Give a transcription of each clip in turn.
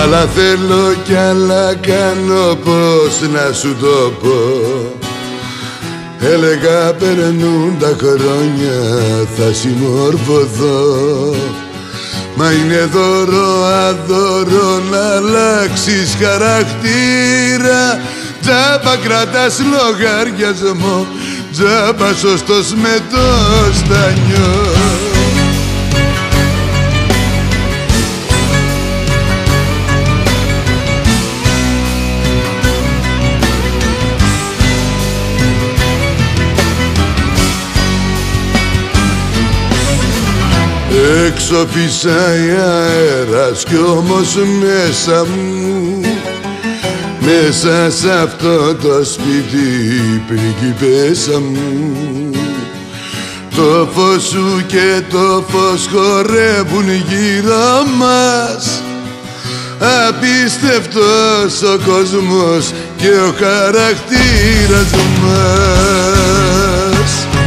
άλλα θέλω κι άλλα κάνω, πώς να σου το πω. Έλεγα περνούν τα χρόνια, θα συμμορφωθώ. Μα είναι δώρο αδώρο να αλλάξεις χαρακτήρα. Τζάμπα κρατάς λογαριασμό, τζάμπα σωστός με το στανιό. Έξω φυσάει αέρας κι όμως μέσα μου, μέσα σ' αυτό το σπίτι πριγκιπέσα μου, το φως σου και το φως χορεύουν γύρω μας. Απίστευτος ο κόσμος και ο χαρακτήρας μας.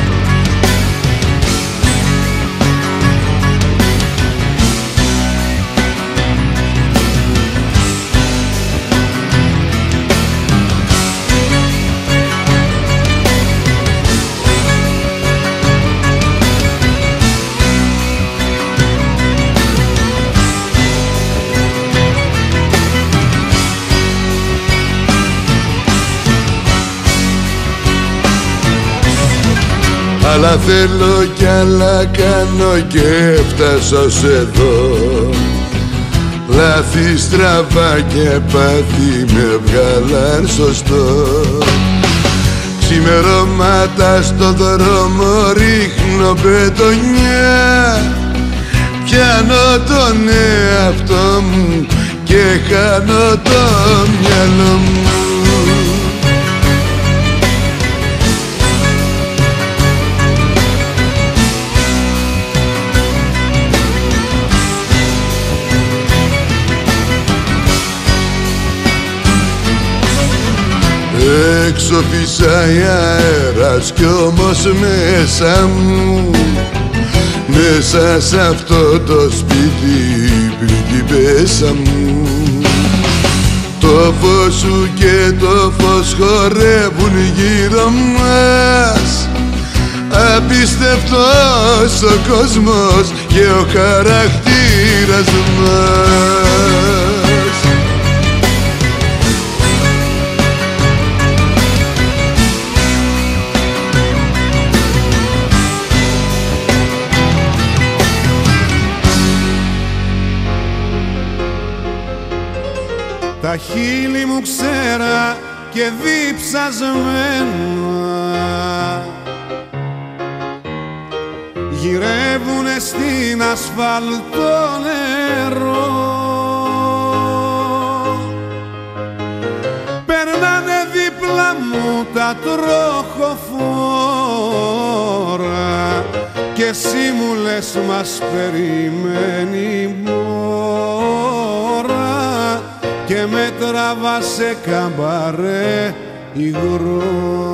Άλλα θέλω κι άλλα κάνω και φτάσω ως εδώ. Λάθη στραβά και πάθη με βγάλαν σωστό. Ξημερώματα στο δρόμο ρίχνω μπετονιά. Πιάνω τον εαυτό μου και χάνω το μυαλό μου. Έξω φυσάει αέρας κι όμως μέσα μου, μέσα σ' αυτό το σπίτι πριγκιπέσα μου, το φως σου και το φως χορεύουν γύρω μας. Απίστευτος ο κόσμος και ο χαρακτήρας μας. Τα χείλη μου ξέρα και διψασμένα γυρεύουνε στην ασφαλτό νερό. Περνάνε δίπλα μου τα τροχοφόρα και εσύ μου λες μας περιμένει μόρα και με τραβά σε καμπαρέ υγρό.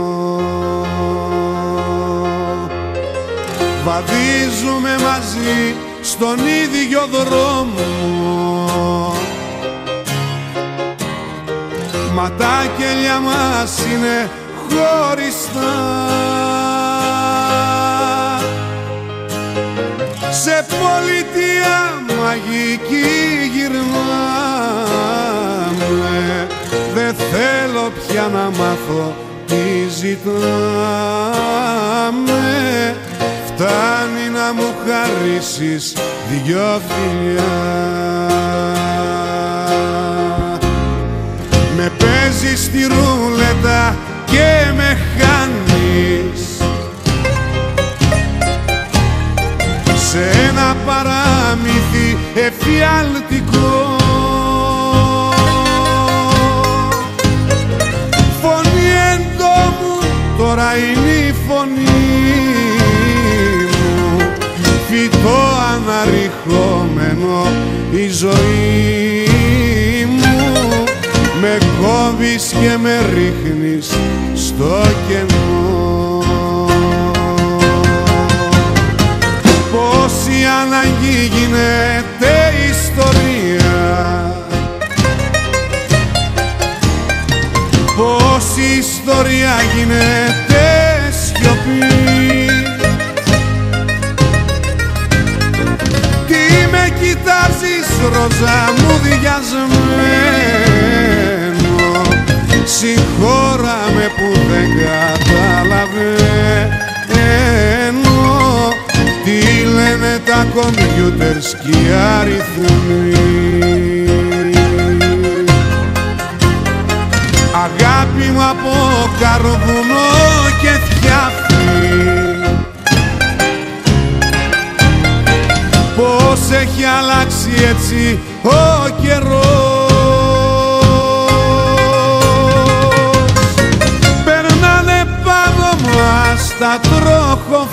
Βαδίζουμε μαζί στον ίδιο δρόμο, μα τα κελιά μας είναι χωριστά. Σε πολιτεία μαγική γυρνάμε, δεν θέλω πια να μάθω τι ζητάμε. Φτάνει να μου χαρίσεις δυο φιλιά. Με παίζεις στη ρούλετα και με χάνεις σε ένα παράμυθι εφιαλτικό. Φωνή εντόμου τώρα είναι η φωνή μου, φυτό αναρριχόμενο η ζωή μου. Με κόβεις και με ρίχνεις στο κενό. Πώς η ανάγκη γίνεται ιστορία κομπιούτερς κι οι αριθμοί. Αγάπη μου από καρβουνό και θιάφι, πώς έχει αλλάξει έτσι ο καιρός. Περνάνε πάνω μας τα τροχοφόρα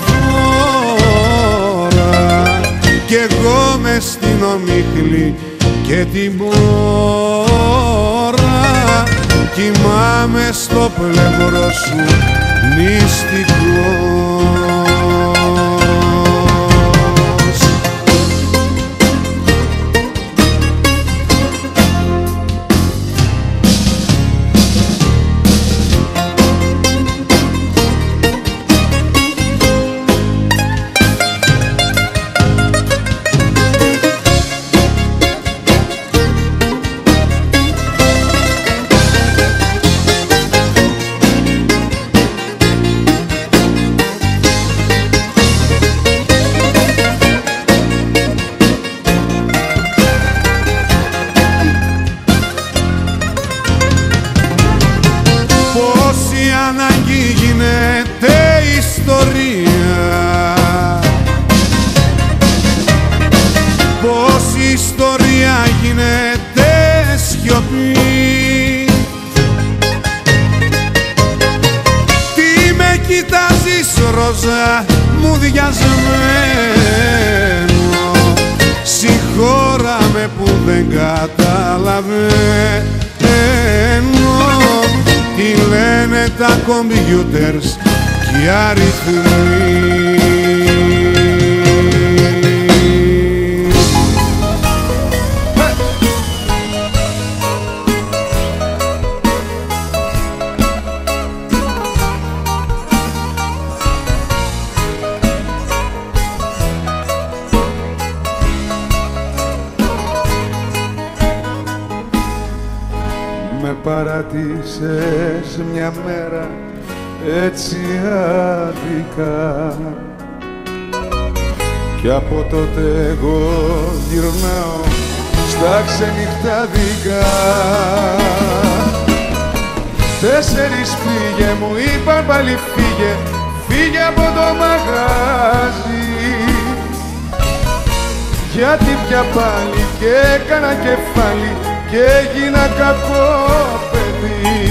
κι εγώ μες στην ομίχλη και την μπόρα κοιμάμαι στο πλευρό σου μυστικός. Πόση ανάγκη γίνεται ιστορία, πόση ιστορία γίνεται σιωπή. Τι με κοιτάζεις ρόζα μου διασμένο, συγχώραμε που δεν καταλαβαίνω τι λένε τα κομπιούτερς κι οι αριθμοί. Με παράτησες μια μέρα έτσι άδικα κι από τότε εγώ γυρνάω στα ξενυχτάδικα. 4 φύγε μου είπαν πάλι φύγε, φύγε από το μαγάζι, γιατί πια πάλι και έκανα κεφάλι και έγινα κακό παιδί.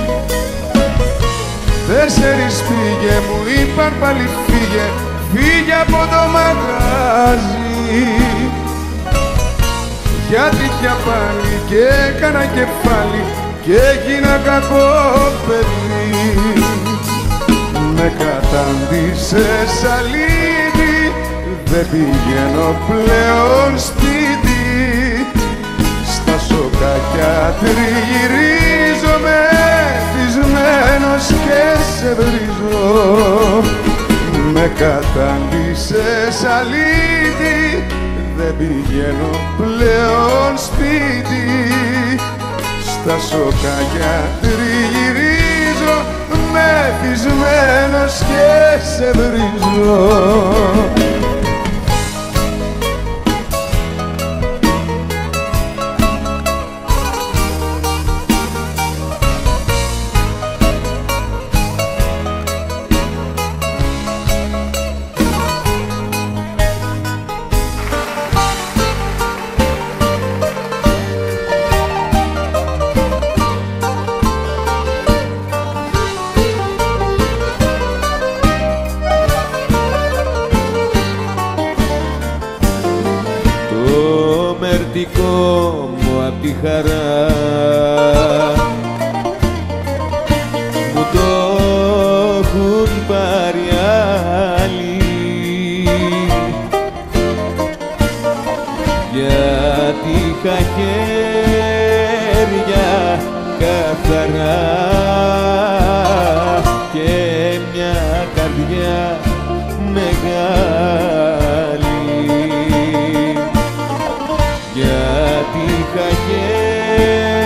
4 φύγε μου είπαν πάλι φύγε, φύγε από το μαγάζι, γιατί πια πάλι και έκανα κεφάλι και έγινα κακό παιδί. Με κατάντησες αλήτη, δεν πηγαίνω πλέον σπίτι, στα σοκάκια τριγυρίζομαι θυσμένος και σε βρίζω. Με κατάντησες αλήτη, δεν πηγαίνω πλέον σπίτι, στα σοκάκια τριγυρίζω μεθυσμένος και σε βρίζω. μερτικό μου απ' τη χαρά μου το έχουν πάρει άλλοι, γιατί είχα χέρια καθαρά και μια καρδιά μεγάλη, γιατί είχα χέρια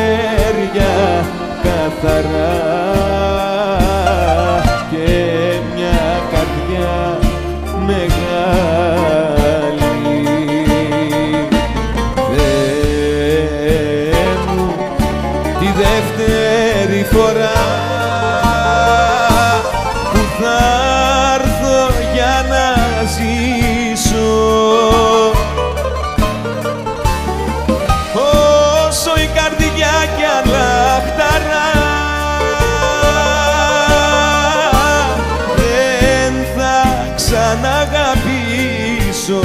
ζήσω. Όσο η καρδιά κι αλλάχταρα δεν θα ξαναγαπήσω.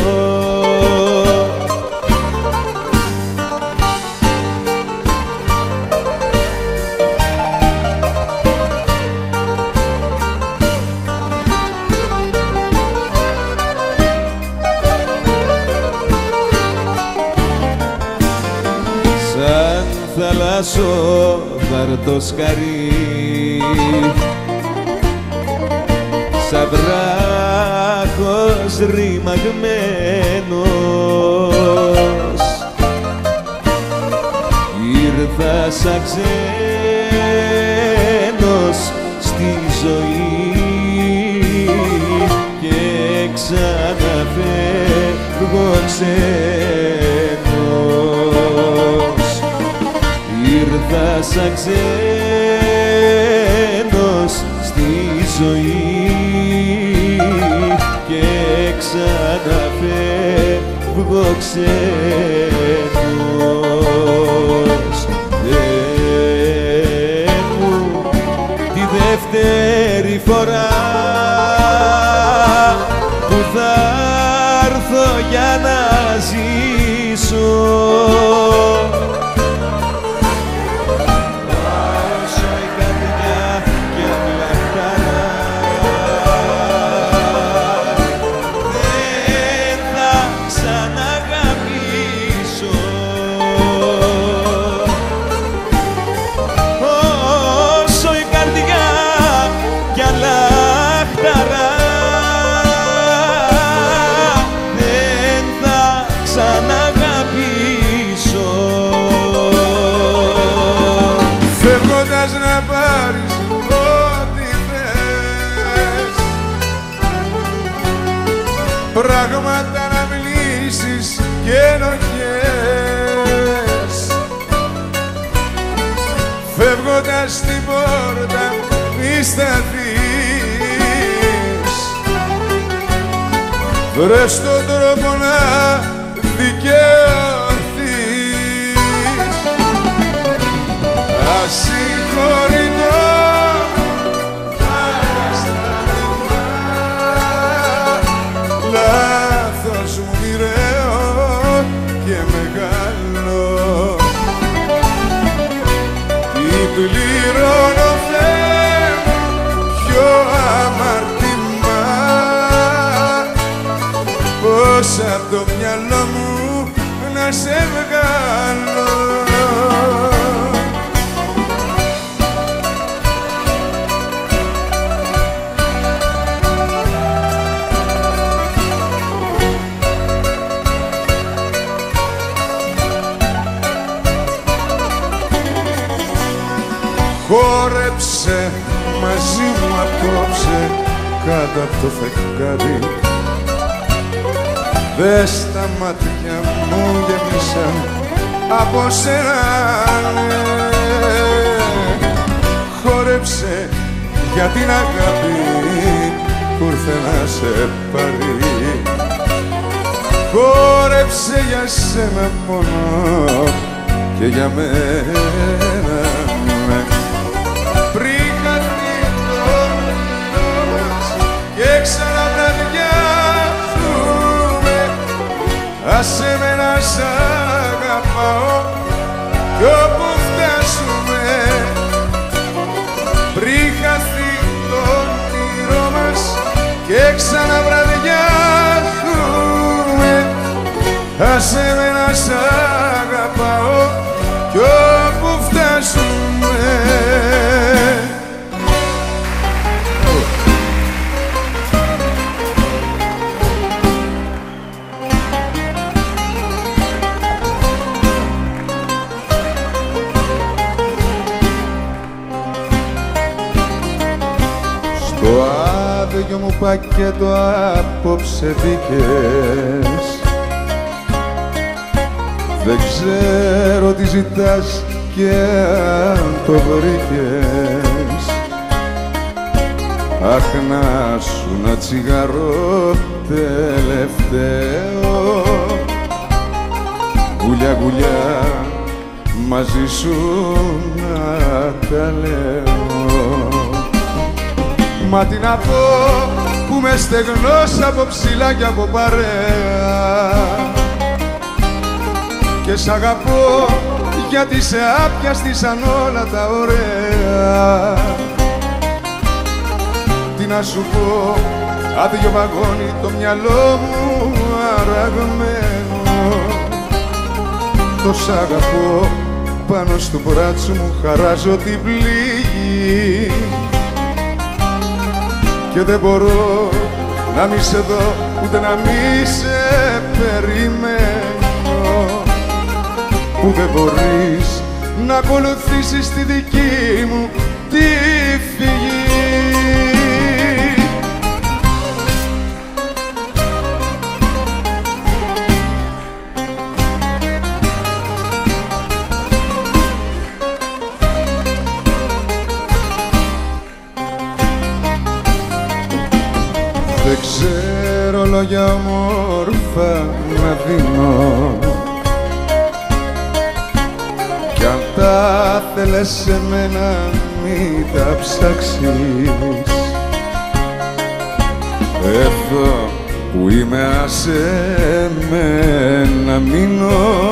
Σαν θαλάσσο βαρτοσκαρί, σαν βράχος ρημαγμένος, ήρθα σαν ξένος στη ζωή και ξαναφεύγω ξένος. Ήρθα σαν ξένος στη ζωή και ξαναφεύγω ξένος. Θεέ μου, τη δεύτερη φορά που θα έρθω για να ζήσω, φεύγοντας να πάρεις ό,τι θες, πράγματα να μιλήσεις και ενοχές. Φεύγοντας στην πόρτα μη σταθείς, βρες τον τρόπο να δικαιωθείς. Ασυγχωρητό αισθανόμαι, λάθος μου μοιραίο και μεγάλο. Τι πληρώνω, Θεέ μου, ποιο αμάρτημα, πώς απ' το μυαλό μου να σε βγάλω. Χόρεψε μαζί μου απόψε κάτω απ' το φεγγάρι. Δες τα μάτια μου γεμίσαν από σένα, ναι. Χόρεψε για την αγάπη που ήρθε να σε πάρει. Χόρεψε για σένα μόνο και για μένα, ναι. Πριν χαθεί το όνειρό μας και ξαναβραδιάζουμε, άσε με να σ' αγαπάω κι όπου φτάσουμε. Πριν χαθεί το όνειρό μας και ξαναβραδιάζουμε, άσε με να σ' αγαπάω κι όπου φτάσουμε. Στο άδειο μου πακέτο απόψε μπήκες. Δεν ξέρω τι ζητάς και αν το βρήκες. Αχ, να σου ένα τσιγαρό, φταίω, γουλιά γουλιά μαζί σου να τα λέω. Μα τι να πω που με στεγνός από ψηλά κι από παρέα, και σ' αγαπώ γιατί σε άπιαστη σαν όλα τα ωραία. Τι να σου πω, άδειο βαγόνι το μυαλό μου αραγμένο. Το σ' αγαπώ, πάνω στο μπράτσο μου χαράζω την πληγή, και δεν μπορώ να μη σε δω ούτε να μη σε περιμένω, που δεν μπορείς να ακολουθήσεις τη δική μου τη φυγή. Δεν ξέρω λόγια όμορφα να δίνω, κι αν τα θέλες σε μένα μη τα ψάξεις. Εδώ που είμαι άσε με να μείνω,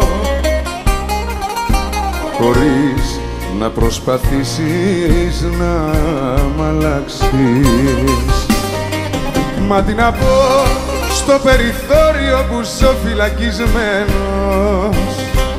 χωρίς να προσπαθήσεις να μ' αλλάξεις. Μα τι να πω στο περιθώριο που ζω φυλακισμένος,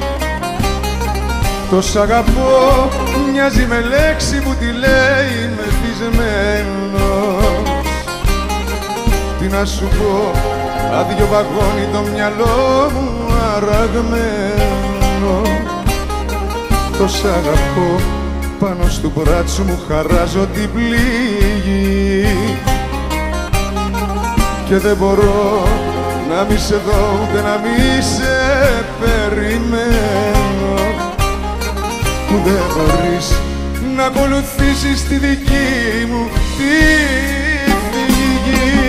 το σ' αγαπώ μοιάζει με λέξη που τη λέει μεθυσμένος. Τι να σου πω, άδειο βαγόνι το μυαλό μου αραγμένο. Το σ' αγαπώ, πάνω στο μπράτσο μου χαράζω την πληγή, και δεν μπορώ να μη σε δω ούτε να μη σε περιμένω, που δεν μπορείς να ακολουθήσεις τη δική μου τη φυγή.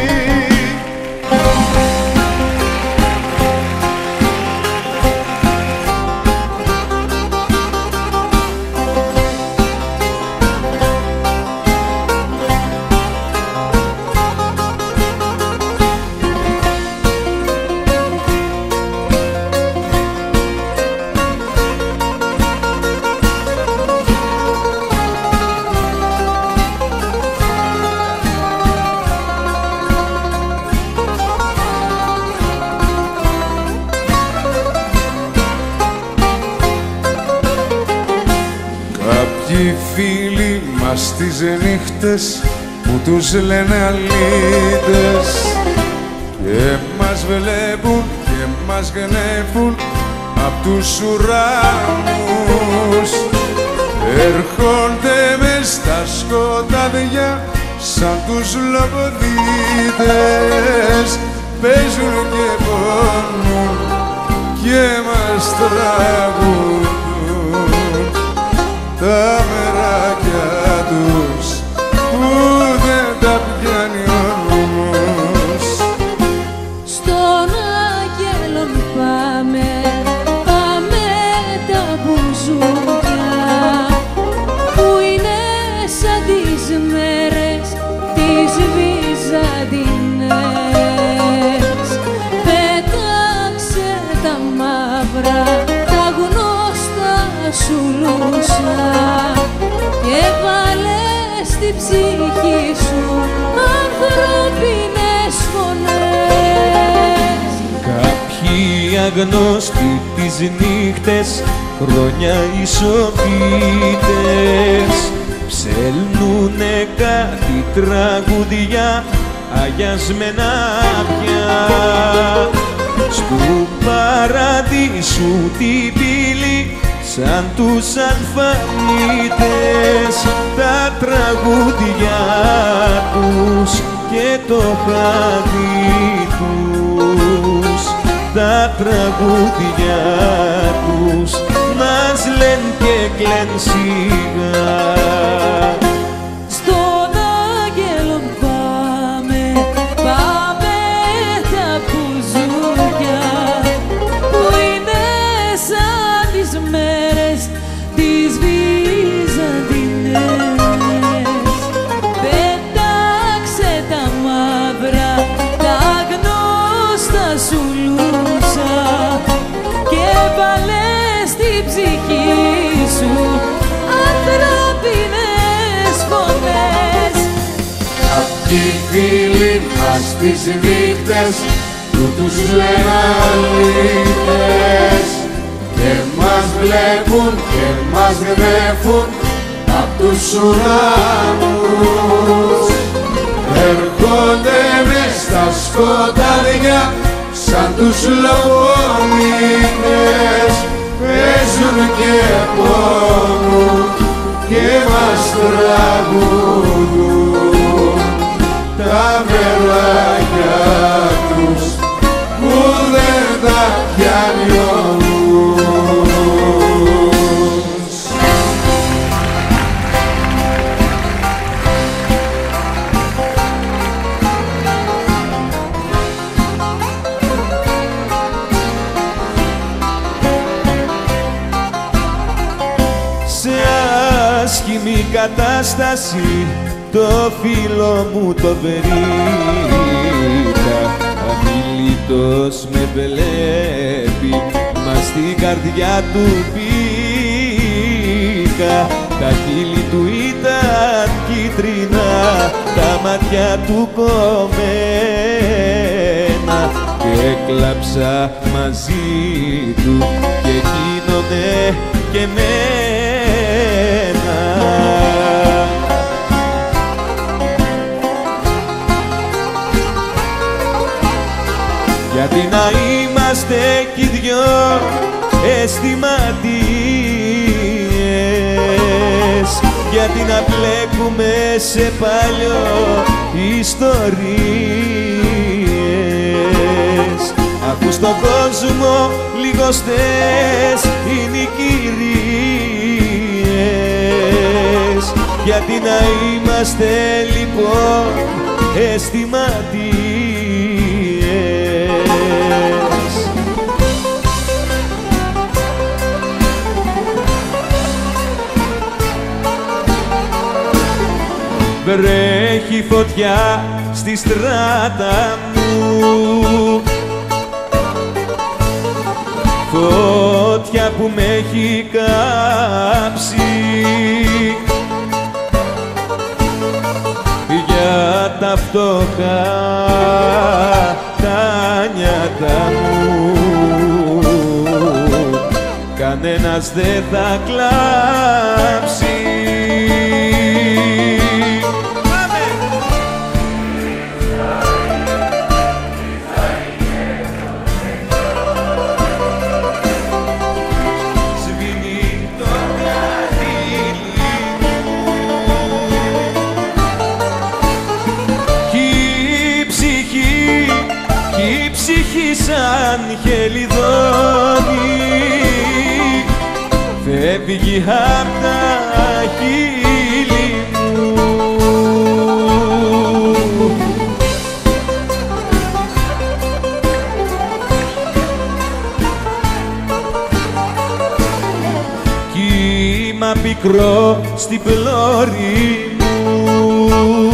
Κάποιοι φίλοι μας τις νύχτες που τους λένε αλήτες, και μας βλέπουν και μας γνέφουν απ' τους ουρανούς. Έρχονται μες στα σκοτάδια σαν τους λογοδίτες, παίζουν και πονούν και μας τραγουδούν τα μεράκια τους που δεν τα πιάνει ο νους. Στον άγγελον πάμε, πάμε τα μπουζούκια που είναι σαν τις μέρες τις βυζαντινές. Πέταξε τα μαύρα, τα γνώστα σου λούσα, και βάλε στη ψυχή σου ανθρώπινες φωνές. Κάποιοι αγνώστοι τις νύχτες χρόνια ισοπίτες ψέλνουνε κάτι τραγουδιά αγιασμένα πια στου παραδείσου την πύλη σαν τους αλφαβήτες τα τραγούδια τους και το χάδι τους, τα τραγούδια τους μας λένε και κλαιν σιγά. Στον άγγελο πάμε, πάμε τα οι φίλοι μας τις νύχτες που τους λένε αλήθες και μας βλέπουν και μας γνέφουν απ' τους ουρανούς. Έρχονται μες στα σκοτάδια σαν τους λογομήνες, παίζουν και πόνουν και μας τραγουδούν τα μεράκια τους που δεν τα πιάνει ο νους. Σε άσχημη κατάσταση το φίλο μου το βρήκα, αμιλητός με βλέπει, μα στην καρδιά του μπήκα. Τα χείλη του ήταν κίτρινα, τα μάτια του κομμένα και έκλαψα μαζί του και εκείνονε και εμένα. Γιατί να είμαστε κι οι δυο αισθηματίες, γιατί να μπλέκουμε σε παλιό ιστορίες, αφού στον κόσμο λιγοστές είναι οι κυρίες. Γιατί να είμαστε λοιπόν αισθηματίες. Βρέχει φωτιά στη στράτα μου, φωτιά που με έχει κάψει, για τα φτωχά τα νιάτα μου κανένας δεν θα κλάψει. Σαν χελιδόνι φεύγει απ' τα χείλη μου. Κύμα πικρό στην πλώρη μου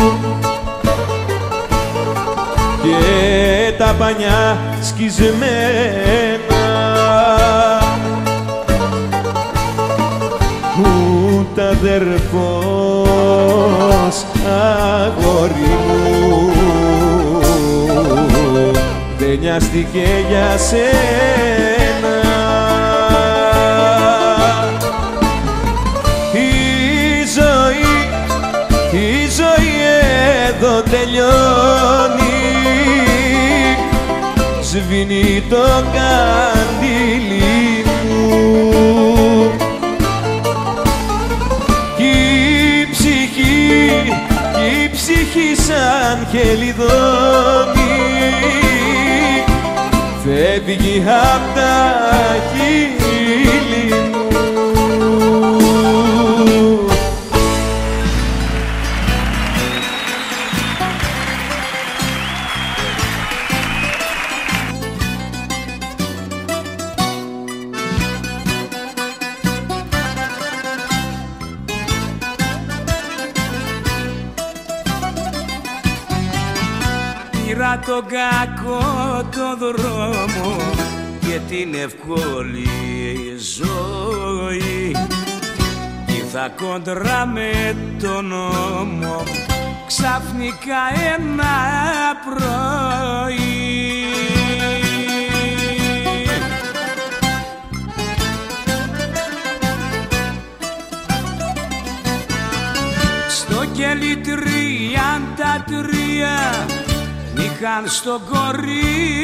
και τα πανιά σκισμένα, ούτε αδερφός αγόρι μου δεν νοιάστηκε για σένα. Η ζωή εδώ τελειώνει, σβήνει το καντήλι μου κι η ψυχή σαν χελιδόνι φεύγει απ' τα χείλη μου. Πήρα τον κακό το δρόμο και την εύκολη ζωή, ήρθα κόντρα με τον νόμο ξαφνικά ένα πρωί. Στο κελί 33 είχαν στον κορίδαλο,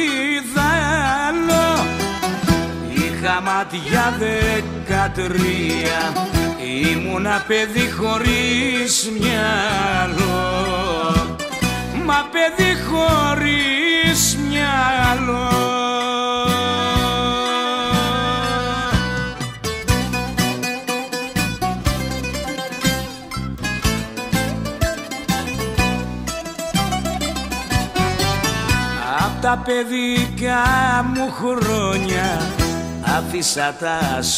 είχα μάτια 13, ήμουνα παιδί χωρίς μυαλό, μα παιδί χωρίς μυαλό. Απ' τα παιδικά μου χρόνια άφησα τα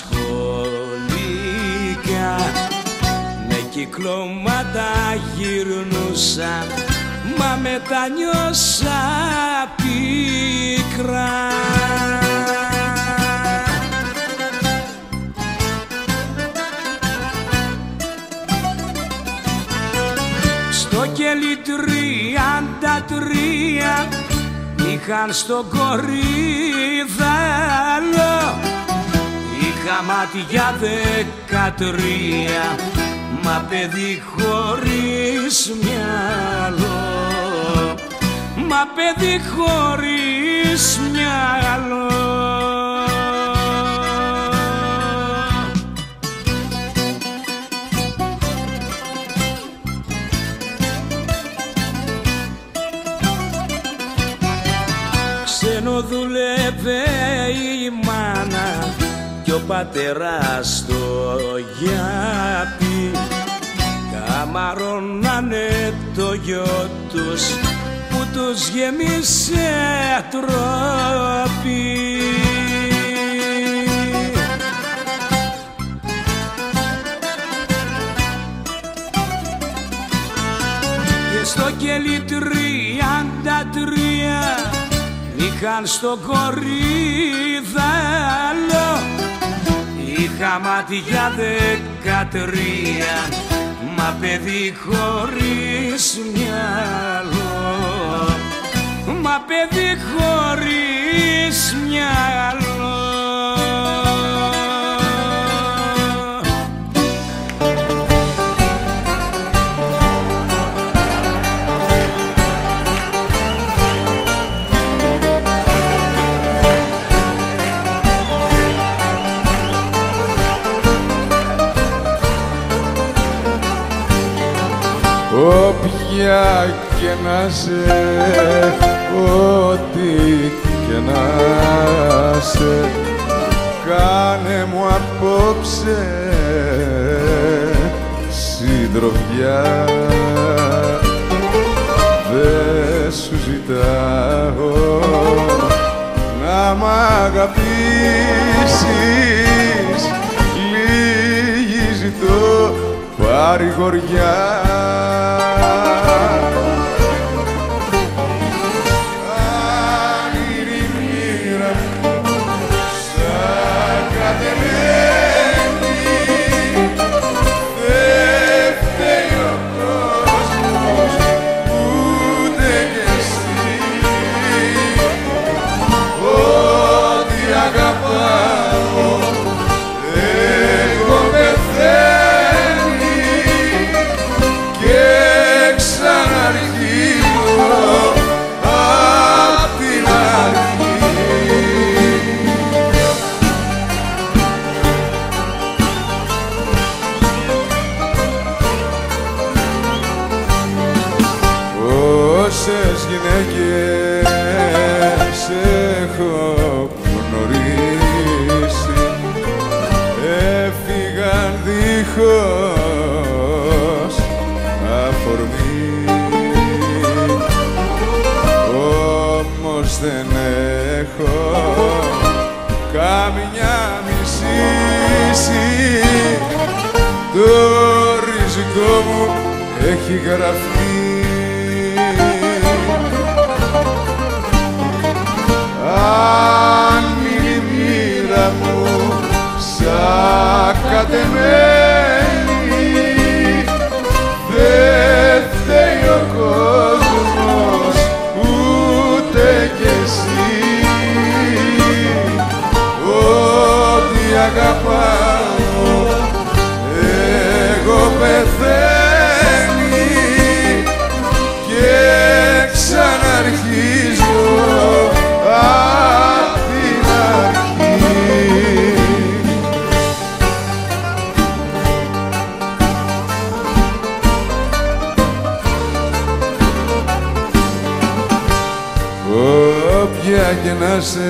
σχολικά, με κυκλώματα γυρνούσα, μα μετανιώσα πίκρα. Στο κελί 33 είχαν στον κορίδαλο, είχα μάτια 13, μα παιδί χωρίς μυαλό, μα παιδί χωρίς μυαλό. Ξενοδούλευε η μάνα κι ο πατέρας στο γιάπι, καμαρώνανε το γιο τους που τους γέμισε τρόπι. Και στο κελί 33 είχαν στον κορίδαλο, είχα μάτια 13, μα παιδί χωρίς μυαλό, μα παιδί χωρίς μυαλό. Όποια και να σε, ό,τι και να σε, κάνε μου απόψε συντροφιά. Δε σου ζητάω να μ' αγαπήσεις, λίγη ζητώ παρηγοριά. Όσες γυναίκες έχω γνωρίσει έφυγαν δίχως αφορμή, όμως δεν έχω καμιά μισήση, το ριζικό μου έχει γραφτεί. Αν είναι η μοίρα μου σαν κατεμένη, δεν φταίει ο όποια και να σε,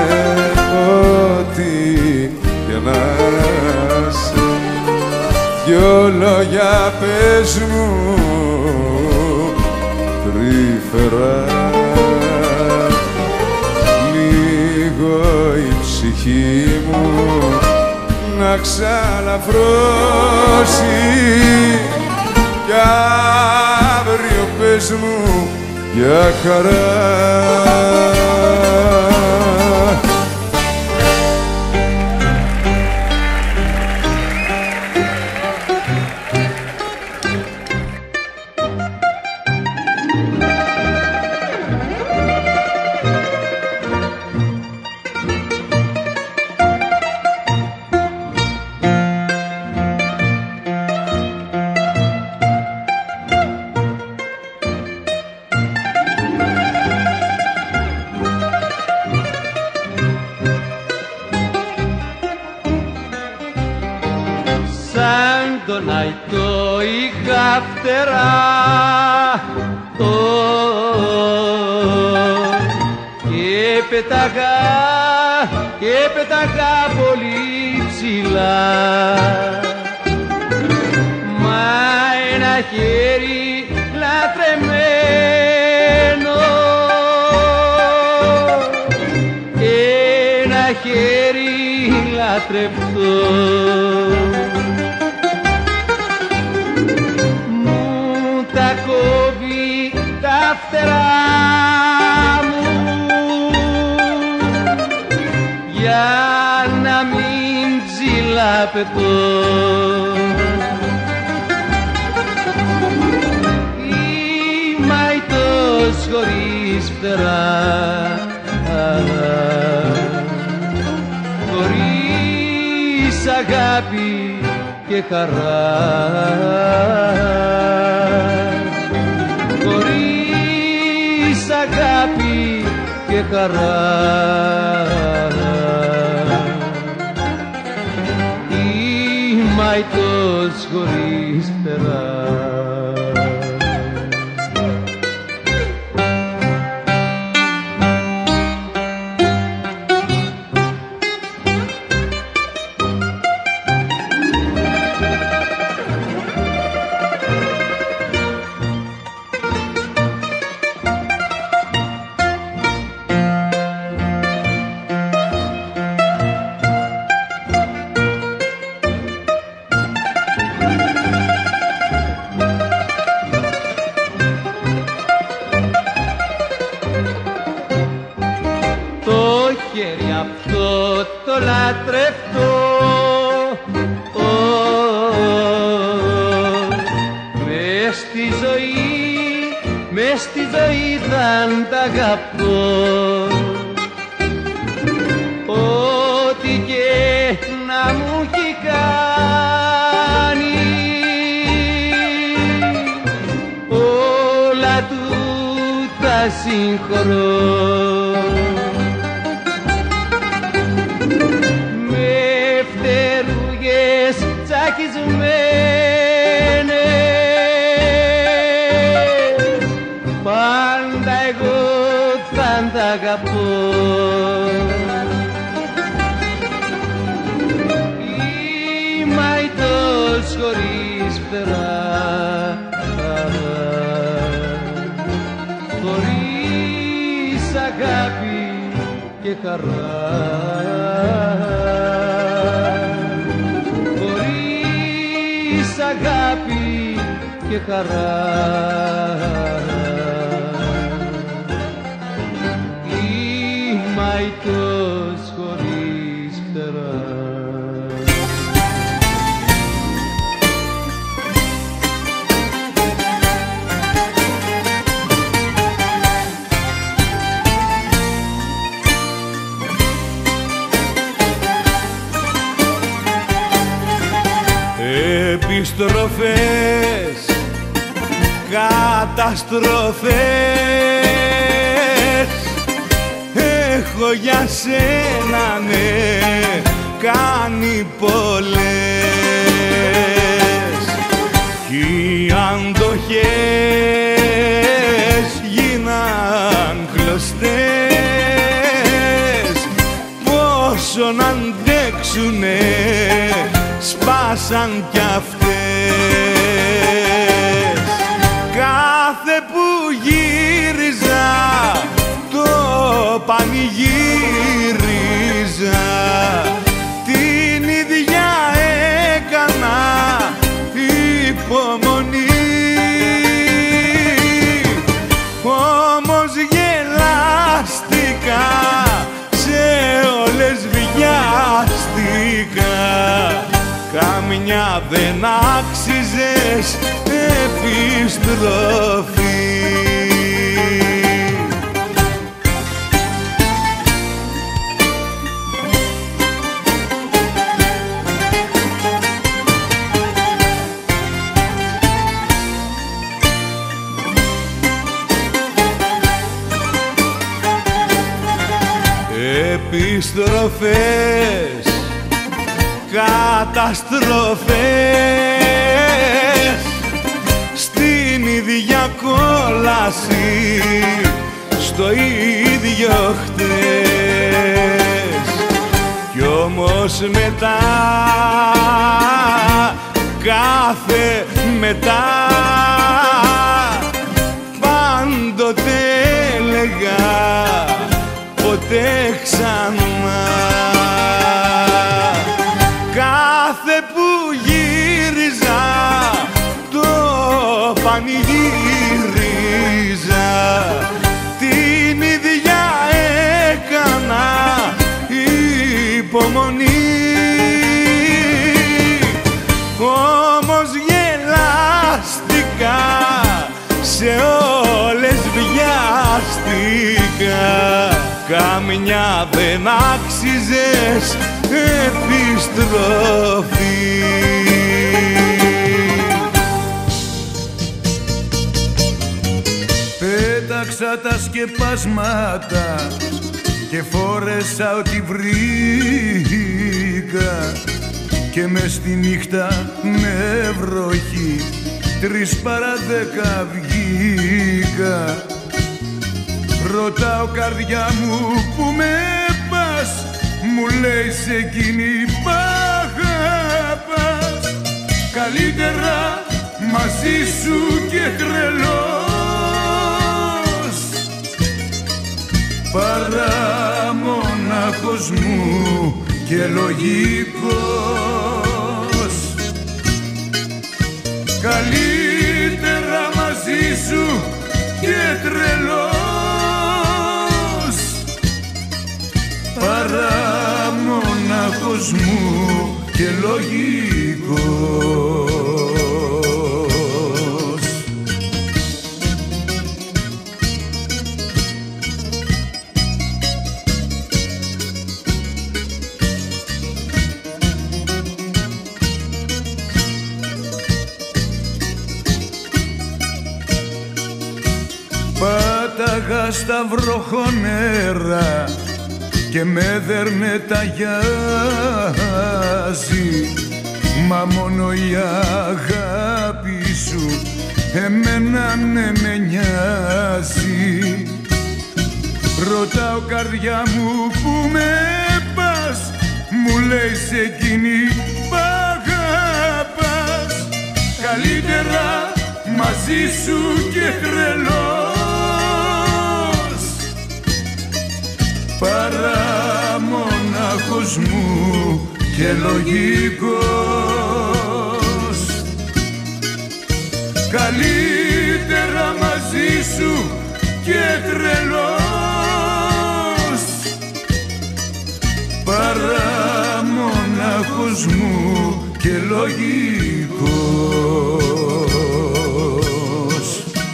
ό,τι και να σε. Δυο λόγια πες μου τρυφερά, λίγο η ψυχή μου να ξαλαφρώσει κι αύριο πες μου για χαρά. Σαν τον αϊτό είχα φτερά και πέταγα πολύ ψηλά, μα ένα χέρι λατρεμένο, ένα χέρι λατρευτό μου τα κόβει τα φτερά μου για να μην ψηλαπετώ. Είμαι αητός χωρίς φτερά, χωρίς αγάπη και χαρά, χωρίς αγάπη και χαρά. Είμαι αητός χωρίς φτερά. Το χέρι αυτό το λατρευτό, μες στη ζωή θα τ' αγαπώ, ό,τι και να μου έχει κάνει, όλα του τα συγχωρώ. Πάντα εγώ θα τ' αγαπώ. Είμαι αητός χωρίς φτερά, χωρίς αγάπη και χαρά, αγάπη και χαρά. Είμαι αητός χωρίς φτερά. Επιστροφές, καταστροφές, έχω για σένα ναι κάνει πολλές, κι οι αντοχές γίναν κλωστές, σηκώσουνε, σπάσαν κι αυτές. Κάθε που γύριζα το πανηγύριζα, την ίδια έκανα υπομονή. Όμως γελάστηκα, σε όλες βιάστηκα, καμιά δεν άξιζες επιστροφή. Επιστροφές, καταστροφές, στην ίδια κόλαση, στο ίδιο χτες. Κι όμως μετά, κάθε μετά, πάντοτε έλεγα ποτέ ξανά. Κάθε που γύριζα το πανηγύριζα, την ίδια έκανα υπομονή. Όμως γελάστηκα, σε όλες βιάστηκα, καμιά δεν άξιζες επιστροφή. Πέταξα τα σκεπάσματα και φόρεσα ό,τι βρήκα, και μες στη νύχτα με βροχή 3 παρά 10 βγήκα. Ρωτάω καρδιά μου που με πας, μου λέει σε εκείνη π' αγαπάς. Καλύτερα μαζί σου και τρελός, παρά μονάχος μου και λογικός. Καλύτερα μαζί σου και τρελός, παρά μονάχος μου και λογικός. Πάταγα στα βροχονέρα και με δέρνε τα γιάζει, μα μόνο η αγάπη σου εμένα ναι με νοιάζει. Ρωτάω καρδιά μου που με πας, μου λέει σε εκείνη π' αγαπάς. Καλύτερα μαζί σου και τρελός, παρά μονάχος μου και λογικός. Καλύτερα μαζί σου και τρελός, παρά μονάχος μου και λογικός.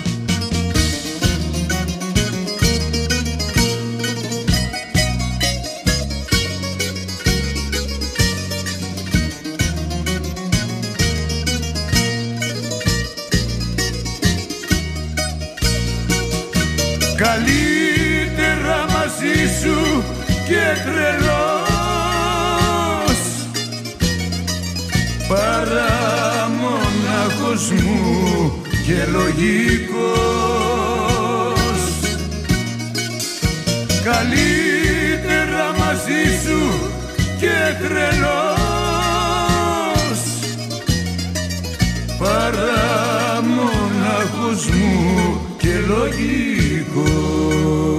Καλύτερα μαζί σου και τρελός, παρά μονάχος μου και λογικός. Καλύτερα μαζί σου και τρελός, παρά μονάχος μου και λογικός.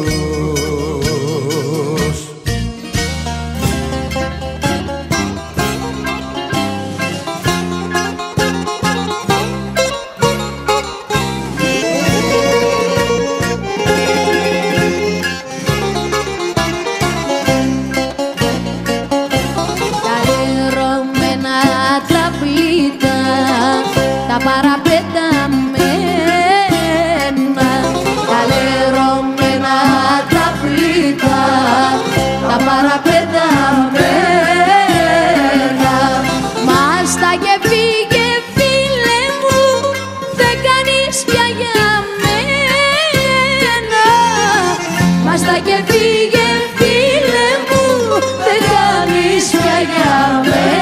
Παραπεταμένα, τα λερωμένα τα πλήτα, τα παραπεταμένα. Μας τα και φύγε φίλε μου, δεν κάνεις πια για μένα. Μας τα και φύγε φίλε μου, δεν κάνεις πια για μένα.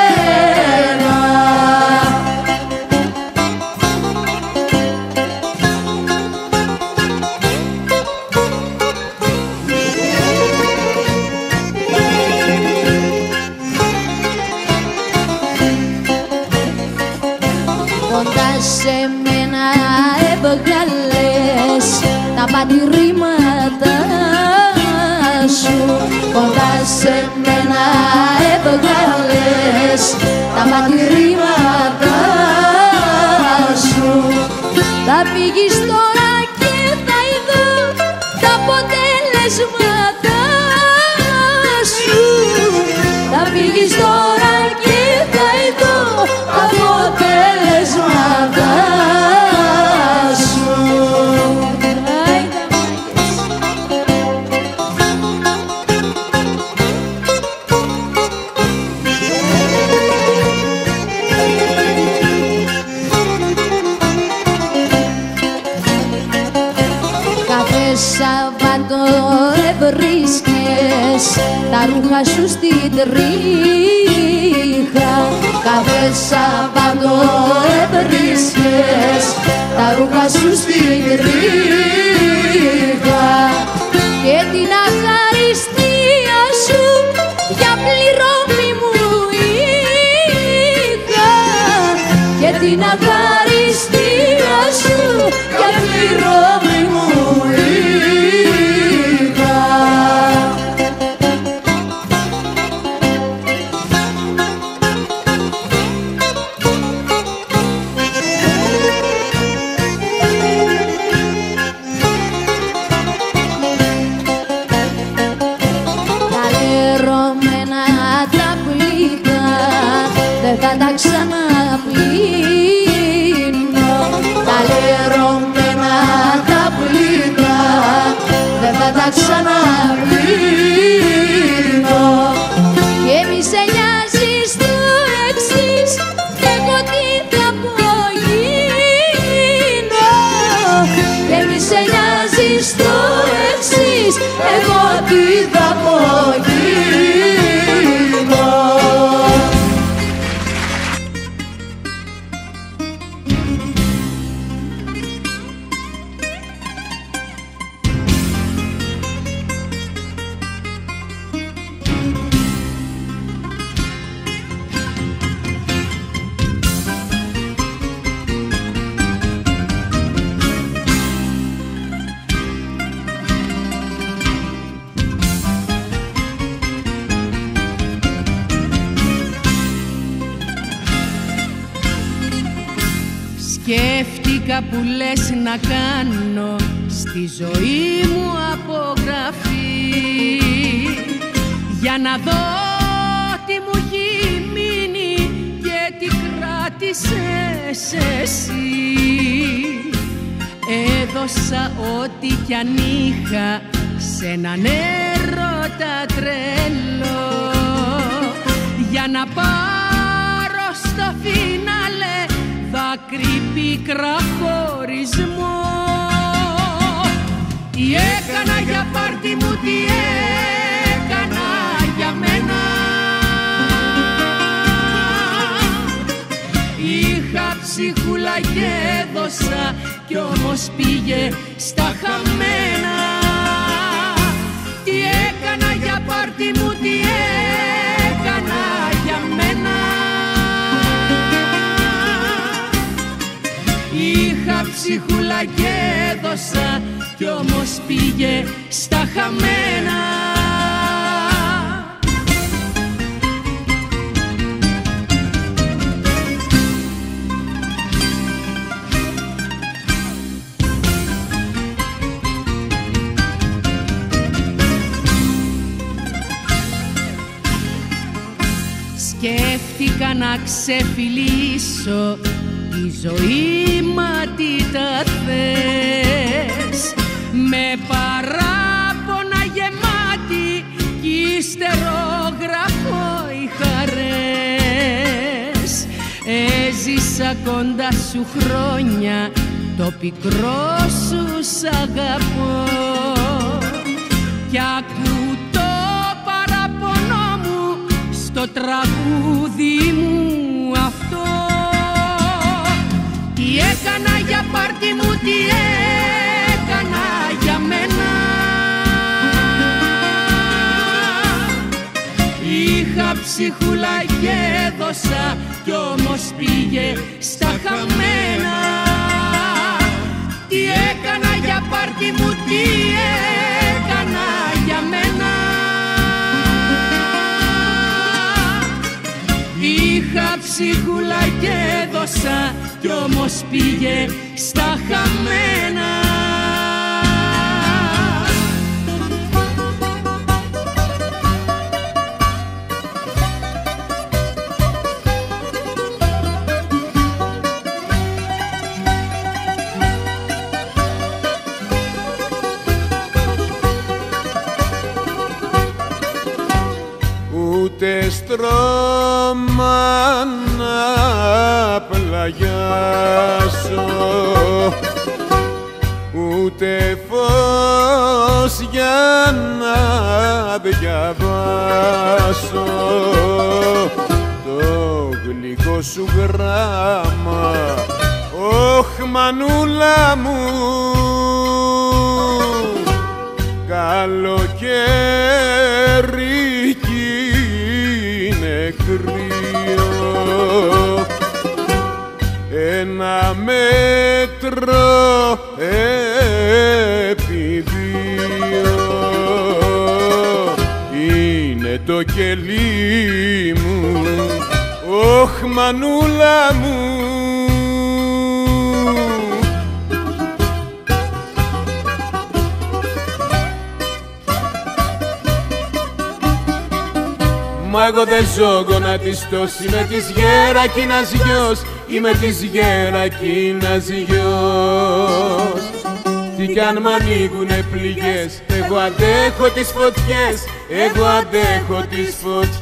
Σε μένα έβγαλες τα πατηρήματα σου, κοντά σε μένα έβγαλες τα πατηρήματα σου. Θα φύγεις τώρα και θα ειδώ τα αποτελέσματα σου. Θα φύγεις τώρα και θα ειδώ τα αποτελέσματα σου. Κάθε Σαββάτο έβρισκες τα ρούχα σου στην τρίχα. Κάθε Σαββάτο έβρισκες τα ρούχα σου στην τρίχα και την αχαριστία σου για πληρώμη μου είχα. Και την αχαριστία σου για πληρώμη μου είχα. Δεν θα τα ξαναπλύνω, τα λερωμένα τα πλήτα, δεν θα τα ξαναπλύνω. Και μη σε νοιάζεις το εξής, εγώ τι θα απογίνω. Και μη σε νοιάζεις το εξής, εγώ τι θα απογίνω. Σκέφτηκα που λες να κάνω στη ζωή μου απογραφή, για να δω τι μου έχει μείνει και τι κράτησες εσύ. Έδωσα ό,τι κι αν είχα σε έναν έρωτα τρελό, για να πάρω στο φινάλε δάκρυ πίκρα χωρισμό. Τι έκανα για πάρτι μου, τι έκανα για μένα. Είχα ψυχούλα και έδωσα κι όμως πήγε στα χαμένα. Τι έκανα για πάρτι μου, τι έκανα ψυχούλα και έδωσα κι όμως πήγε στα χαμένα. Σκέφτηκα να ξεφυλίσω τη ζωή, μα τι τα θες, με παράπονα γεμάτη κι ύστερο γράφω οι χαρές. Έζησα κοντά σου χρόνια, το πικρό σου σ' αγαπώ κι ακού το παραπονό μου στο τραγούδι μου αυτό. Τι έκανα για πάρτι μου, τι έκανα για μένα. Είχα ψυχούλα και έδωσα κι όμως πήγε στα χαμένα. Τι έκανα για πάρτι μου, τι έκανα για μένα. Είχα ψυχούλα και έδωσα κι όμως πήγε στα χαμένα. Ούτε στρώμα να πλαγιάσω, ούτε φως για να διαβάσω το γλυκό σου γράμμα. Ωχ μανούλα μου, καλοκαίρι κι είναι κρύο, ένα μέτρο επί δύο είναι το κελί μου. Ωχ μανούλα μου, μα εγώ δεν ζω γονατιστός, είμαι της Γερακίνας γιος, είμαι της Γερακίνας γιος. Τι κι αν μ' ανοίγουνε πληγές, εγώ αντέχω τις φωτιές, εγώ αντέχω τις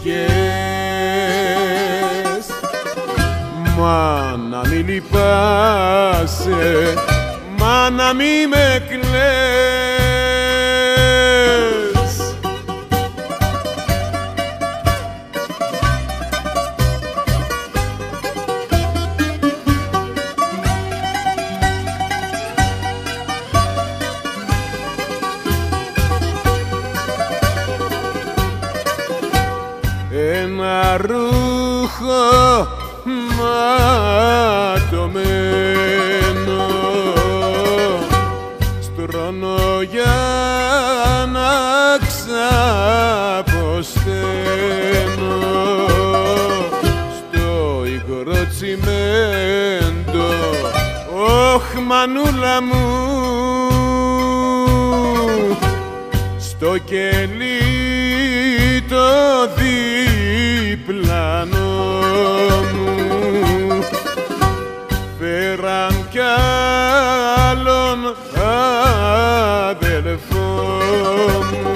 φωτιές. Μα να μη λυπάσαι, μα να μη με κλαις. Ένα ρούχο ματωμένο στρώνω για να ξαποσταίνω στο υγρό τσιμέντο. Ωχ μανούλα μου, στο κελί το διπλανό μου φέραν κι άλλον αδελφό μου.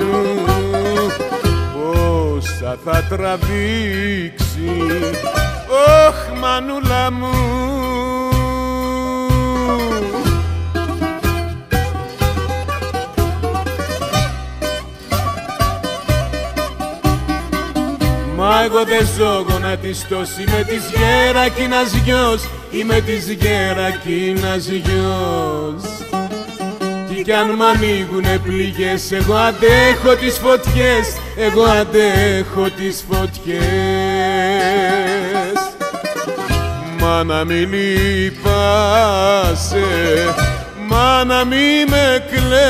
Πόσα θα τραβήξει, ωχ μανούλα μου. Μα εγώ δεν ζω γονατιστός, είμαι της Γερακίνας γιος, είμαι της Γερακίνας γιος. Τι κι αν μ' ανοίγουνε πληγές, εγώ αντέχω τις φωτιές, εγώ αντέχω τις φωτιές. Μα να μη λυπάσαι, μάνα μη με κλαις.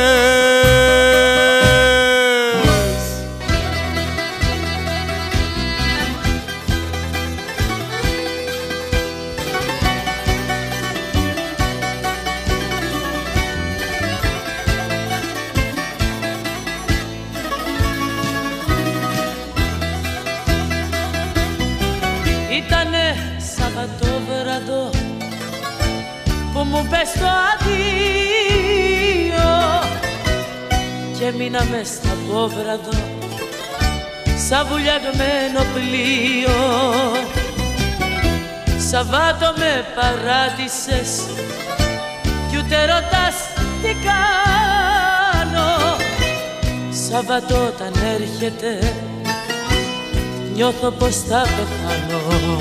Ήτανε Σαββατόβραδο που μου πες το αδείο και μείνα μες στα πόβραδο σαν βουλιαγμένο πλοίο. Σαββάτο με παράτησες κι ούτε ρωτάς τι κάνω. Σαββάτο όταν έρχεται νιώθω πως θα πεθάνω.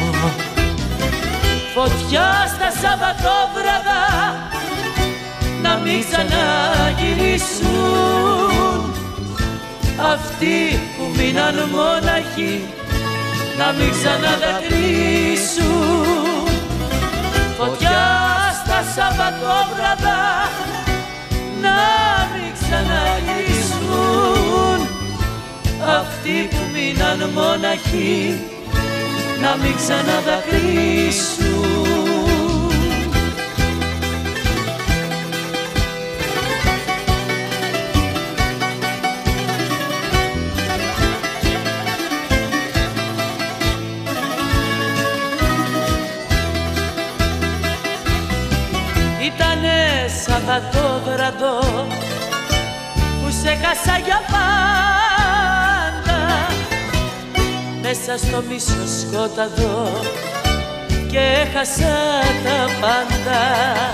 Φωτιά στα Σαββατόβραδα να μην ξαναγυρίσουν. Αυτοί που μείναν μόναχοι να μην ξαναδακρύσουν. Φωτιά στα Σαββατόβραδα να μην ξαναγυρίσουν. Αυτοί που μείναν μόναχοι να μην ξαναδακρύσουν. Ήτανε Σαββατόβραδο που σε χάσα για πάντα μέσα στο μισοσκόταδο και έχασα τα πάντα.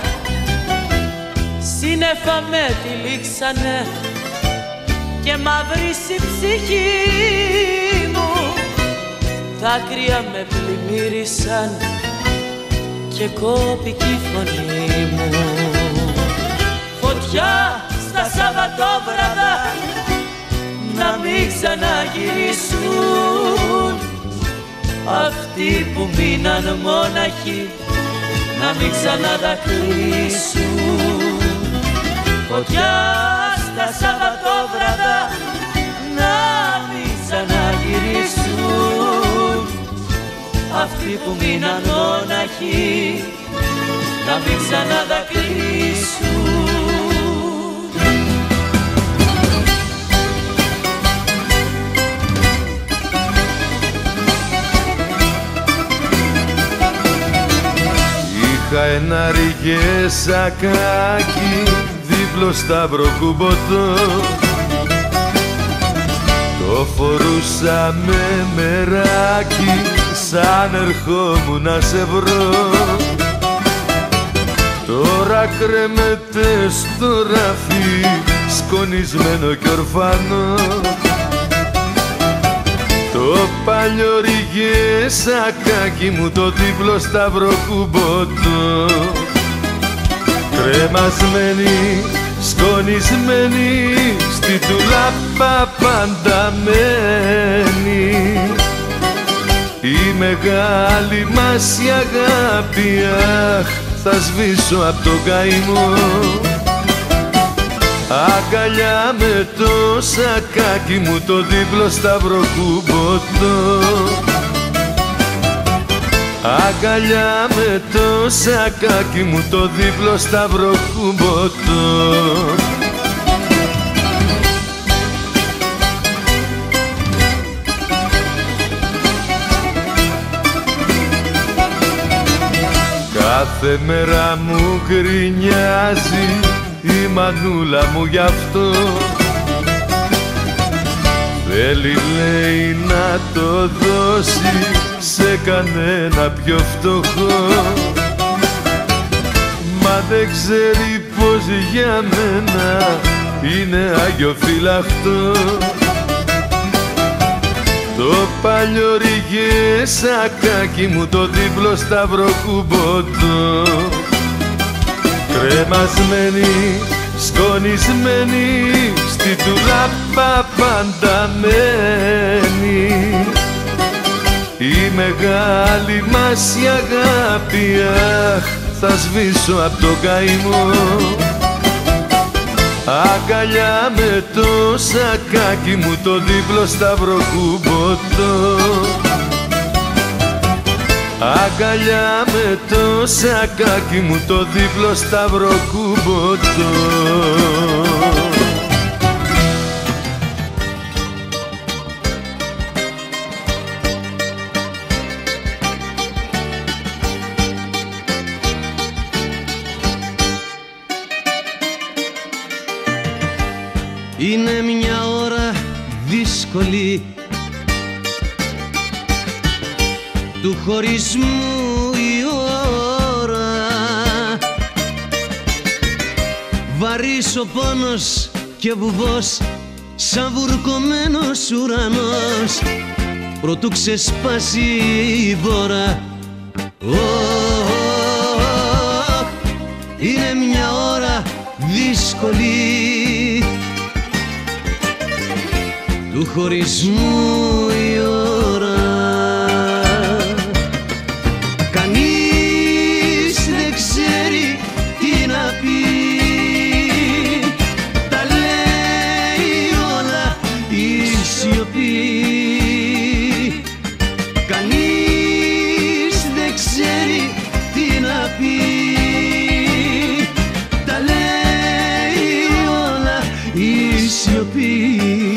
Σύννεφα με τυλίξανε και μαύρισε η ψυχή μου. Δάκρυα με πλημμύρισαν και κόπηκε η φωνή μου. Φωτιά στα Σαββατόβραδα να μην ξαναγυρίσουν. Αυτοί που μείναν μόναχοι να μην ξαναδακρύσουν. Φωτιά στα Σαββατόβραδα να μην ξαναγυρίσουν. Αυτοί που μείναν μόναχοι να μην ξαναδακρύσουν. Είχα ένα ριγεσακάκι δίπλο σταυροκούμποτο. Το φορούσα με μεράκι σαν ερχόμουν να σε βρω. Τώρα κρέμεται στο ράφι σκονισμένο κι ορφανό. Το παλιό ριγεσακάκι μου το δίπλο σταυροκούμποτο. Κρεμασμένη, σκονισμένη, στη τουλάπα πανταμένη. Η μεγάλη μας η αγάπη, αχ, θα σβήσω απ' το καημό. Αγκαλιά με το σακάκι μου το δίπλο σταυροκούμποτο. Αγκαλιά με το σακάκι μου το δίπλο σταυροκούμποτο. Κάθε μέρα μου γκρινιάζει η μανούλα μου γι' αυτό. Θέλει λέει να το δώσει σε κανένα πιο φτωχό. Μα δεν ξέρει πως για μένα είναι αγιοφύλακτο. Το παλιό ριγεσακάκι μου το δίπλο σταυροκούμποτο. Κρεμασμένη, σκονισμένη, στη τουλάπα πανταμένη. Η μεγάλη μας η αγάπη, αχ, θα σβήσω απ' το καημό. Αγκαλιά με το σακάκι μου, το δίπλο σταυροκούμποτο. Αγκαλιά με το σακάκι μου, το δίπλο σταυροκούμποτο. Είναι μια ώρα δύσκολη του χωρισμού η ώρα. Βαρύς ο πόνος και βουβός σαν βουρκωμένος ουρανός προτού ξεσπάσει η βόρα. Είναι μια ώρα δύσκολη του χωρισμού η ώρα. Κανείς δεν ξέρει τι να πει, τα λέει όλα η σιωπή. Κανείς δεν ξέρει τι να πει, τα λέει όλα η σιωπή.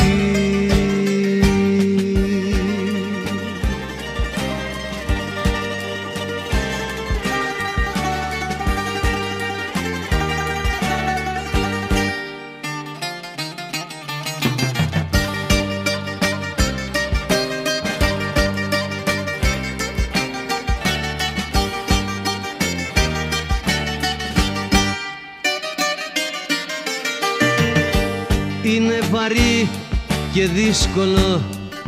Είναι βαρύ και δύσκολο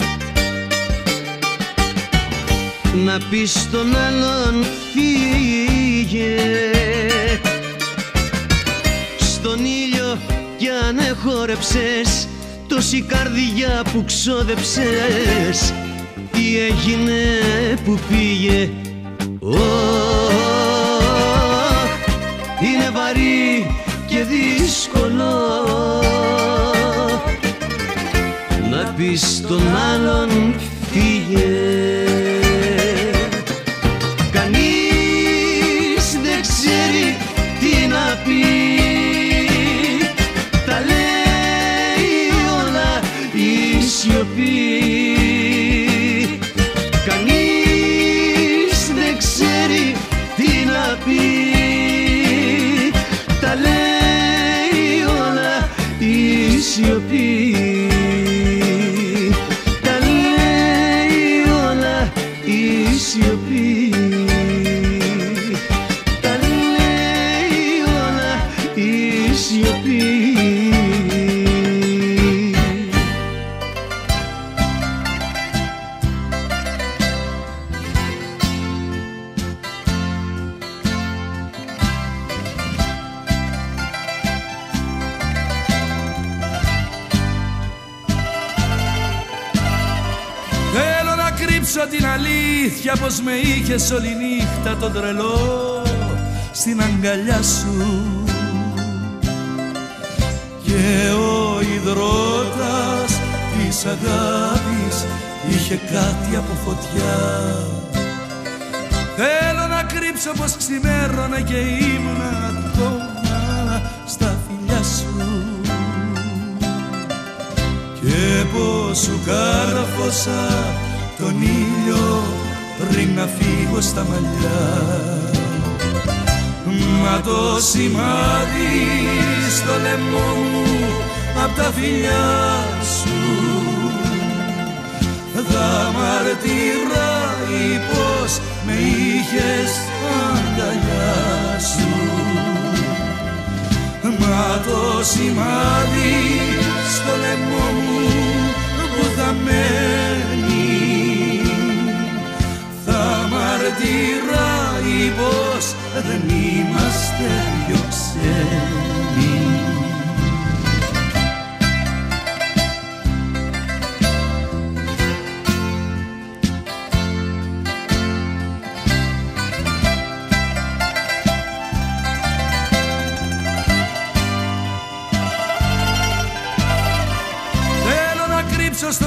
να πεις στον άλλον φύγε. Στον ήλιο κι αν εχόρεψες τόση καρδιά που ξόδεψες, τι έγινε που πήγε. Είναι βαρύ και δύσκολο να πεις στον άλλον φύγε. Κανείς δεν ξέρει τι να πει, τα λέει όλα η σιωπή. Κανείς δεν ξέρει τι να πει, τα λέει όλα η σιωπή. Την αλήθεια πως με είχες όλη νύχτα τον τρελό στην αγκαλιά σου, και ο υδρότας της αγάπης είχε κάτι από φωτιά. Θέλω να κρύψω πως ξημέρωνα και ήμουν ακόμα στα φιλιά σου, και πως σου κάρφωσα τον ήλιο πριν να φύγω στα μαλλιά. Μα το σημάδι στο λαιμό μου απ' τα φιλιά σου θα μαρτυράει πως με είχες αγκαλιά σου. Μα το σημάδι στο λαιμό μου που θα μένει θα μαρτυράει πως δεν είμαστε δυο ξένοι.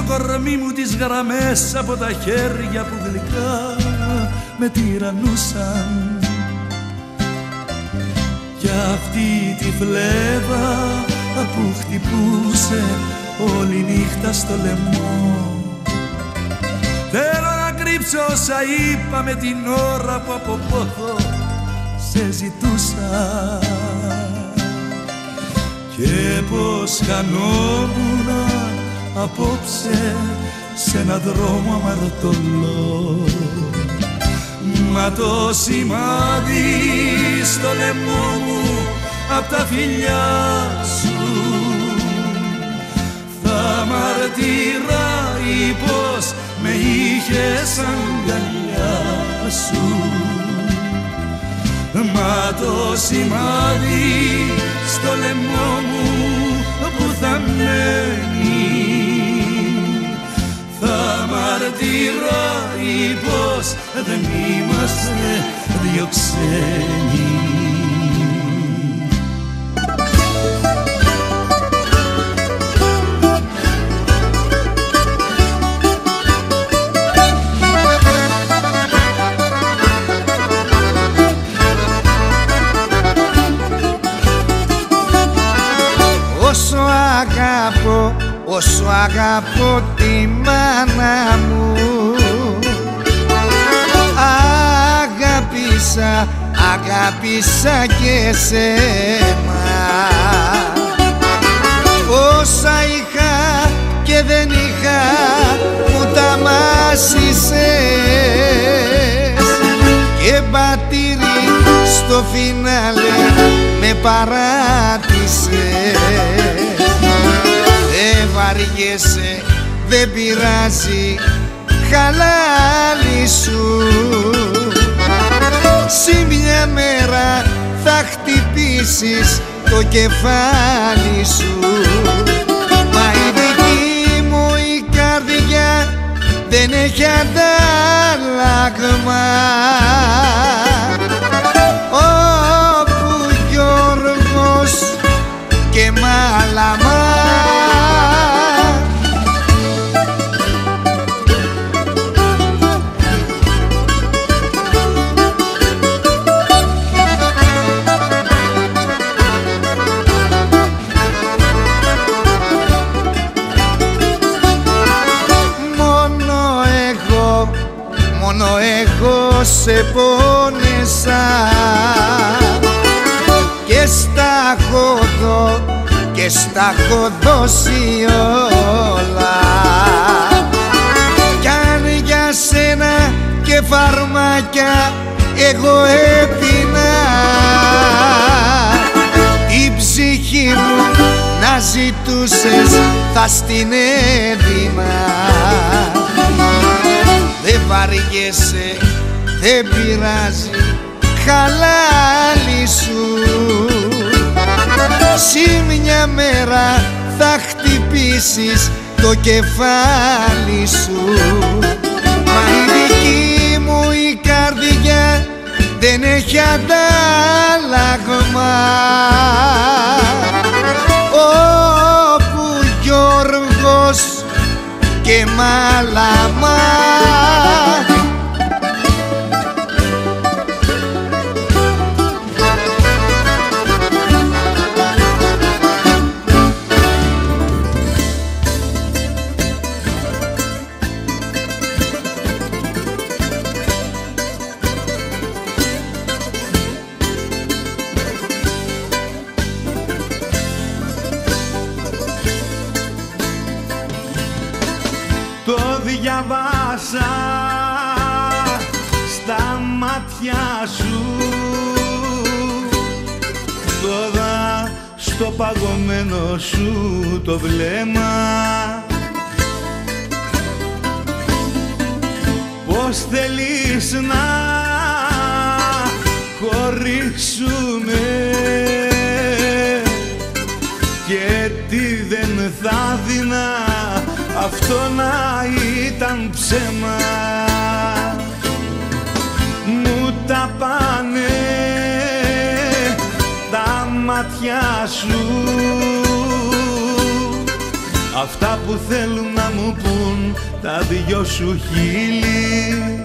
κορμί μου τις γραμμές από τα χέρια που γλυκά με τυραννούσαν. Κι αυτή τη φλέβα που χτυπούσε όλη νύχτα στο λαιμό. Θέλω να κρύψω όσα είπα με την ώρα που από πόθο σε ζητούσα. Και πως χανόμουνα απόψε σε έναν δρόμο αμαρτωλό. Μα το σημάδι στο λαιμό μου απ' τα φιλιά σου θα μαρτυράει πως με είχες αγκαλιά σου. Μα το σημάδι στο λαιμό μου που θα μένει θα μαρτυράει πως δεν είμαστε δυο ξένοι. Όσο αγαπώ τη μάνα μου, αγάπησα και σένα. Όσα είχα και δεν είχα μου τα μάσησες και μπατήρι στο φινάλε με παράτησες. Δεν βαριέσαι, δεν πειράζει, χαλάλι σου. Σε μια μέρα θα χτυπήσεις το κεφάλι σου. Μα η δική μου η καρδιά δεν έχει αντάλλαγμα. Όπου Γιώργος και Μάλαμα. Μόνο εγώ σε πόνεσα και στα έχω δώσει όλα. Κι αν για σένα και φαρμάκια εγώ έπινα, η ψυχή μου να ζητούσες θα στην έδινα. Δεν βαριέσαι, δεν πειράζει, χαλάλι σου. Σε μια μέρα θα χτυπήσεις το κεφάλι σου. Μα η δική μου η καρδιά δεν έχει αντάλλαγμα. Όπου Γιώργος και Μάλαμα. Το διαβάσα στα μάτια σου, τώρα στο παγωμένο σου το βλέμμα. Πως θέλεις να χωρίσουμε και τι δεν θα δεινά αυτό να ήταν ψέμα. Μου τα πάνε τα μάτια σου, αυτά που θέλουν να μου πουν τα δυο σου χείλη.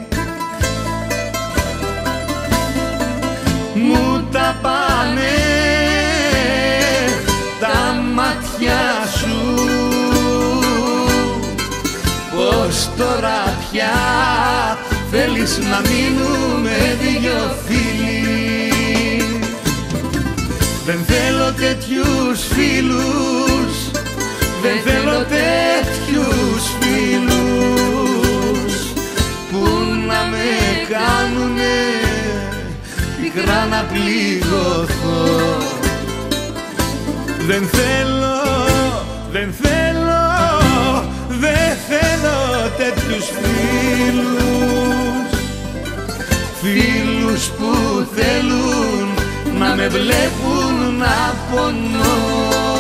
Μου τα πάνε τα μάτια σου, πως τώρα πια θέλεις να μείνουμε δυο φίλοι. Δεν θέλω τέτοιους φίλους, δεν θέλω τέτοιους φίλους που να με κάνουνε πικρά να πληγωθώ. Δεν θέλω, δεν θέλω, δεν θέλω τέτοιους φίλους, φίλους που θέλουν να με βλέπουν να πονώ.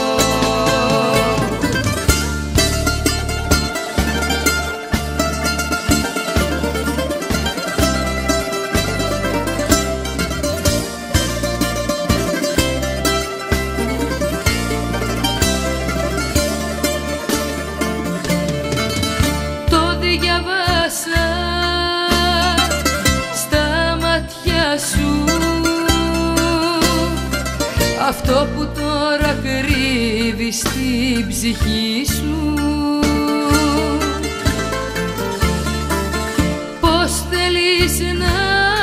Αυτό που τώρα κρύβεις στην ψυχή σου, πως θέλεις να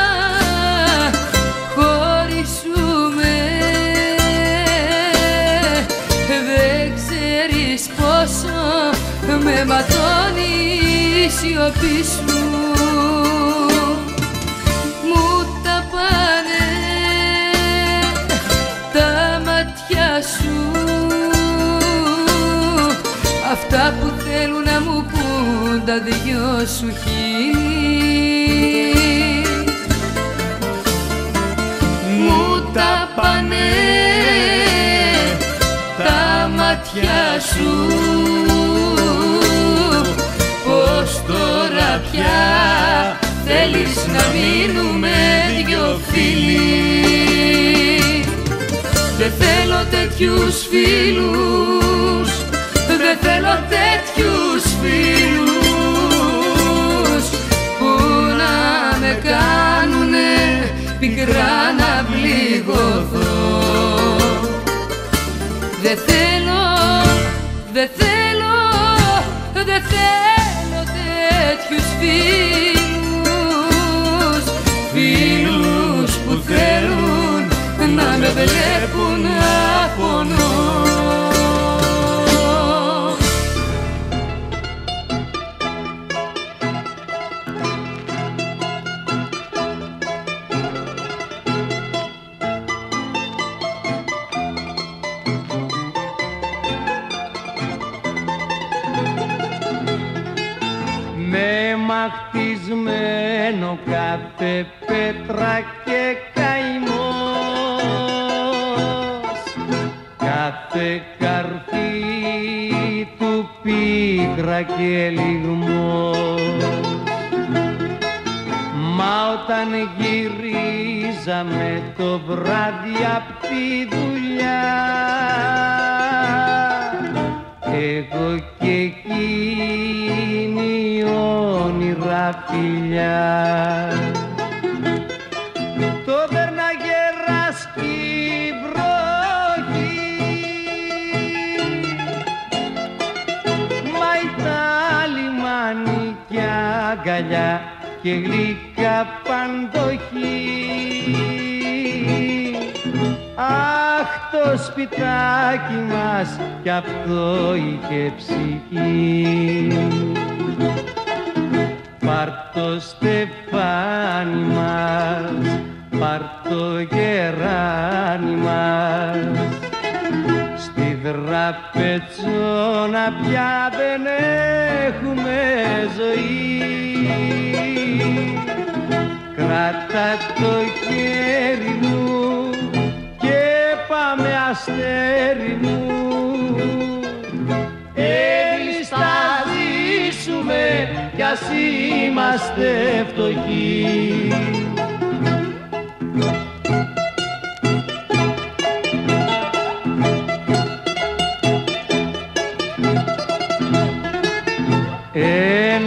χωρίσουμε, δεν ξέρεις πόσο με ματώνει η σιωπή σου. Μου τα πάνε σου, αυτά που θέλουν να μου πουν τα δυο σου χείλη. Μου τα πάνε τα μάτια σου, πως τώρα πια θέλεις να μείνουμε δυο φίλοι. Δεν θέλω τέτοιους φίλους, δεν θέλω τέτοιους φίλους που να με κάνουνε πικρά να πληγωθώ. Δεν θέλω, δεν θέλω, δεν θέλω τέτοιους φίλους, φίλους που θέλουν να με βλέπουν να πονώ. Με μαχτισμένο κάθε πέτρα και καημός, κάθε καρφί του πίκρα και λιγμός. Μα όταν γυρίζαμε το βράδυ απ' τη δουλειά, εγώ και εκείνη όνειρα φιλιά, το πέρναγε ράσκει βροχή, μα ήταν λιμάνι κι αγκαλιά και γλυκά παντοχή. Αχ, το σπιτάκι μας κι αυτό είχε ψυχή. Πάρ' το στεφάνι μας, πάρ' το γεράνι μας, στη δραπετσόνα πια δεν έχουμε ζωή. Κράτα το χέρι μου και πάμε αστέρι μου, εμείς θα ζήσουμε κι ας είμαστε φτωχοί.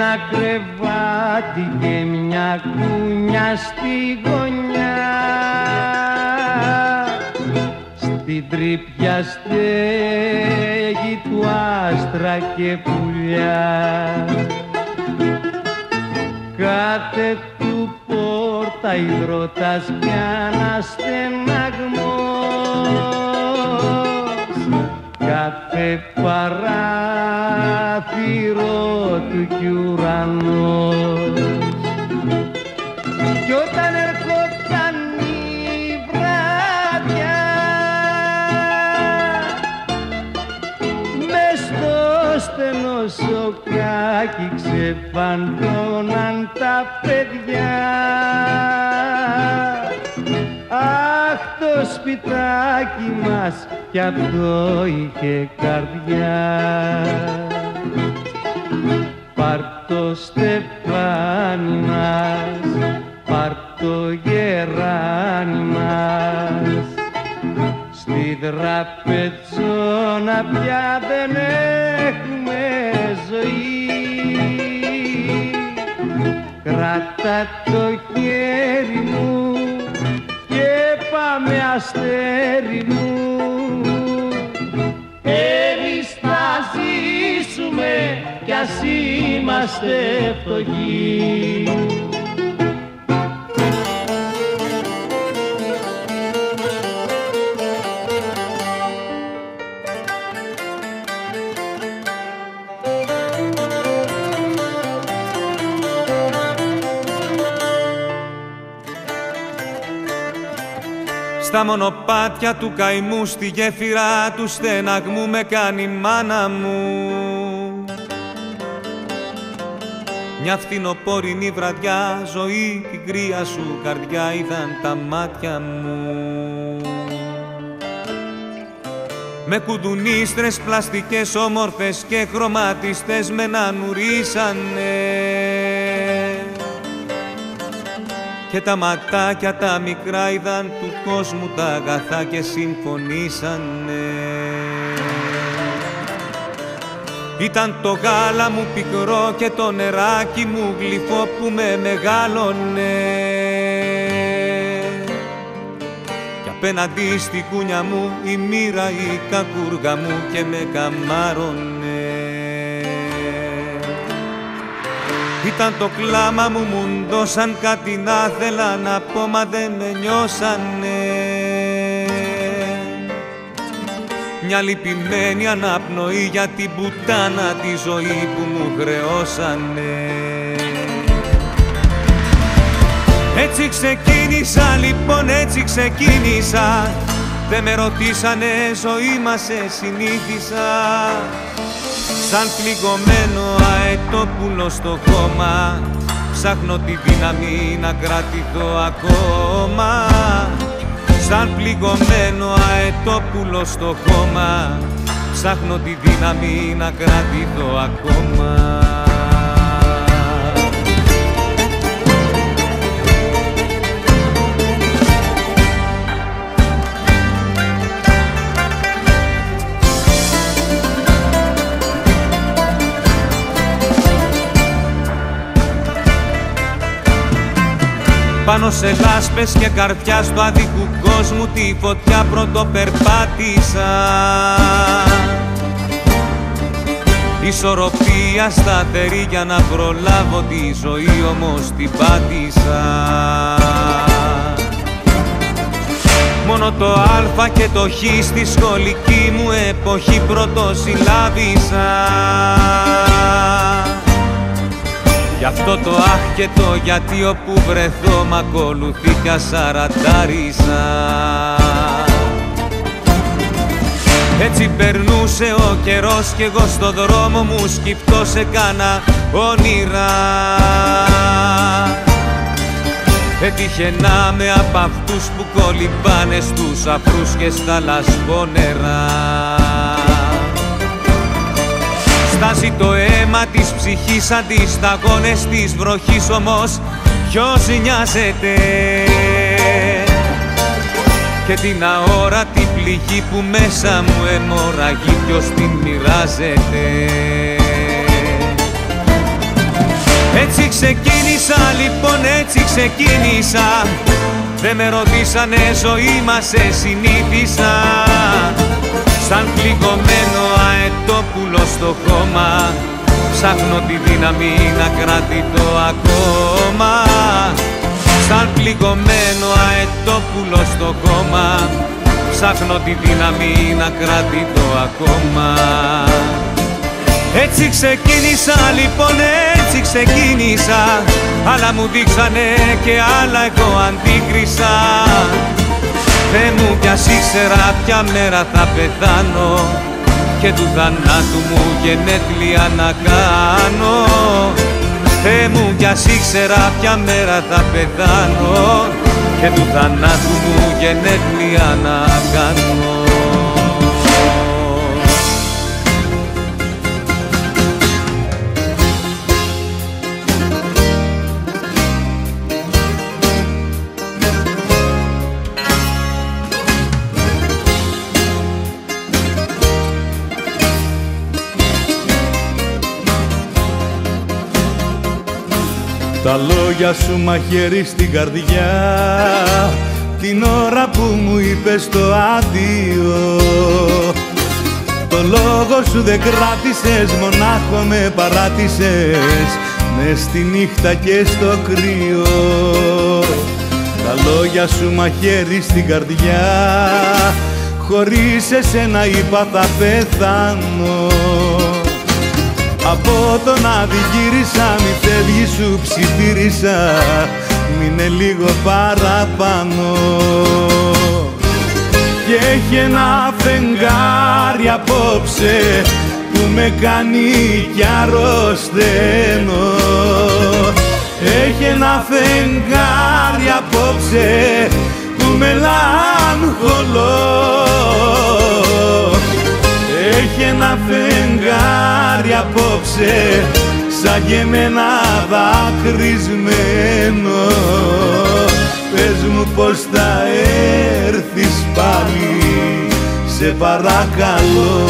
ένα κρεβάτι και μια κούνια στη γωνιά, στην τρύπια στέγη του άστρα και πουλιά. Κάθε του πόρτα υδρότας κι αναστεναγμός, κάθε παράθυρο του κι ουρανός. Κι όταν ερχόταν η βράδια, μες στο στενό σοκάκι ξεφαντώναν τα παιδιά. Αχ, το σπιτάκι μας κι αυτό είχε καρδιά. Πάρ' το στεφάνι μας, πάρ' το γεράνι μας, στη τραπεζόνα πια δεν έχουμε ζωή. Κράτα το χέρι μου και πάμε αστέρι μου, εμείς θα ζήσουμε κι ας είμαστε φτωχοί. Στα μονοπάτια του καημού, στη γέφυρα του στεναγμού με κάνει η μάνα μου. Μια φθινοπόρινη βραδιά, ζωή την κρύα σου καρδιά είδαν τα μάτια μου. Με κουδουνίστρες πλαστικές όμορφες και χρωματιστές με να νουρίσανε, και τα ματάκια τα μικρά είδαν του κόσμου τα αγαθά και συμφωνήσανε. Ήταν το γάλα μου πικρό και το νεράκι μου γλυφό που με μεγάλωνε, κι απέναντι στη κούνια μου η μοίρα η κακούργα μου και με καμάρωνε. Ήταν το κλάμα μου, μου δώσαν κάτι να θέλα να πω μα δεν με νιώσανε. Μια λυπημένη αναπνοή για την πουτάνα τη ζωή που μου χρεώσανε. Έτσι ξεκίνησα λοιπόν, έτσι ξεκίνησα, δεν με ρωτήσανε, ζωή μας σε συνήθισα. Σαν πληγωμένο αετόπουλο στο χώμα, ψάχνω τη δύναμη να κρατηθώ ακόμα. Σαν πληγωμένο αετόπουλο στο χώμα, ψάχνω τη δύναμη να κρατηθώ ακόμα. Πάνω σε λάσπες και καρδιά του άδικου κόσμου τη φωτιά πρωτοπερπάτησα. Ισορροπία σταθερή για να προλάβω τη ζωή, όμως την πάτησα. Μόνο το α και το χ στη σχολική μου εποχή πρωτοσυλλάβησα. Γι' αυτό το αχ και το γιατί όπου βρεθώ μ' ακολουθεί κι ασαρατάρισα. Έτσι περνούσε ο καιρός κι εγώ στο δρόμο μου σκυφτό σε κάνα όνειρα. Έτυχε να με απ' αυτούς που κολυμπάνε στους αφρούς και στα λασπόνερα. Στάζει το αίμα της ψυχής σαν τις σταγόνες της βροχής, όμως ποιος νοιάζεται? Και την αόρατη πληγή που μέσα μου αιμορραγεί, ποιος την μοιράζεται? Έτσι ξεκίνησα λοιπόν, έτσι ξεκίνησα. Δεν με ρωτήσανε, ζωή μας σε συνήθισα. Σαν πληγωμένο αετόπουλο στο χώμα, ψάχνω τη δύναμη να κρατήσω ακόμα. Σαν πληγωμένο αετόπουλο στο χώμα, ψάχνω τη δύναμη να κρατήσω ακόμα. Έτσι ξεκίνησα λοιπόν, έτσι ξεκίνησα. Άλλα μου δείξανε και άλλα εγώ αντίκρισα. Θεέ μου κι ας ήξερα ποια μέρα θα πεθάνω και του θανάτου μου γενέθλια να κάνω. Θεέ μου κι ας ήξερα ποια μέρα θα πεθάνω και του θανάτου μου γενέθλια να κάνω. Τα λόγια σου μαχαίρι στην καρδιά, την ώρα που μου είπες το αντίο. Το λόγο σου δεν κράτησες, μονάχο με παράτησες μες στη νύχτα και στο κρύο. Τα λόγια σου μαχαίρι στην καρδιά, χωρίς εσένα είπα θα πεθάνω. Από τον αδικήρισα, μη φεύγει σου ψιθύρισα, μείνε λίγο παραπάνω. Και έχει ένα φεγγάρι απόψε που με κάνει κι αρρωσταίνω. Έχει ένα φεγγάρι απόψε που μελαγχολώ. Έχει ένα φεγγάρι απόψε σαν και εμένα δακρυσμένο. Πες μου πως θα έρθεις πάλι, σε παρακαλώ.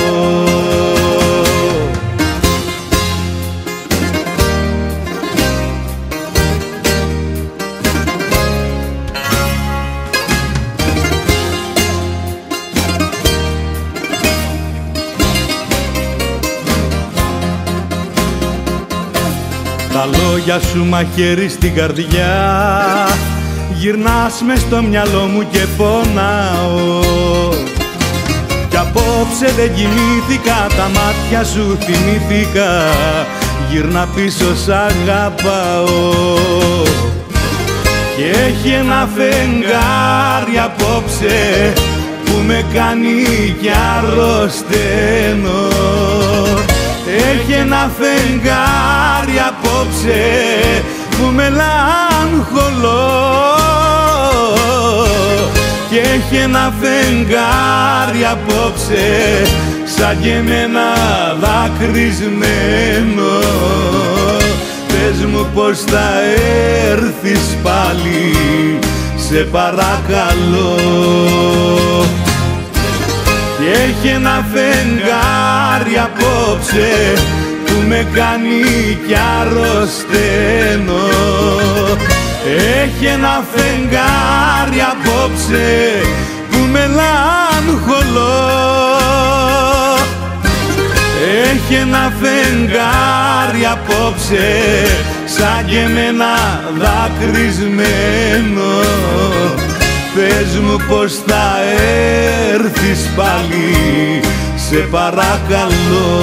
Τα λόγια σου μαχαίρι στην καρδιά, γυρνάς μες στο μυαλό μου και πονάω. Κι απόψε δεν κοιμήθηκα, τα μάτια σου θυμήθηκα, γύρνα πίσω σ' αγαπάω. Και έχει ένα φεγγάρι απόψε που με κάνει κι αρρωσταίνω. Έχει ένα φεγγάρι απόψε που μελαγχολώ. Και έχει ένα φεγγάρι απόψε σαν και εμένα δακρυσμένο. Πες μου πως θα έρθεις πάλι, σε παρακαλώ. Και έχει ένα φεγγάρι απόψε που με κάνει κι αρρωσταίνω. Έχει ένα φεγγάρι απόψε που μελαγχολώ. Έχει ένα φεγγάρι απόψε σαν και εμένα δακρυσμένο. Πες μου πως θα έρθεις πάλι, σε παρακαλώ.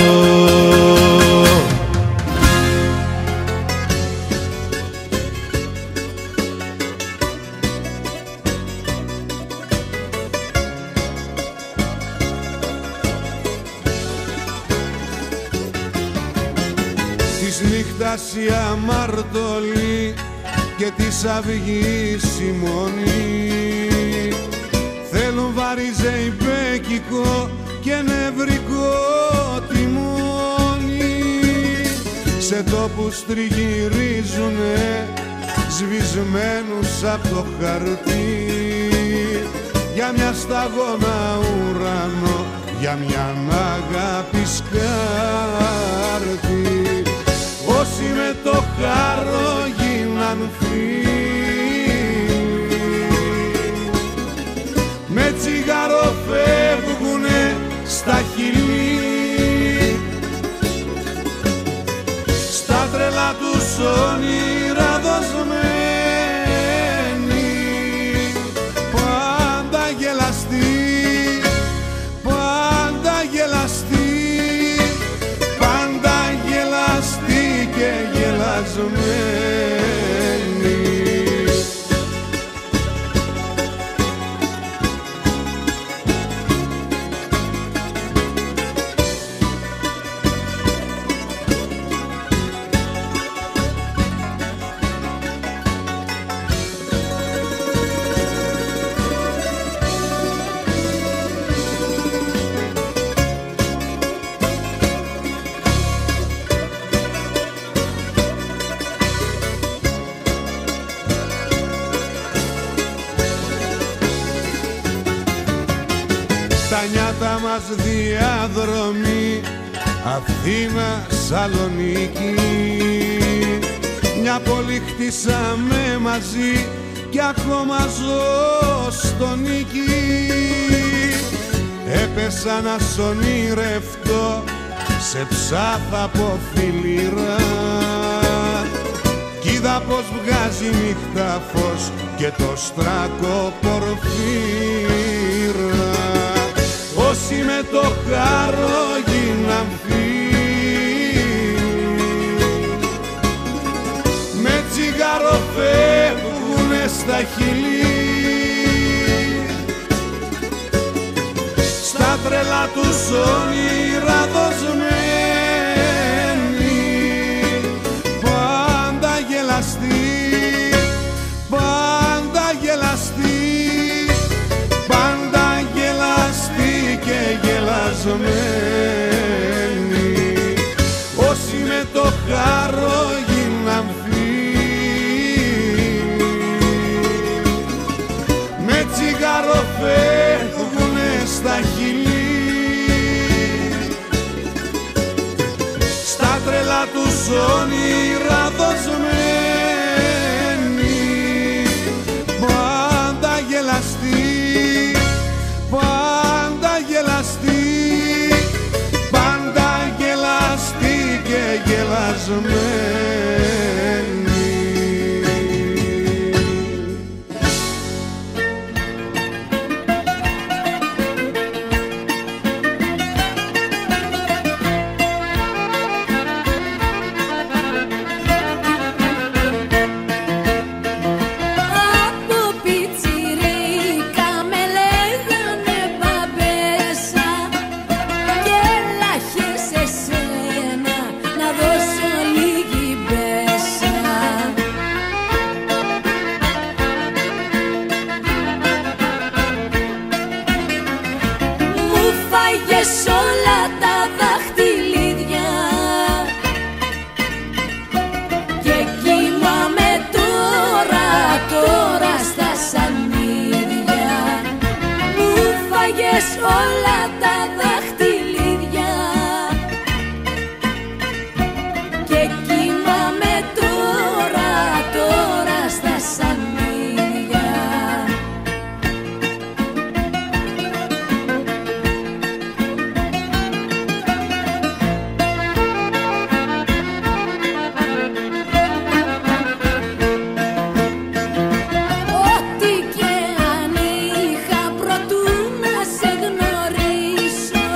Της νύχτας η αμαρτωλή και της αυγής η μονή θέλουν βαριζεϊπέκικο και νευρικό τιμόνι. Σε τόπους τριγυρίζουνε σβησμένους απ' το χαρτί, για μια σταγόνα ουρανό, για μια αγάπη σκάρτη. Ως όσοι με το χάρο γίναν φίλοι, με τσιγάρο φεύγουνε στα χειλή, στα τρελά τους όνειρα δοσμένοι, πάντα γελαστοί, πάντα γελαστοί, πάντα γελαστοί και γελασμένοι. Τα νιάτα μας διαδρομή Αθήνα, Σαλονίκη, μια πόλη χτίσαμε μαζί κι ακόμα ζω στο νίκη. Έπεσα να σ' ονειρευτώ σε ψάθα από φιλήρα κι είδα πως βγάζει νύχτα φως και το στράκο πορφύρα. Όσοι με το χάρο γίναν φίλοι, με τσιγάρο φεύγουνε στα χειλή, στα τρελά τους όνειρα δοσμένοι, πάντα γελαστοί, πάντα γελαστοί, πάντα γελαστοί και γελασμένοι. Όσοι με το χάρο γίναν φίλοι, με τσιγάρο φεύγουνε στα χειλή, στα τρελά τους όνειρα δοσμένοι, πάντα γελαστοί, πάντα γελαστοί, πάντα γελαστοί και γελασμένοι. Όλα τα δαχτυλίδια και κοιμάμαι τώρα στα σανίδια. Μου φάγες όλα τα δαχτυλίδια και κοιμάμαι τώρα στα σανίδια. Ό,τι και αν είχα προτού να σε γνωρίσω,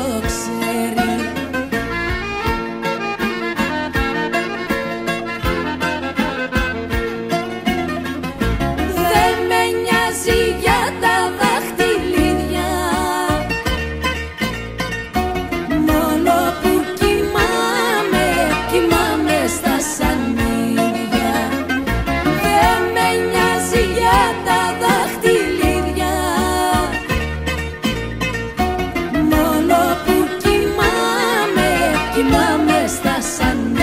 ξέρει. Δεν με νοιάζει για τα δαχτυλίδια, μόνο που κοιμάμαι, κοιμάμαι στα σανίδια. Δεν με νοιάζει για τα δαχτυλίδια, μόνο που κοιμάμαι, κοιμάμαι στα σανίδια.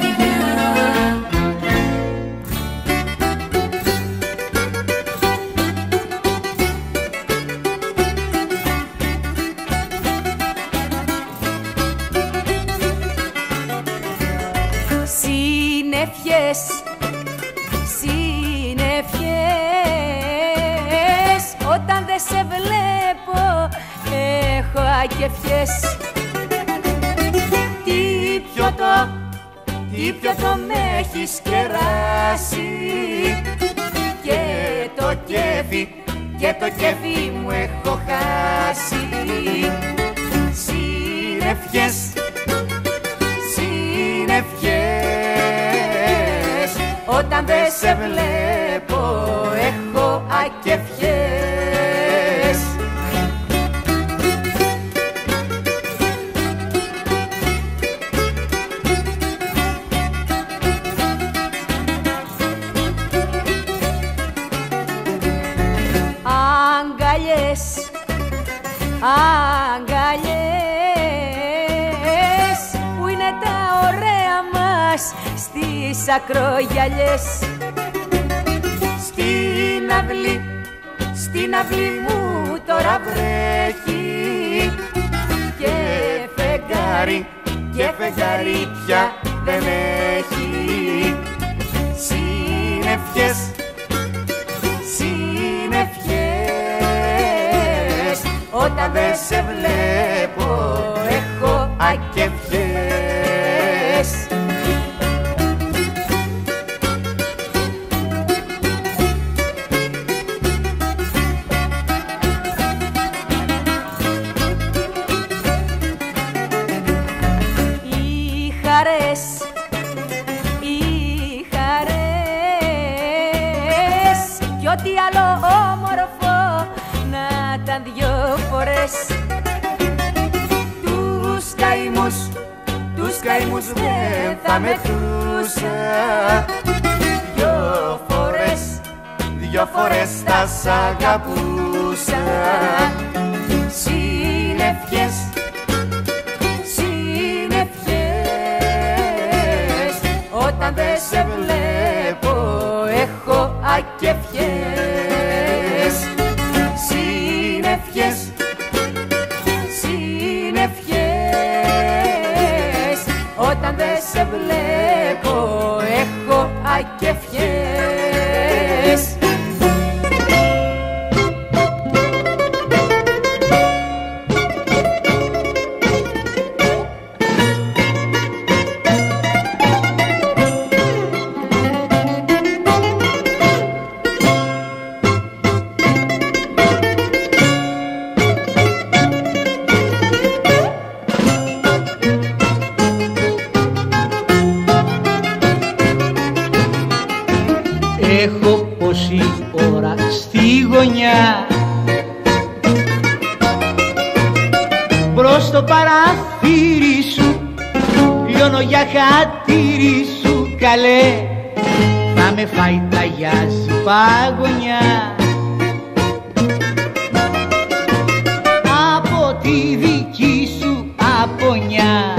Συννεφιές, συννεφιές, όταν δεν σε βλέπω έχω ακεφιές. Τι πιωτό με έχεις κεράσει, και το κέφι μου έχω χάσει. Συννεφιές, συννεφιές, όταν δεν σε βλέπω έχω ακεφιές. Αγκαλιές, αγκαλιές, που είναι τα ωραία μας στις ακρογιαλιές. Στην αυλή μου τώρα βρέχει, και φεγγάρι πια δεν έχει. Συννεφιές, συννεφιές, όταν δεν σε βλέπω έχω ακεφιές. Κι ό,τι άλλο όμορφο να ήταν δυο φορές. Τους καημούς δεν θα μετρούσα, δυο φορές θα σ' αγαπούσα. Συννεφιές, συννεφιές, όταν δεν σε βλέπω έχω ακεφιές. Συννεφιές, συννεφιές, όταν δεν σε βλέπω έχω ακεφιές. Έχω πόση ώρα στη γωνιά, μπρος στο παραθύρι σου λιώνω για χατήρι σου, καλέ, θα με φάει τα γιάζι παγωνιά. Από τη δική σου απονιά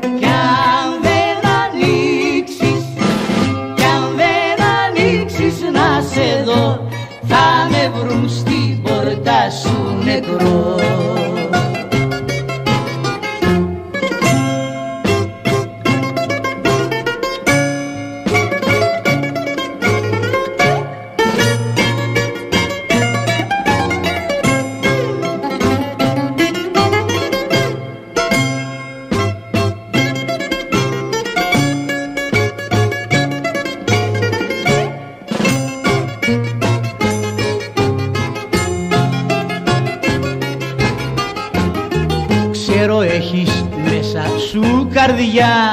να καιρό έχεις μέσα σου καρδιά.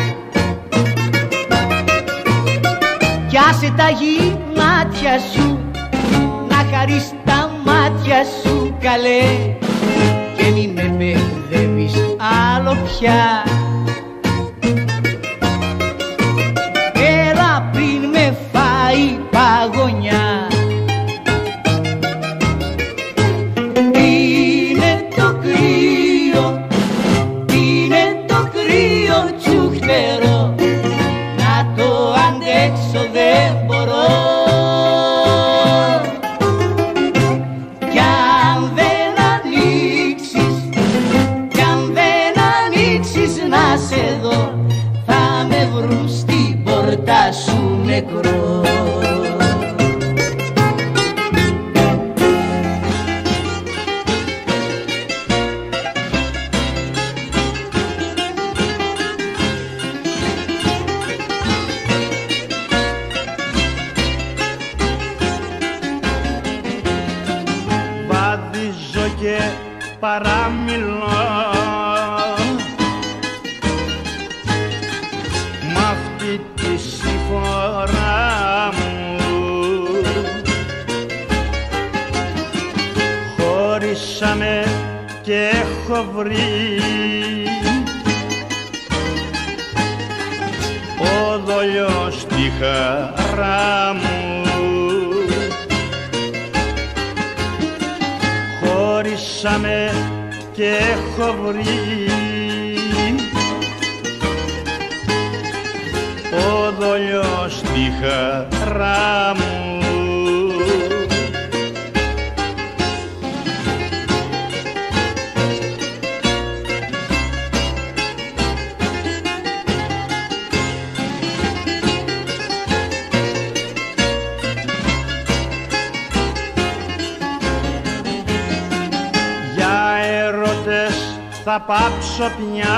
Κι άσε τα γυμάτια σου να χαρείς τα μάτια σου καλέ, και μη με μπερδεύεις άλλο πια. Έλα πριν με φάει παγωνιά. Είναι το κρύο, είναι το κρύο τσουχτερό, να το αντέξω δεν μπορώ. Κι αν δεν ανοίξεις να σε δω, θα με βρουν στην πόρτα σου νεκρό. Βαδίζω και παραμιλώ μ' αυτή τη συμφορά μου. Χωρίσαμε και έχω βρει ο δολιός στη χαρά μου. Χωρίσαμε και έχω βρει ο δολιός στη χαρά μου. Θα πάψω πια,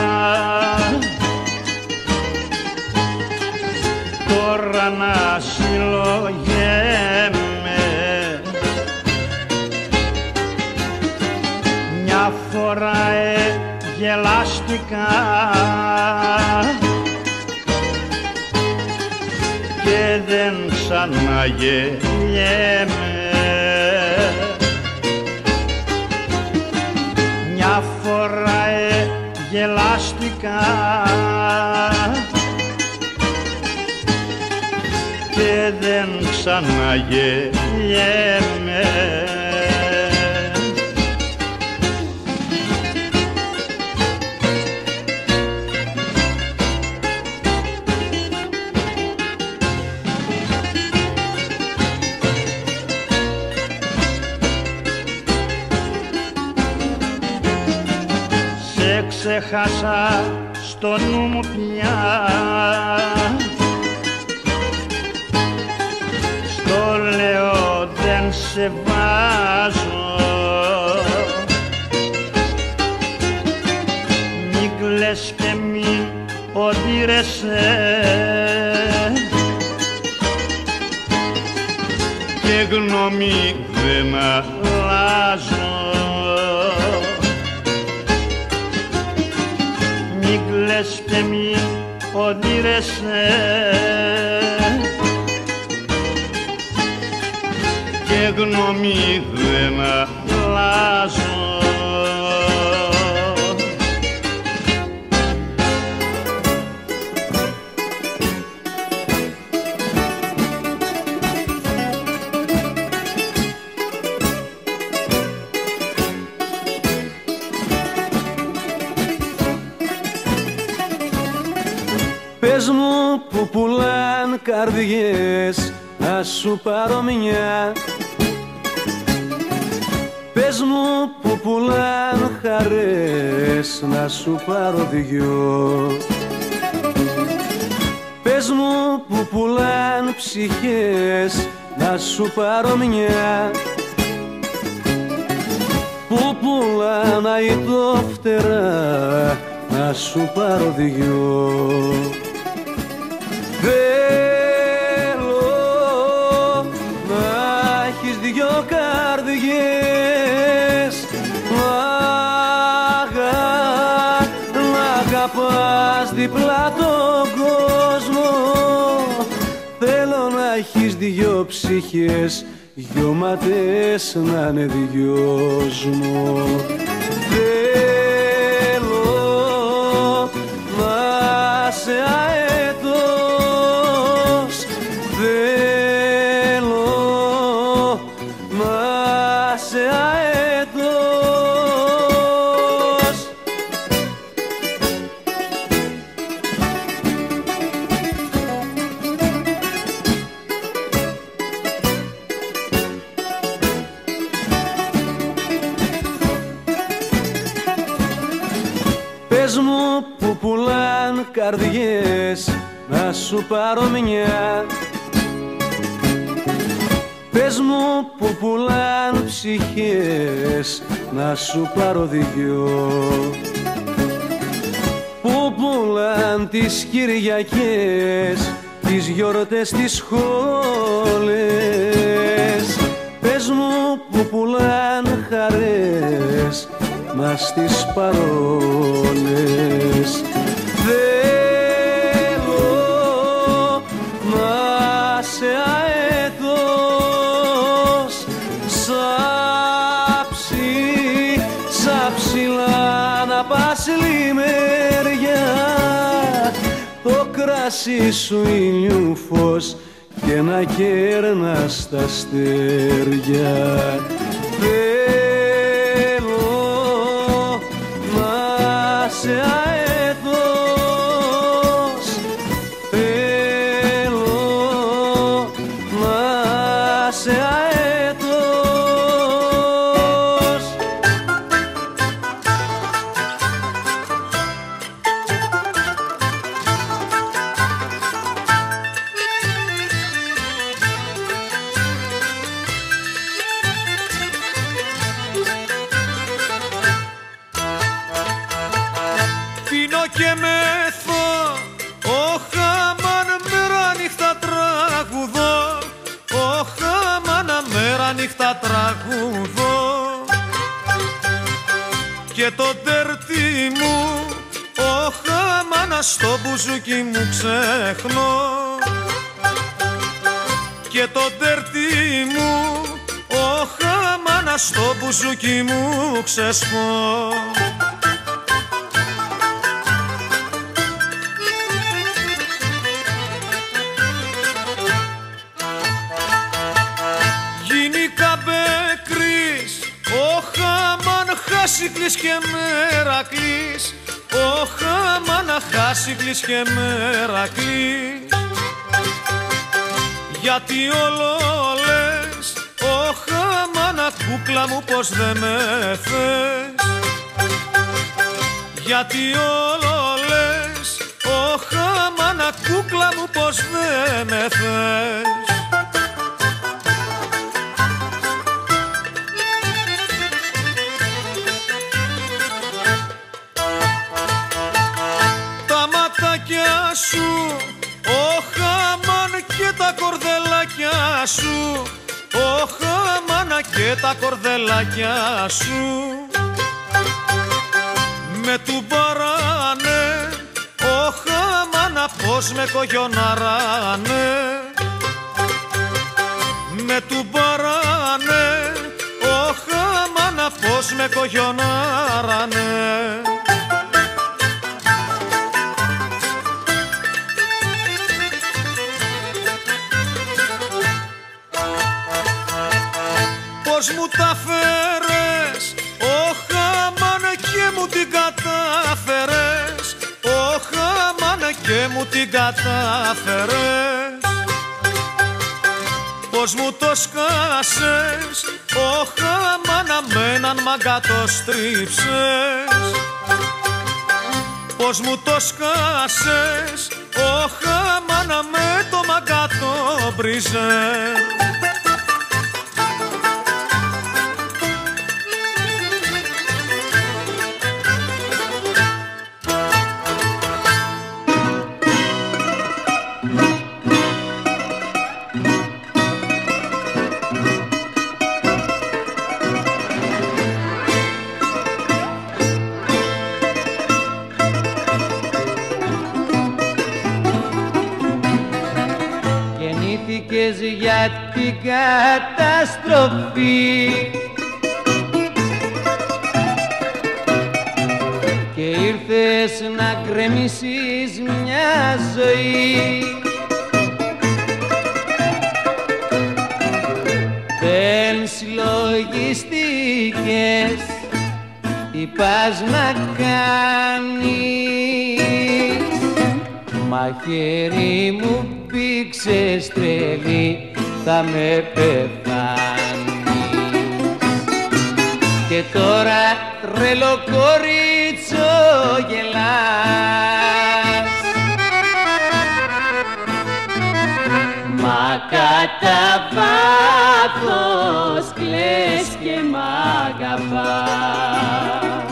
τώρα να συλλογέμαι. Μια φορά γελάστηκα και δεν ξαναγελιέμαι. Μια φορά γελάστηκα και δεν ξαναγελιέμαι. Ξέχασα στο νου μου πια, στο λέω δεν σε βάζω. Μη κλαις και μη οδύρεσαι και γνώμη δεν αλλάζω. Μη κλαις και μη οδύρεσαι και γνώμη δεν αλλάζω. Πες μου που πουλάν καρδιές, να σου πάρω μια. Πες μου που πουλάν χαρές, να σου πάρω δυο. Πες μου που πουλάν ψυχές, να σου πάρω μια. Που πουλάν αητόφτερα, να σου πάρω δυο. Θέλω να έχεις δυο καρδιές, αγάπη να πας δίπλα τον κόσμο. Θέλω να έχεις δυο ψυχές, δυο ματές να είναι δυόσμο. Θέλω να σε αέτος, θέλω να σε αέτος. Πες μου που πουλάν καρδιές, να σου πάρω μια. Πες μου που πουλάν ψυχές, να σου πάρω δυο. Που πουλάν τις Κυριακές, τις γιορτές, τις σχόλες. Πες μου που πουλάν χαρές, μας τις παρόλες. Θέλω να σε αέτος, σαν ψηλά να πας λιμέρια. Το κράσι σου ήλιου φως και να κέρνας τα αστέρια. Σε αέτος, θέλω να σε αέτος. Πίνω και μεθώ, όχ αμάν μέρα νύχτα τραγουδώ, όχ αμάν μέρα νύχτα τραγουδώ. Και το τέρτι μου, όχ αμάν στο μπουζούκι μου ξεχνώ. Και το τέρτι μου, όχ αμάν στο μπουζούκι μου ξεχνώ. Χάσικλης και Μερακλής, όχ αμάνα Χάσικλης και Μερακλής. Γιατί όλο λες, όχ αμάνα κούκλα μου πως δεν με θες. Γιατί όλο λες, όχ αμάνα κούκλα μου πως δεν με θες. Σου, όχ αμάν και τα κορδελάκια σου, όχ αμάνα και τα κορδελάκια σου. Με του παράνε, όχ αμάνα πως με κογιοναράνε. Με του παράνε, όχ αμάνα πως με κογιοναράνε. Πώς μου τα φέρες, όχ αμάν και μου την κατάφερες, όχ αμάν και μου την κατάφερες. Πώς μου το σκάσες, όχ αμάν με έναν μαγκά το στρίψες. Πώς μου το σκάσες, όχ αμάν με το μαγκά το μπρίζες. ήρθες για την καταστροφή και ήρθες να γκρεμίσεις μια ζωή. Δεν συλλογιστήκες τι πας να κάνεις, μαχαίρι μου πήξες τρελή, θα με πεθάνεις. Και τώρα τρελό κορίτσο γελάς, μα κατά βάθος κλαις και μ' αγαπάς.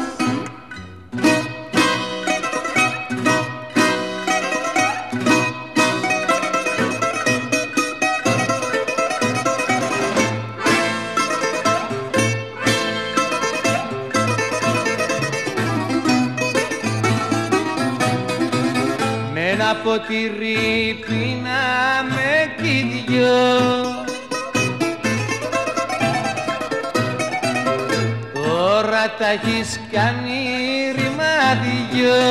Με ένα ποτήρι πίναμε κι δυο, τώρα τα έχεις κάνει ρημάδιό.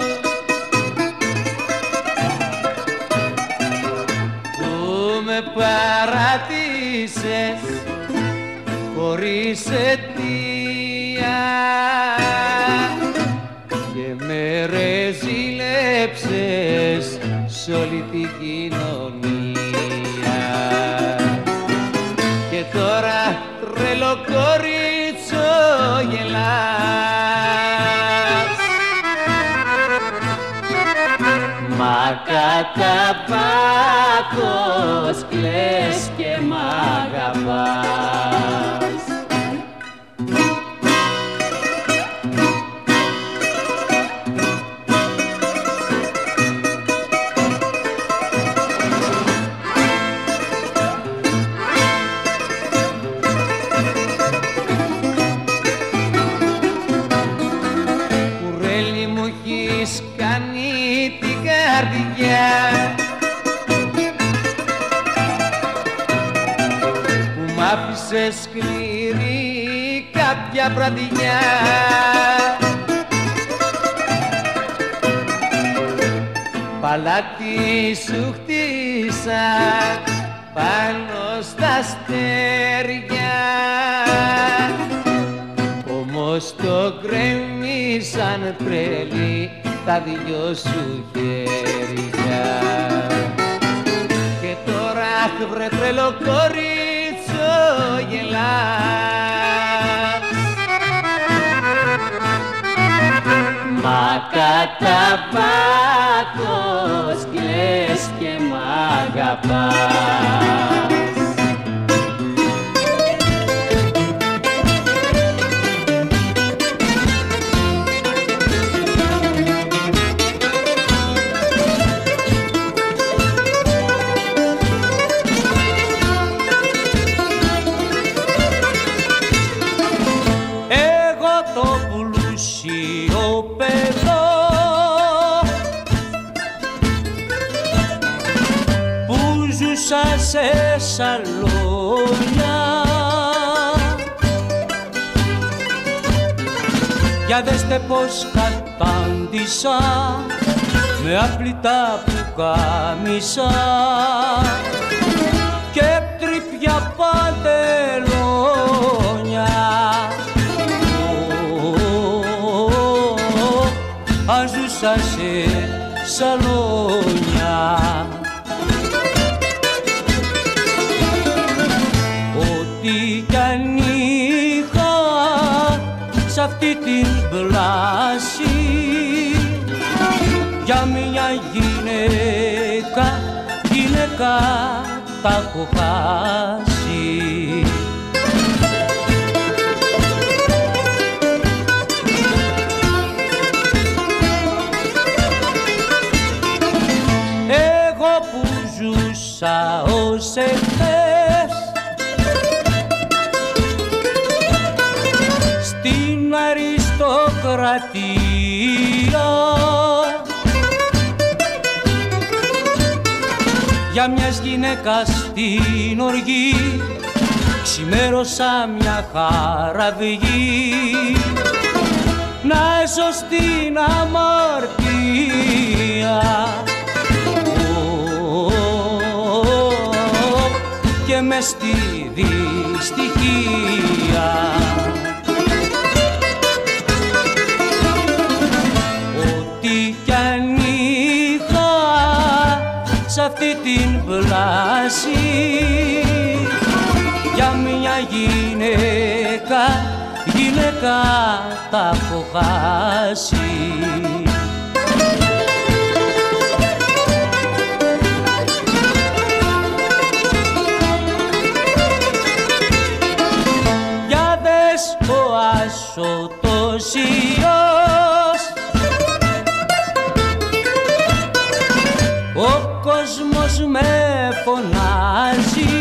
Που με παράτησες χωρίς αιτία και με ρεζιλέψες σ' όλη την κοινωνία. Και τώρα τρελό κορίτσο γελάς, μα κατά βάθος κλαις και μ' αγαπάς. Κουρέλι μου έχεις κάνει την καρδιά, που μ' άφησες σκληρή κάποια βραδιά. Παλάτι σου χτίσα πάνω στα αστέρια, όμως το γκρέμισαν τρελή τα δυο σου χέρια. Και τώρα βρε τρελό κορίτσο γελάς, μα κατά βάθος κλαις και μ' αγαπάς. Σε σαλόνια, για δέστε πως κατάντησα με απλητά πουκάμισα και τρυπιά παντελόνια. Αν ζούσα σε σαλόνια, ό,τι κι αν είχα σ' αυτή την πλάση, για μια γυναίκα τα έχω χάσει. Εγώ που ζούσα ως εχθές στην αριστοκρατία, για μιας γυναίκας την οργή, ξημέρωσα μια χαραυγή να έσω στην αμαρτία και μες στη δυστυχία. Ό,τι κι αν είχα σ' αυτή την πλάση για μια γυναίκα τα έχω χάσει. Για δες ο άσωτος ιός, ο κόσμος με φωνάζει,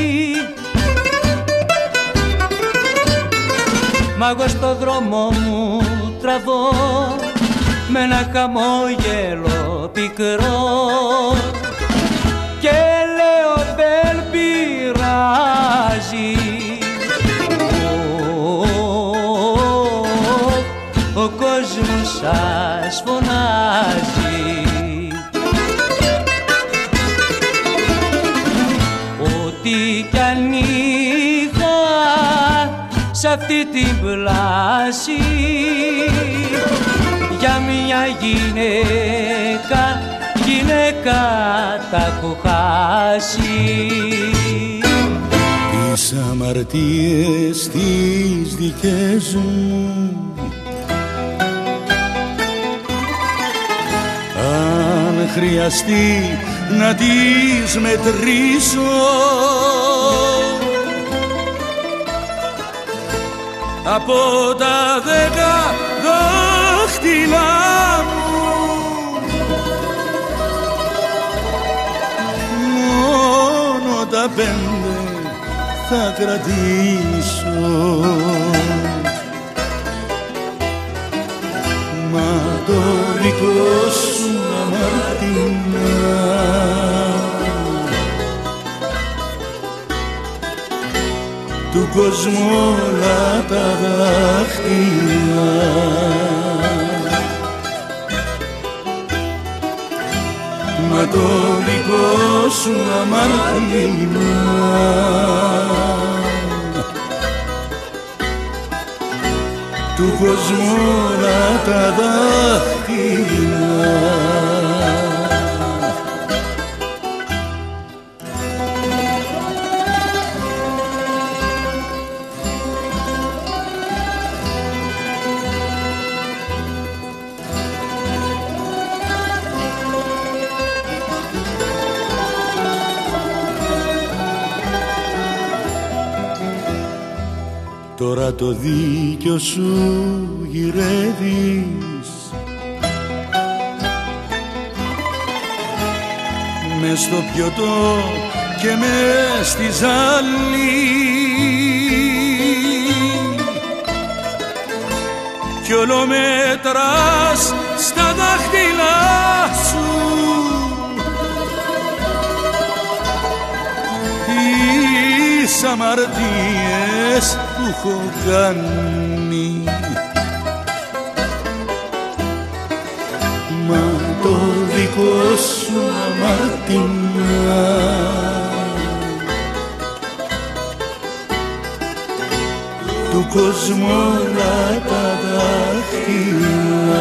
μα εγώ στο δρόμο μου τραβώ με ένα χαμόγελο πικρό και λέω δεν πειράζει, ο κόσμος σας φωνάζει. Ό,τι κι αν είχα σ' αυτή την πλάση για μια γυναίκα τα έχω χάσει. Τις αμαρτίες τις δικές μου αν χρειαστεί να τις μετρήσω από τα 10 δάχτυλα μου μόνο τα 5 θα κρατήσω. Μα το δικό σου αμάρτημα του κόσμου όλα τα δάχτυλα, μα το δικό σου αμάρτημα του κόσμου όλα τα δάχτυλα. Τώρα το δίκιο σου γυρεύεις μες στο πιωτό και μες στη ζάλη κι όλο μετράς στα δάχτυλά σου τις αμαρτίες που έχω κάνει. Μα το δικό σου αμάρτημα του κόσμου όλα τα δάχτυλα,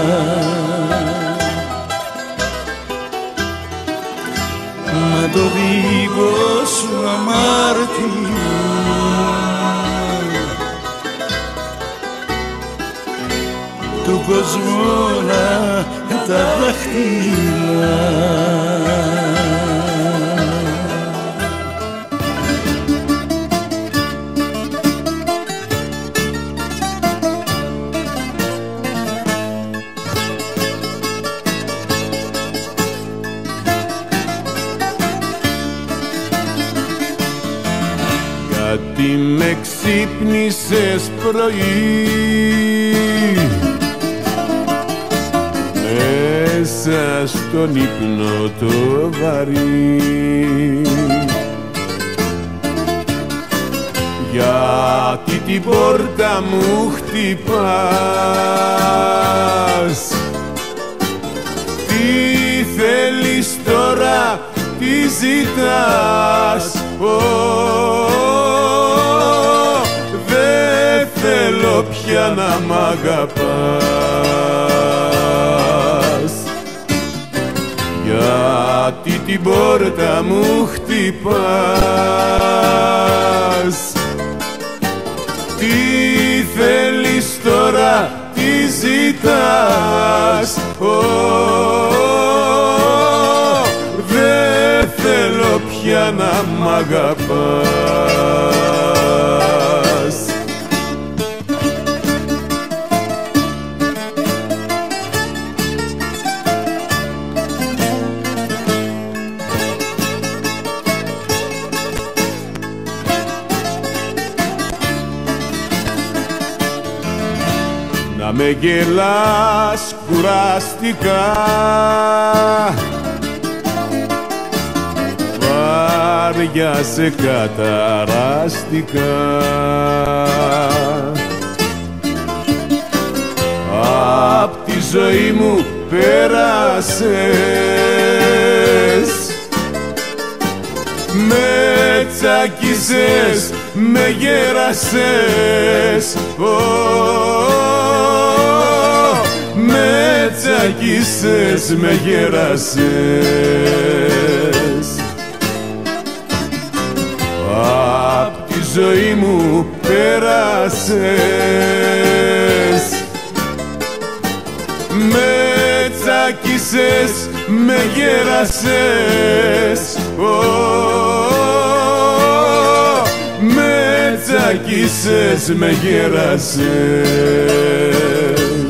μα το δικό σου αμάρτημα του κόσμου όλα τα δάχτυλα. Γιατί με ξύπνησες πρωί μέσα στον ύπνο το βαρύ. Γιατί την πόρτα μου χτυπάς, τι θέλεις τώρα, τι ζητάς? Δεν θέλω πια να μ' αγαπάς. Γιατί την πόρτα μου χτυπάς, τι θέλεις τώρα, τι ζητάς? Δεν θέλω πια να μ' αγαπάς. Να με γελάς κουραστικά, βάρια σε καταραστικά, απ' τη ζωή μου πέρασες, με τσακίσες, με γέρασες, με τσακίσες, με γέρασες. Απ' τη ζωή μου πέρασες, με τσακίσες, με γέρασες, με τσακίσες, με γέρασες.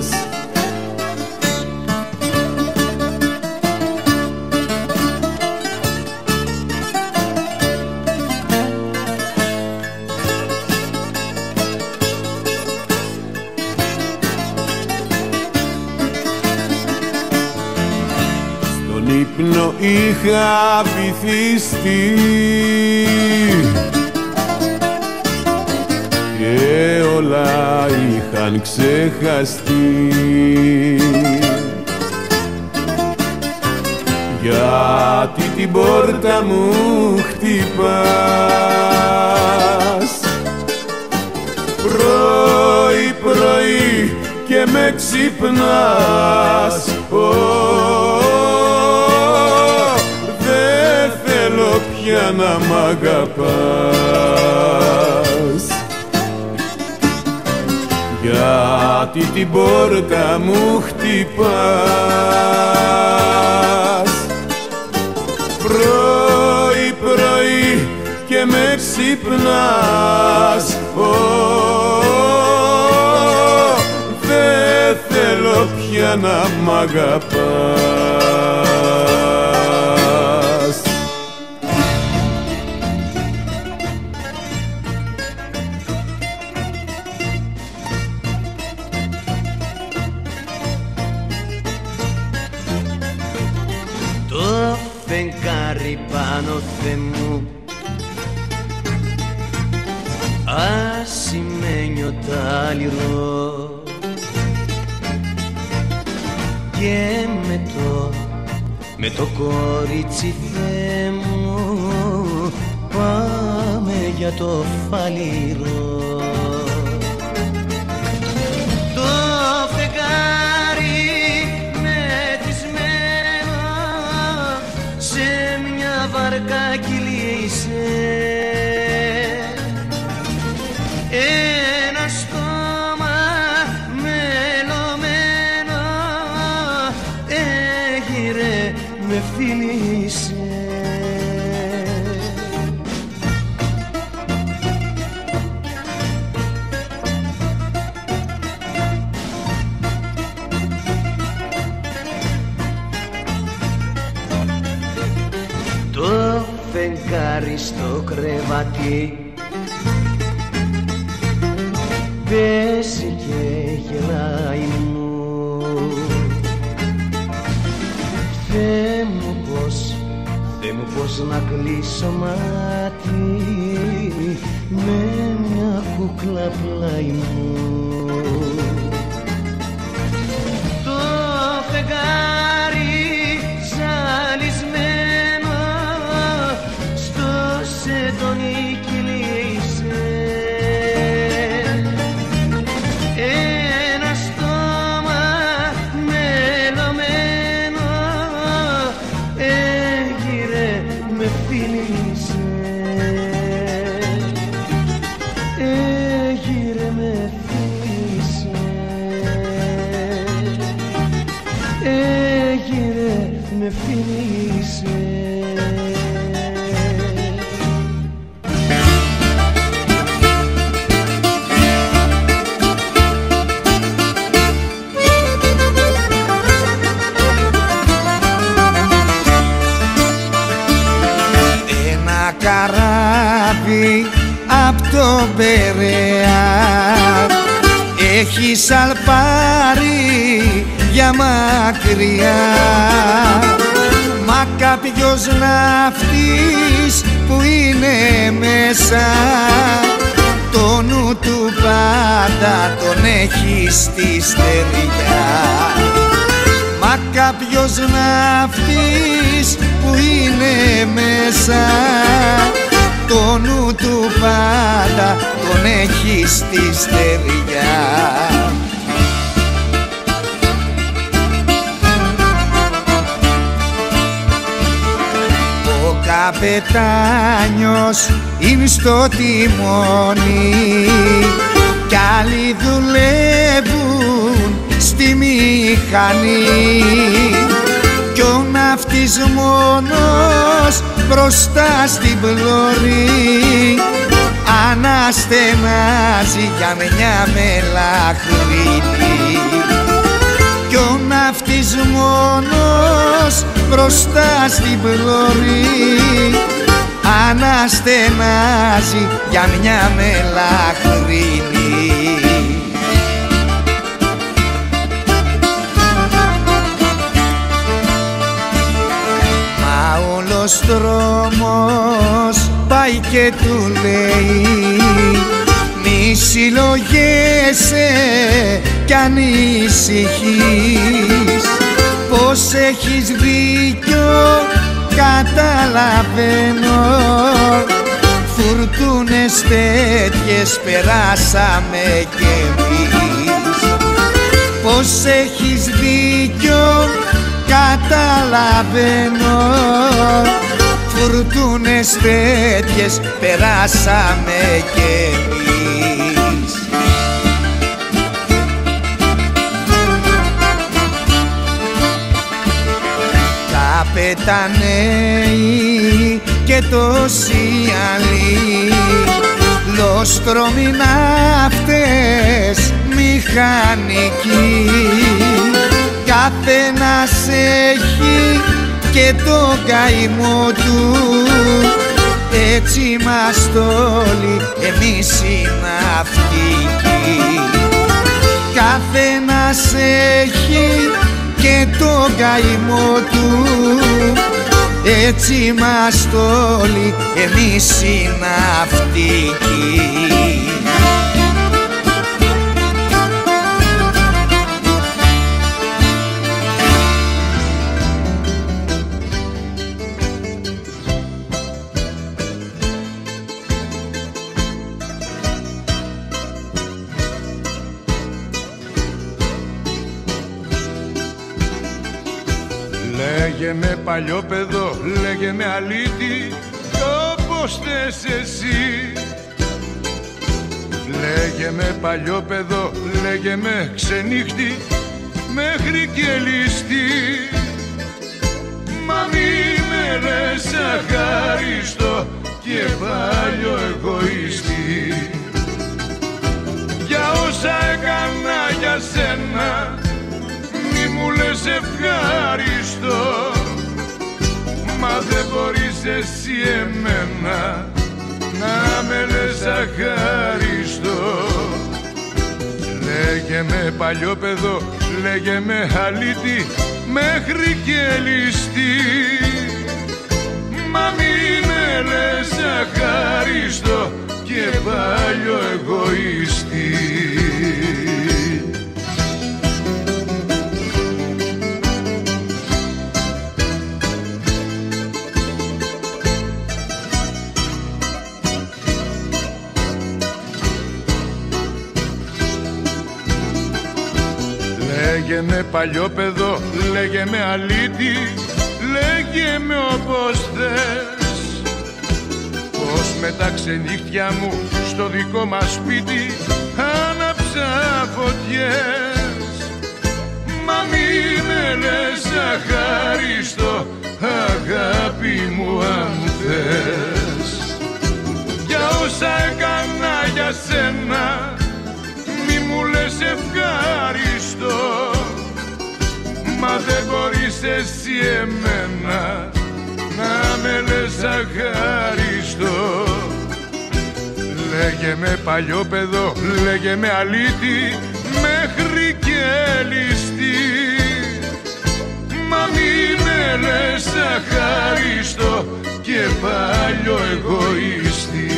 Στον ύπνο είχα βυθιστεί και όλα είχαν ξεχαστεί. Γιατί την πόρτα μου χτυπάς, πρωί πρωί και με ξυπνάς. Δεν θέλω πια να μ' αγαπάς. Γιατί την πόρτα μου χτυπάς, πρωί πρωί και με ξυπνάς. Δεν θέλω πια να μ' αγαπάς. Το φεγγάρι πάνω Θεέ μου, ασημένιο τάλιρο, και με το κορίτσι Θεέ μου πάμε για το φαλήρο. Το φεγγάρι μεθυσμένο σε μια βαρκά κυλήσε, ένα στόμα μελωμένο έγειρε, με φίλησε. Το φεγγάρι στο κρεβάτι πέσει και γελάει μου, πως να κλείσω μάτι με μια κούκλα πλάι μου. Το φεγγάρι ζαλισμένο στο σεντόνι κυλήσε. Ένα στόμα μελωμένο έγειρε με φίλησε. Έγειρε με φίλησε. Έγειρε με φίλησε. Ένα καράβι απ' το Περαία έχει σαλπάρει για μακριά, μα κάποιος ναυτής που είναι μέσα το νου του πάντα τον έχει στη στεριά. Μα κάποιος ναυτής που είναι μέσα το νου του πάντα τον έχει στη στεριά. Ο καπετάνιος είναι στο τιμόνι κι άλλοι δουλεύουν στη μηχανή κι ο ναυτής μόνος μπροστά στην πλώρη αναστενάζει για μια μελαχρινή. Κι ο ναυτής μόνος μπροστά στην πλώρη αναστενάζει για μια μελαχρινή. Μα όλος δρόμος πάει και του λέει μη συλλογέσαι κι ανησυχείς, πως έχεις δίκιο καταλαβαίνω, φουρτούνες τέτοιες περάσαμε κι εμείς. Πως έχεις δίκιο καταλαβαίνω, φουρτούνες τέτοιες περάσαμε κι εμείς. Καπεταναίοι και τόσοι άλλοι, λοστρόμοι ναύτες μηχανικοί, καθένας έχει και το καημό του, έτσι είμαστε όλοι εμείς οι ναυτικοί. Καθένας έχει και το καημό του, έτσι είμαστε όλοι εμείς οι ναυτικοί. Λέγε με παλιόπαιδο, λέγε με αλήτη, όπως θες εσύ. Λέγε με παλιόπαιδο, λέγε με ξενύχτη, μέχρι και ληστή. Μα μη με λες αχάριστο και παλιό εγωιστή. Για όσα έκανα για σένα μη μου λες ευχάριστο, μα δεν μπορείς εσύ εμένα να με λες αχάριστο. Λέγε με παλιόπαιδο, λέγε με αλήτη, μέχρι και ληστή. Μα μην με λες αχάριστο και παλιό εγωιστή. Λέγε με παλιόπαιδο, λέγε με αλήτη, λέγε με όπως θες. Πως με τα ξενύχτια μου στο δικό μας σπίτι άναψα φωτιές. Μα μην με λες αχάριστο, αγάπη μου αν θες. Για όσα έκανα για σένα μη μου λες ευχάριστο, μα δεν μπορείς εσύ εμένα να με λες αχάριστο. Λέγε με παλιόπαιδο, λέγε με αλήτη, μέχρι και ληστή. Μα μη με λες αχάριστο και παλιό εγωιστή.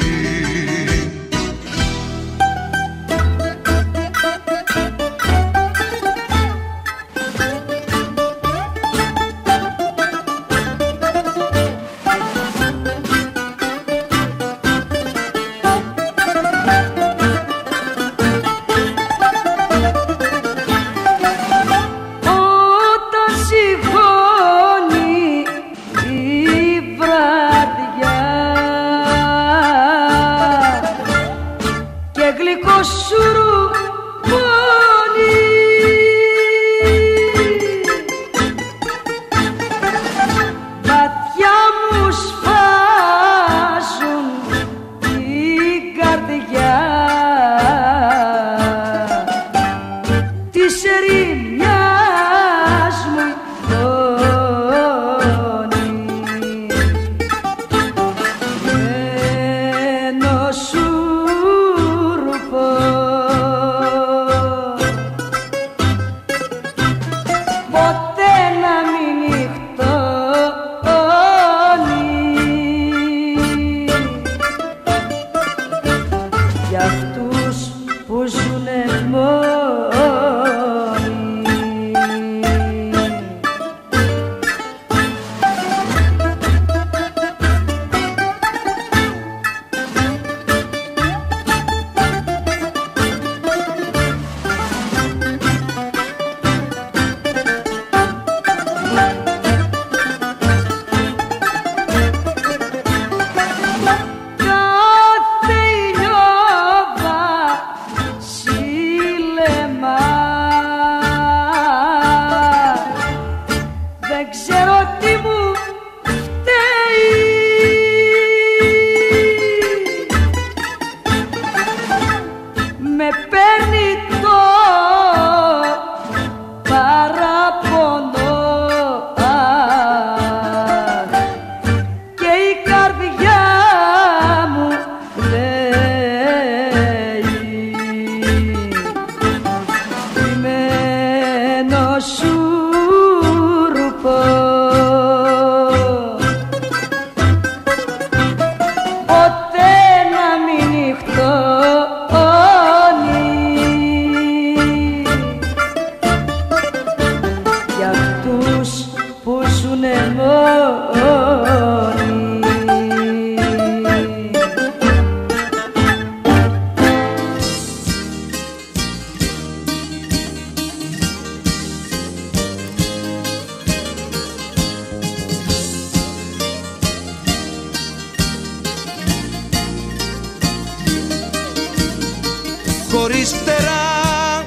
χωρίς φτερά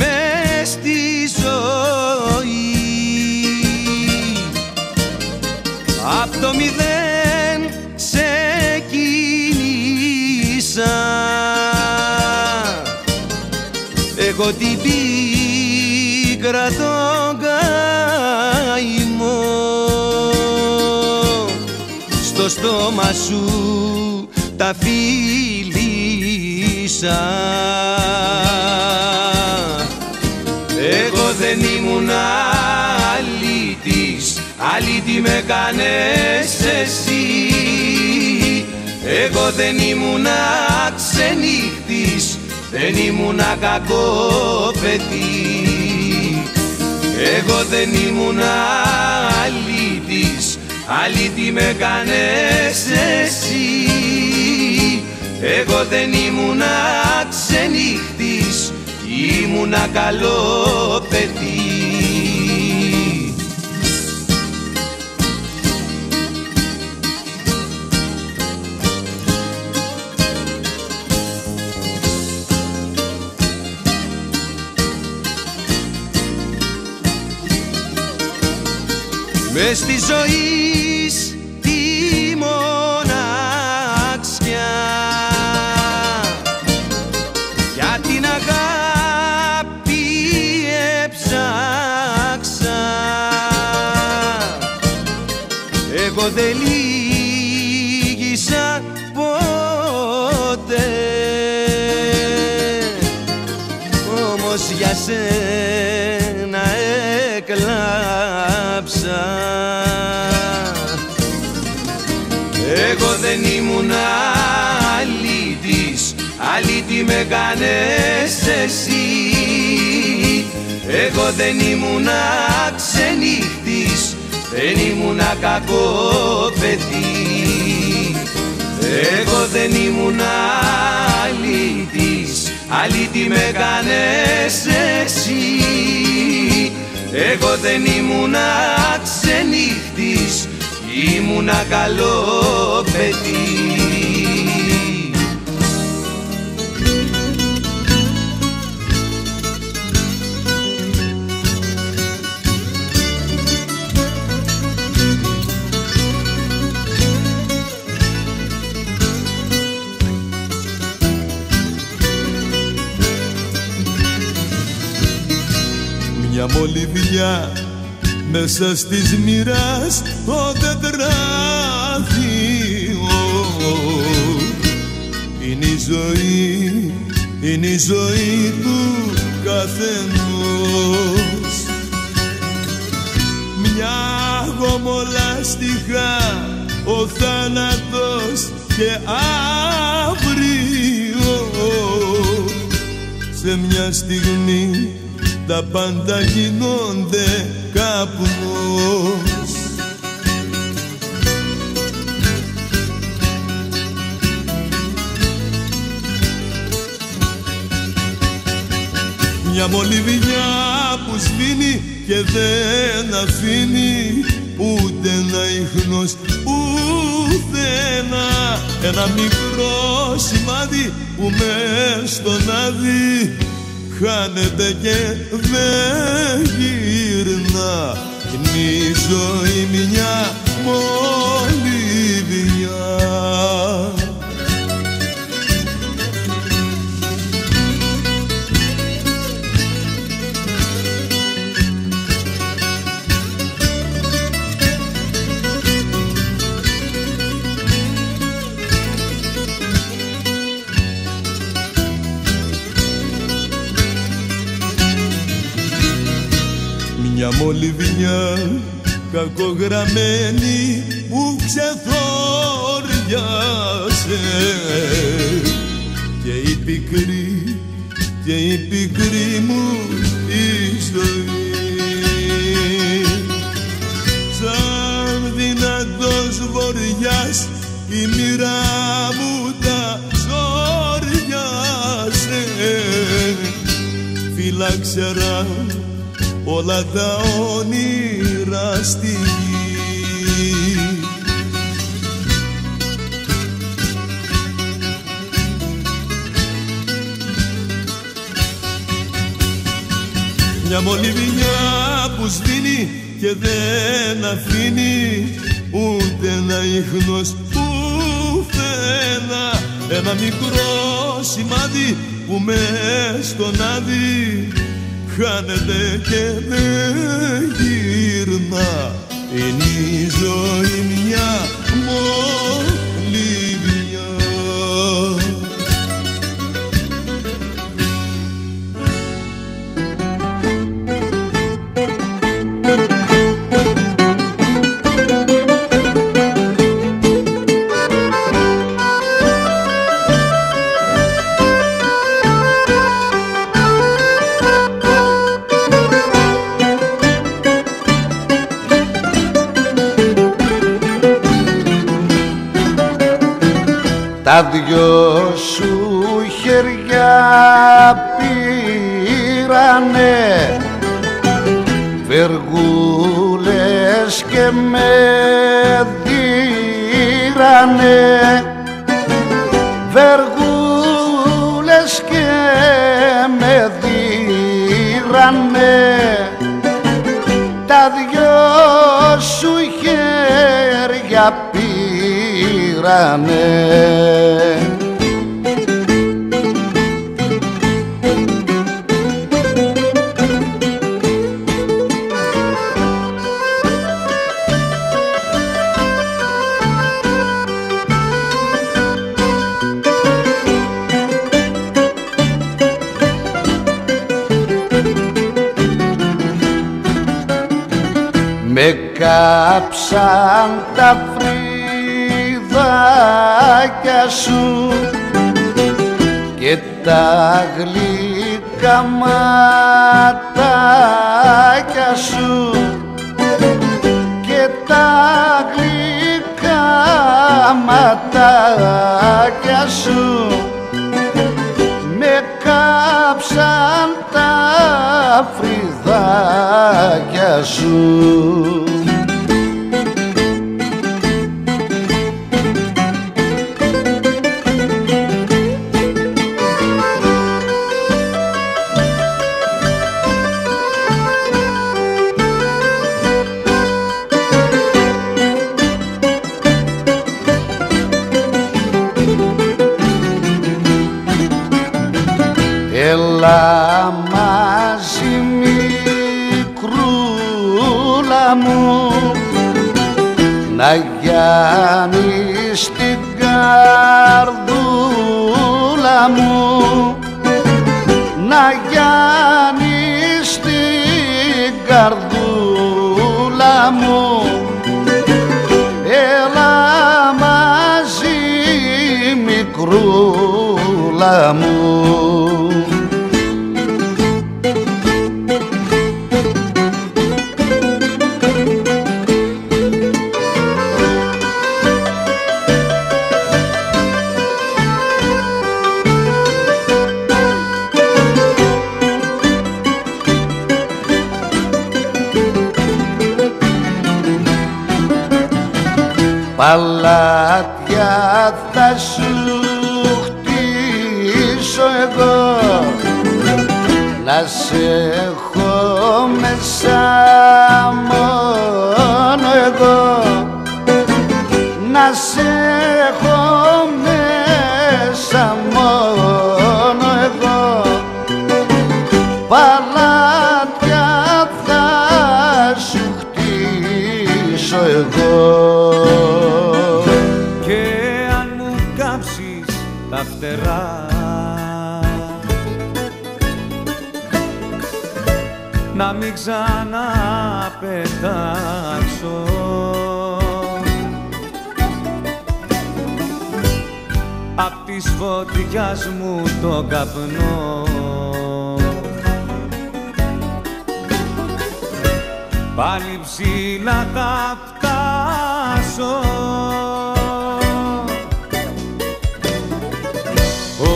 μες στη ζωή. Απ' το μηδέν σε κίνησα, εγώ την πίκρα τον καημό, στο στόμα σου τα φίλησα. Εγώ δεν ήμουν αλήτης, άλλη τι με κάνες εσύ. Εγώ δεν ήμουνα ξενύχτης, δεν ήμουνα κακό παιδί. Εγώ δεν ήμουνα αλήτης, αλήτη με κάνες εσύ. Εγώ δεν ήμουνα ξενύχτης, ήμουνα καλό παιδί. Μες στη ζωή τη μοναξιά, για την αγάπη έψαξα. Εγώ δεν λύγησα ποτέ, όμως για σένα έκλαψα. Εγώ δεν ήμουνα αλήτης, αλήτη με κάνες εσύ. Εγώ δεν ήμουνα ξενύχτης, δεν ήμουνα κακό παιδί. Εγώ δεν ήμουνα αλήτης, αλήτη με κάνες εσύ. Εγώ δεν ήμουνα ξενύχτης, ήμουνα καλό παιδί. Μια μολυβιά μέσα στις μοίρας το τετράδιο, είναι η ζωή, είναι η ζωή του καθενός. Μια γομολάστιχα ο θάνατος και αύριο, σε μια στιγμή τα πάντα γίνονται καπνός. Μια μολυβιά που σβήνει και δεν αφήνει ούτε ένα ίχνος ουδένα. Ένα μικρό σημάδι που μες στον άδει χάνεται και δεν γυρνά. Είναι η ζωή μια μολυβιά. Μια μολυβιά κακογραμμένη που ξεθόριασε, και η πικρή μου η ζωή. Σαν δυνατός βοριάς η μοίρα μου τα σόριασε. Φύλαξερα όλα τα όνειρα στη γη. Μια μολυβιά που σβήνει και δεν αφήνει ούτε ένα ίχνος πουθενά. Ένα μικρό σημάδι που μες στον άδει χάνεται και δεν γυρνά. Είναι η ζωή μια μολυβιά. τα δυο σου χέρια πήρανε βεργούλες και με δίρανε, βεργούλες και με δίρανε, τα δυο σου χέρια πήρανε. Με κάψαν τα φρυδάκια σου και τα γλυκά ματάκια σου και τα γλυκά ματάκια σου, με κάψαν τα φρυδάκια σου. Έλα μαζί μικρούλα μου, να γιάνεις την καρδούλα μου, να γιάνεις την καρδούλα μου. Έλα μαζί μικρούλα μου. Παλάτια θα σου χτίσω εγώ, να σε έχω μέσα μόνο εγώ, να σε έχω μέσα μόνο εγώ. Παλάτια θα σου χτίσω εγώ. Τα φτερά να μην ξαναπετάξω, απ' της φωτιάς μου το καπνό, πάλι ψηλά θα φτάσω. Ο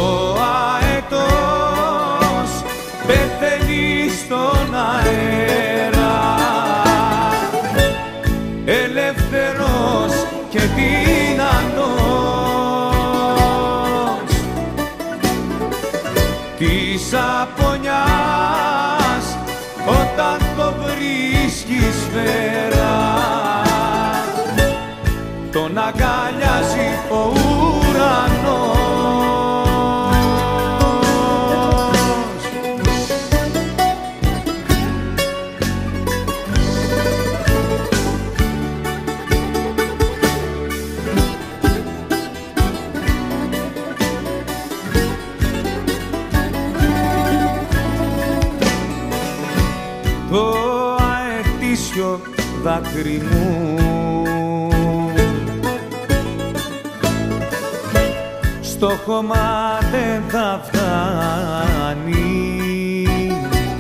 αετός πεθαίνει στον αέρα, ελεύθερος και δυνατός, της απονιάς όταν το βρίσκεις σφαίρα, τον αγκαλιάζει ο ουρανός. Το αετήσιο δάκρυ μου στο χώμα δεν θα φτάνει,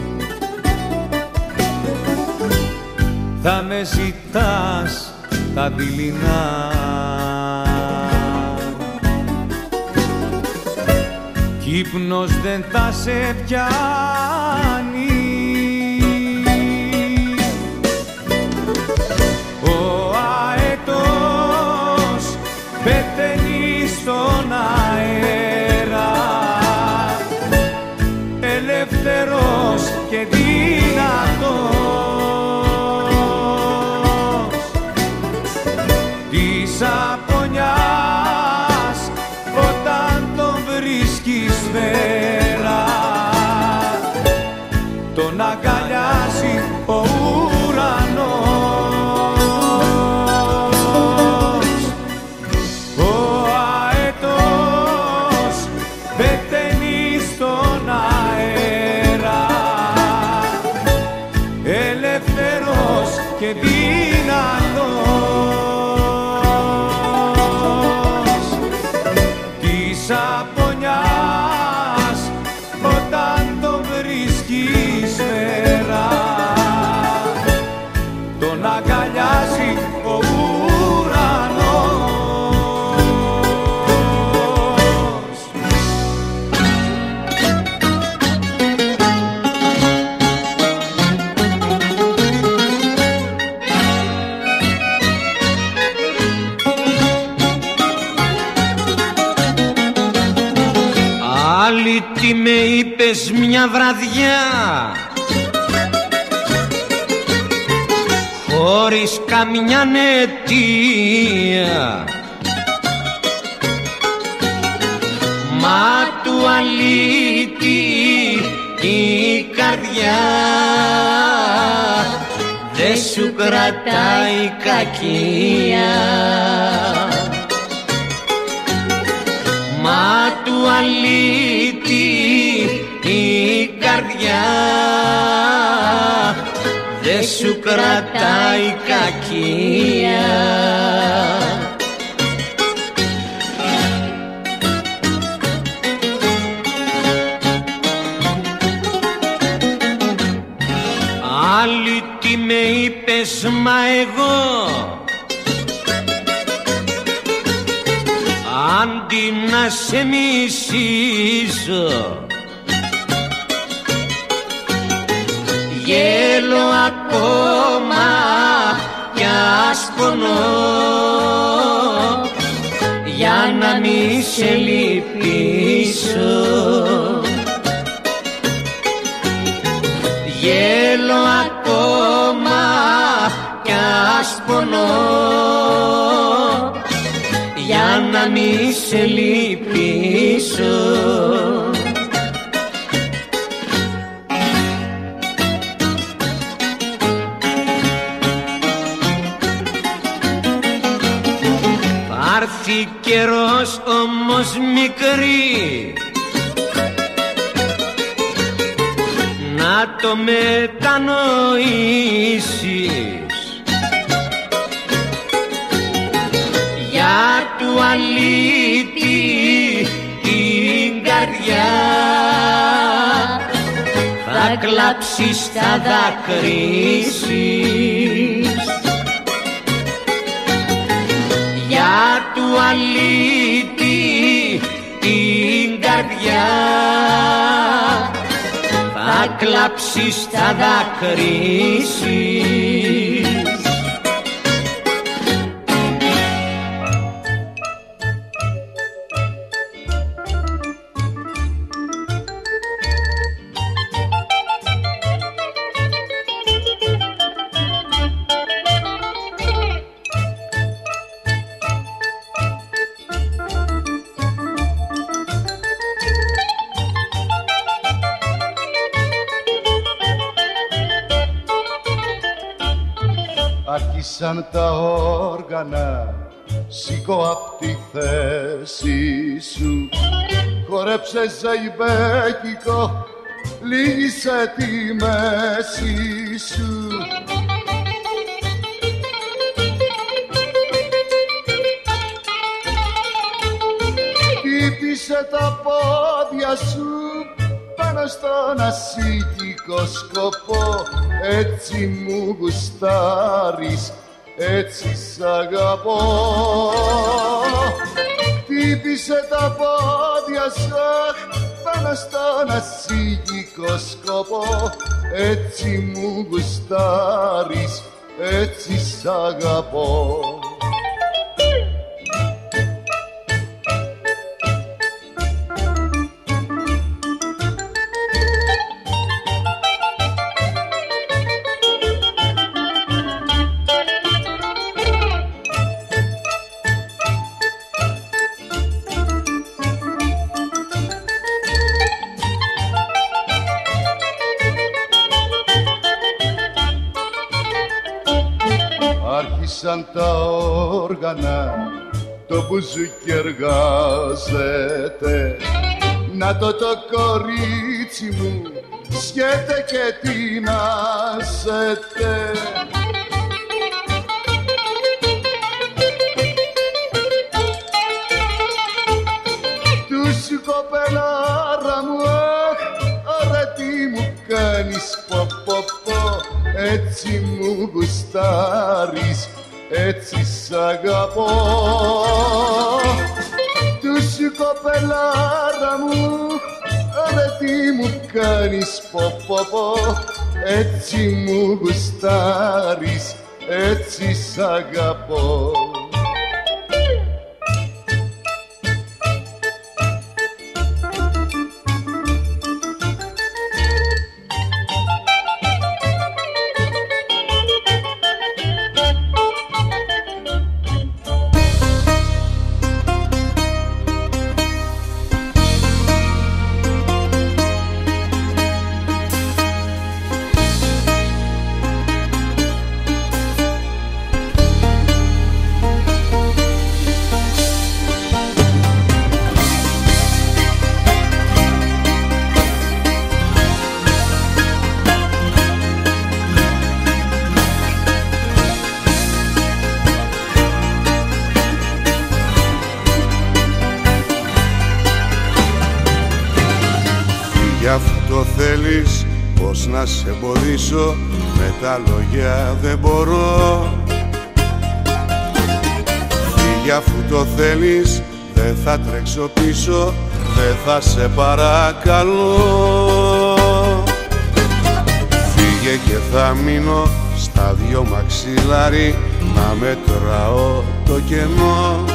θα με ζητάς τα δειλινά, ύπνος δεν θα σε πιάνει. Ο αετός πεταίνει στον αέρα, ελεύθερος και δυνατός, της απονιάς όταν τον βρίσκεις μέρα, τον αγκαλιάζει ο ουρανός. Ο αετός πεταίνει στον αέρα, ελεύθερος και δυνατός, της απονιάς όταν τον βρίσκεις μέρα, τον αγκαλιάζει ο ουρανός. Άλλη τι με είπες μια βραδιά, χωρίς καμιά αιτία, μα του αλήτη η καρδιά δε σου κρατάει κακία, μα του αλήτη η καρδιά δε σου κρατάει κακία. Άλλη τι με είπες, μα εγώ αντί να σε μισήσω, γέλω ακόμα κι ασπονώ για να μη σε λυπήσω. Γέλω ακόμα κι ασπονώ για να μη σε λυπήσω. Πάρθει καιρός όμως μικρή να το μετανοήσεις, για του αλήτη την καρδιά θα κλάψεις, θα δακρύσεις, για του αλήτη την καρδιά θα κλάψεις, θα δακρύσεις. Άρχισαν τα όργανα, σήκω απ' τη θέση σου. Χορέψε ζαϊμπέκικο, λύγησε τη μέση σου. Χτύπησε τα πόδια σου πάνω στον ασήκικο σκοπό. Έτσι μου γουστάρεις, έτσι σ' αγαπώ. Χτύπησε τα πόδια σου πάνω στον ασίγικο σκοπό. Έτσι μου γουστάρεις, έτσι σ' αγαπώ. Άρχισαν τα όργανα, το μπουζούκι εργάζεται. Να το κορίτσι μου σκέτε και τεινάσετε. Τους κοπελάρα μου, ωραία τι μου κάνεις πω πω πω. Έτσι μου γουστάρεις, έτσι σ' αγαπώ. Τους κοπελάρα μου, ρε τι μου κάνεις πω πω πω. Έτσι μου γουστάρεις, έτσι σ' αγαπώ. Γι' αυτό θέλεις πως να σε εμποδίσω, με τα λόγια δεν μπορώ. Φύγε αφού το θέλεις, δεν θα τρέξω πίσω, δεν θα σε παρακαλώ. Φύγε και θα μείνω στα δυο μαξιλάρι, να μετράω το κενό.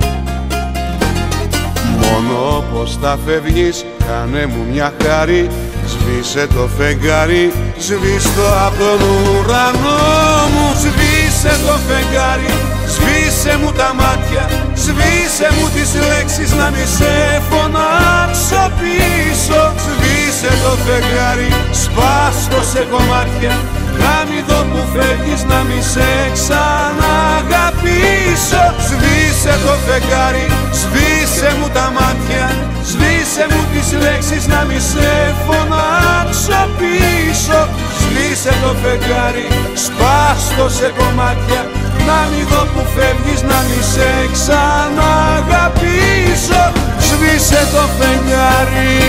Μόνο πως θα φεύγεις, κάνε μου μια χάρη, σβήσε το φεγγάρι, σβήστο από τον ουρανό μου. Σβήσε το φεγγάρι, σβήσε μου τα μάτια, σβήσε μου τις λέξεις, να μη σε φωνάξω πίσω. Σβήσε το φεγγάρι, σπάστο σε κομμάτια, να μη δω που φεύγεις, να μη σε ξαναγαπήσω. Σβήσε το φεγγάρι, σβήσε μου τα μάτια, σβήσε μου τις λέξεις, να μη σε φωνάξω πίσω. Σβήσε το φεγγάρι, σπάστο σε κομμάτια, να μη δω που φεύγεις, να μη σε ξαναγαπήσω. Σβήσε το φεγγάρι.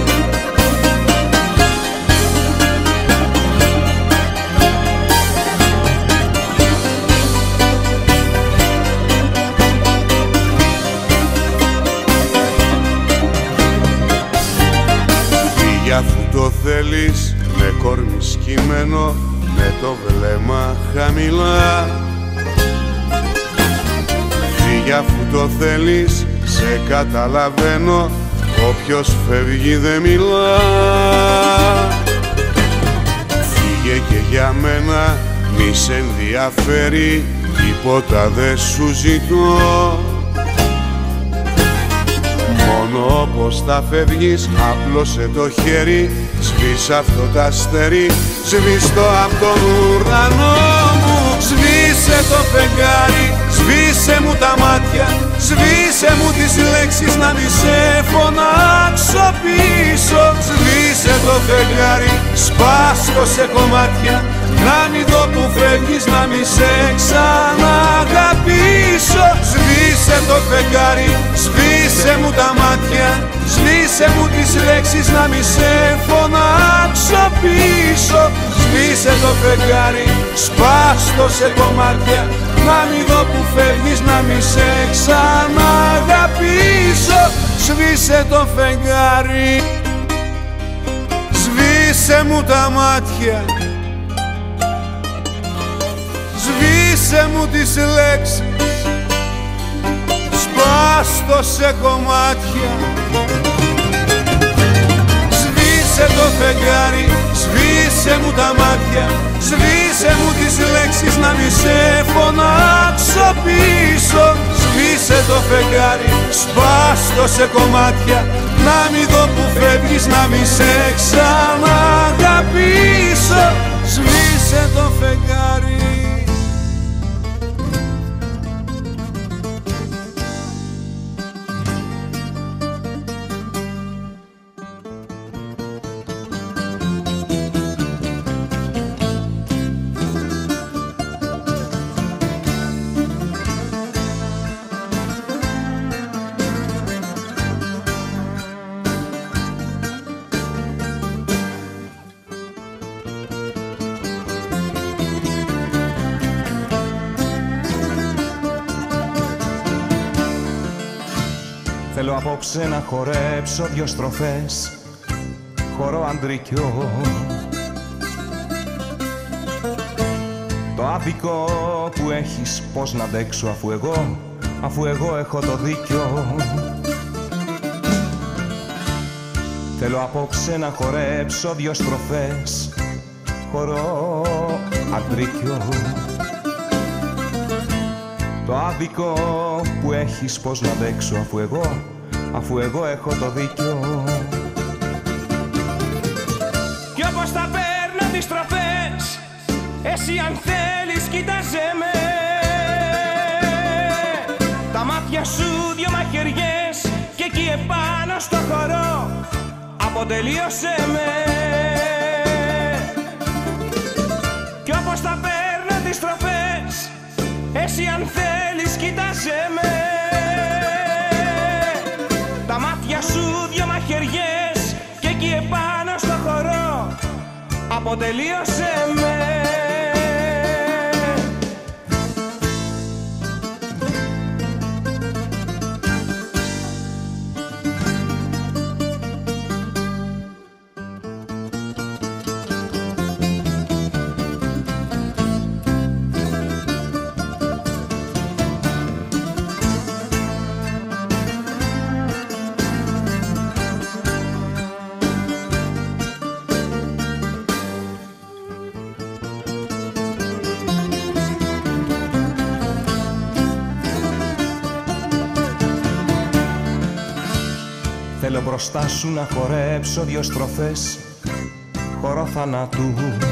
Αφού το θέλεις, με κόρμι σκυμμένο, με το βλέμμα χαμηλά. Φύγε αφού το θέλεις, σε καταλαβαίνω, όποιος φεύγει δεν μιλά. Φύγε και για μένα, μη σε ενδιαφέρει, τίποτα δεν σου ζητώ. Μόνο πως θα φεύγεις, άπλωσε το χέρι, σβήσε αυτό το αστέρι, σβήστο απ' τον ουρανό μου. Σβήσε το φεγγάρι, σβήσε μου τα μάτια, σβήσε μου τις λέξεις, να μη σε φωνάξω πίσω. Σβήσε το φεγγάρι, σπάστο σε κομμάτια, να μη δω που φεύγεις, να μη σε ξαναγαπήσω. Σβήσε το φεγγάρι, σβήσε μου τα μάτια, σβήσε μου τις λέξεις, να μη σε φωνάξω πίσω. Σβήσε το φεγγάρι, σπάστο σε κομμάτια, να μη δω που φεύγεις, να μη σε ξαναγαπήσω. Σβήσε το φεγγάρι. Σβήσε μου τα μάτια, σβήσε μου τις λέξεις, σπάστο σε κομμάτια. Σβήσε το φεγγάρι, σβήσε μου τα μάτια, σβήσε μου τις λέξεις να μη σε φωνάξω πίσω. Σβήσε το φεγγάρι, σπάστο σε κομμάτια, να μη δω που φεύγεις, να μη σε ξαναγαπήσω. Σβήσε το φεγγάρι. Θέλω απόψε να χορέψω δυο στροφές, χορό αντρικιό. Το άδικο που έχεις πώς να αντέξω, αφού εγώ έχω το δίκιο. Θέλω απόψε να χορέψω δυο στροφές, χορό αντρικιό. Το άδικο που έχεις πώς να αντέξω, αφού εγώ έχω το δίκιο. Κι όπως τα παίρνω τις στροφές, εσύ αν θέλεις κοίταζε με. Τα μάτια σου δυο μαχαιριές και εκεί επάνω στο χορό αποτελείωσε με. Κι όπως τα παίρνω τις στροφές, εσύ αν θέλεις κοίταζε με. Τα μάτια σου δυο μαχαιριές και εκεί επάνω στο χορό αποτελείωσε με. Θέλω μπροστά σου να χορέψω δυο στροφές, χορό θανάτου.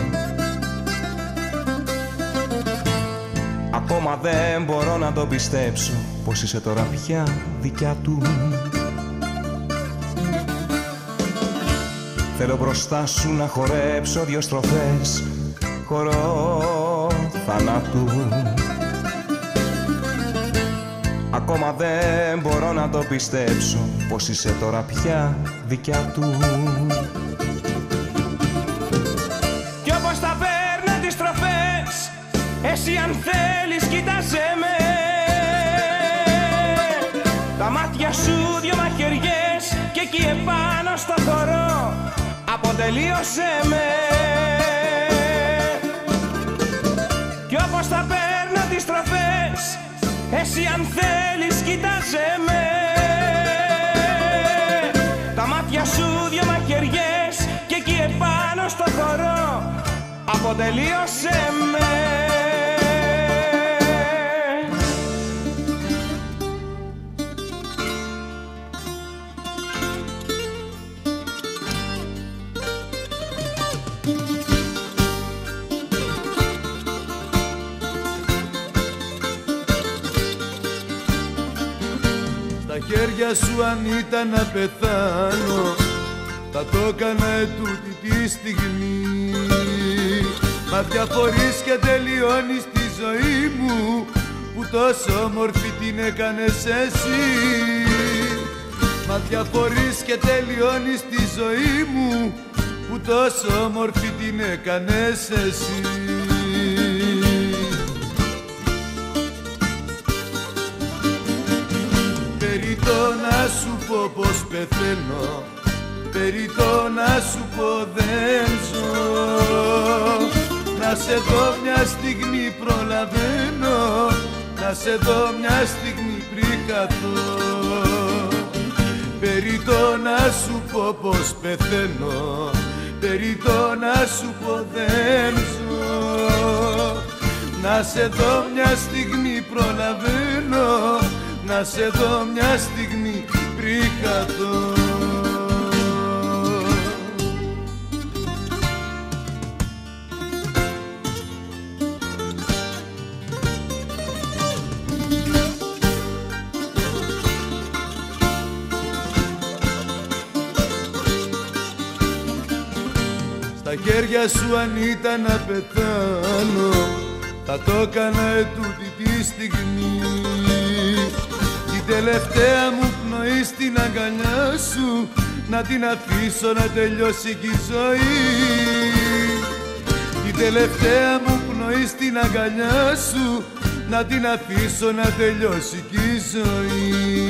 Ακόμα δεν μπορώ να το πιστέψω, πως είσαι τώρα πια δικιά του. Θέλω μπροστά σου να χορέψω δυο στροφές, χορό θανάτου. Ακόμα δεν μπορώ να το πιστέψω, πως είσαι τώρα πια δικιά του. Κι όπως τα παίρνω τις στροφές, εσύ αν θέλεις κοίταζε με. Τα μάτια σου δυο μαχαιριές και εκεί επάνω στο χορό αποτελείωσε με. Κι όπως τα παίρνω τις στροφές, εσύ αν θέλεις κοίταζε με. Τα μάτια σου δυο μαχαιριές και εκεί επάνω στο χορό αποτελείωσε με. Στα χέρια σου αν ήταν να πεθάνω, θα το έκανα ετούτη τη στιγμή. Μα διαφορείς και τελειώνεις τη ζωή μου, που τόσο όμορφη την έκανες εσύ. Μα διαφορείς και τελειώνεις τη ζωή μου, που τόσο όμορφη την έκανες εσύ. Περιττό να σου πω πως πεθαίνω, περί το να σου πω δεν ζω. Να σε δω μια στιγμή προλαβαίνω, να σε δω μια στιγμή πριν χαθώ. Περί το να σου πω πως πεθαίνω, περί το να σου πω δεν ζω. Να σε δω μια στιγμή προλαβαίνω, να σε δω μια στιγμή πριν χαθώ. Στα χέρια σου αν ήταν να πεθάνω, θα το έκανα ετούτη τη στιγμή. Η τελευταία μου πνοή στην αγκαλιά σου, να την αφήσω να τελειώσει κι η ζωή. Η τελευταία μου πνοή στην αγκαλιά σου, να την αφήσω να τελειώσει κι η ζωή.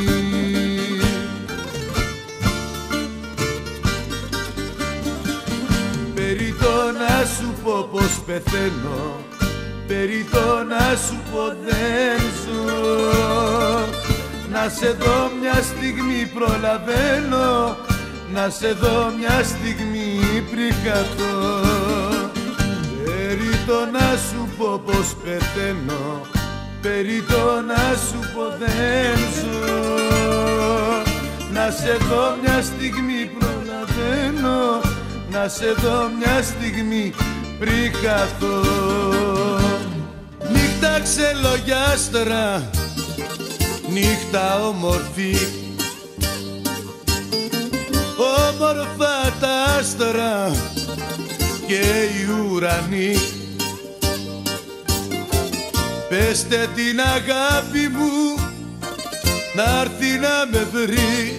Περί το να σου πω πως πεθαίνω, περί το να σου πω δεν ζω. Να σε δω μια στιγμή προλαβαίνω, να σε δω μια στιγμή πριν χαθώ. Περί το να σου πω πως πεθαίνω, περί το να σου πω δεν ζω. Να σε δω μια στιγμή προλαβαίνω, να σε δω μια στιγμή πριν χαθώ. Νύχτα ξελογιάστρα, νύχτα όμορφη, όμορφα τα άστρα και οι ουρανοί. Πεστε την αγάπη μου να'ρθεί να με βρει,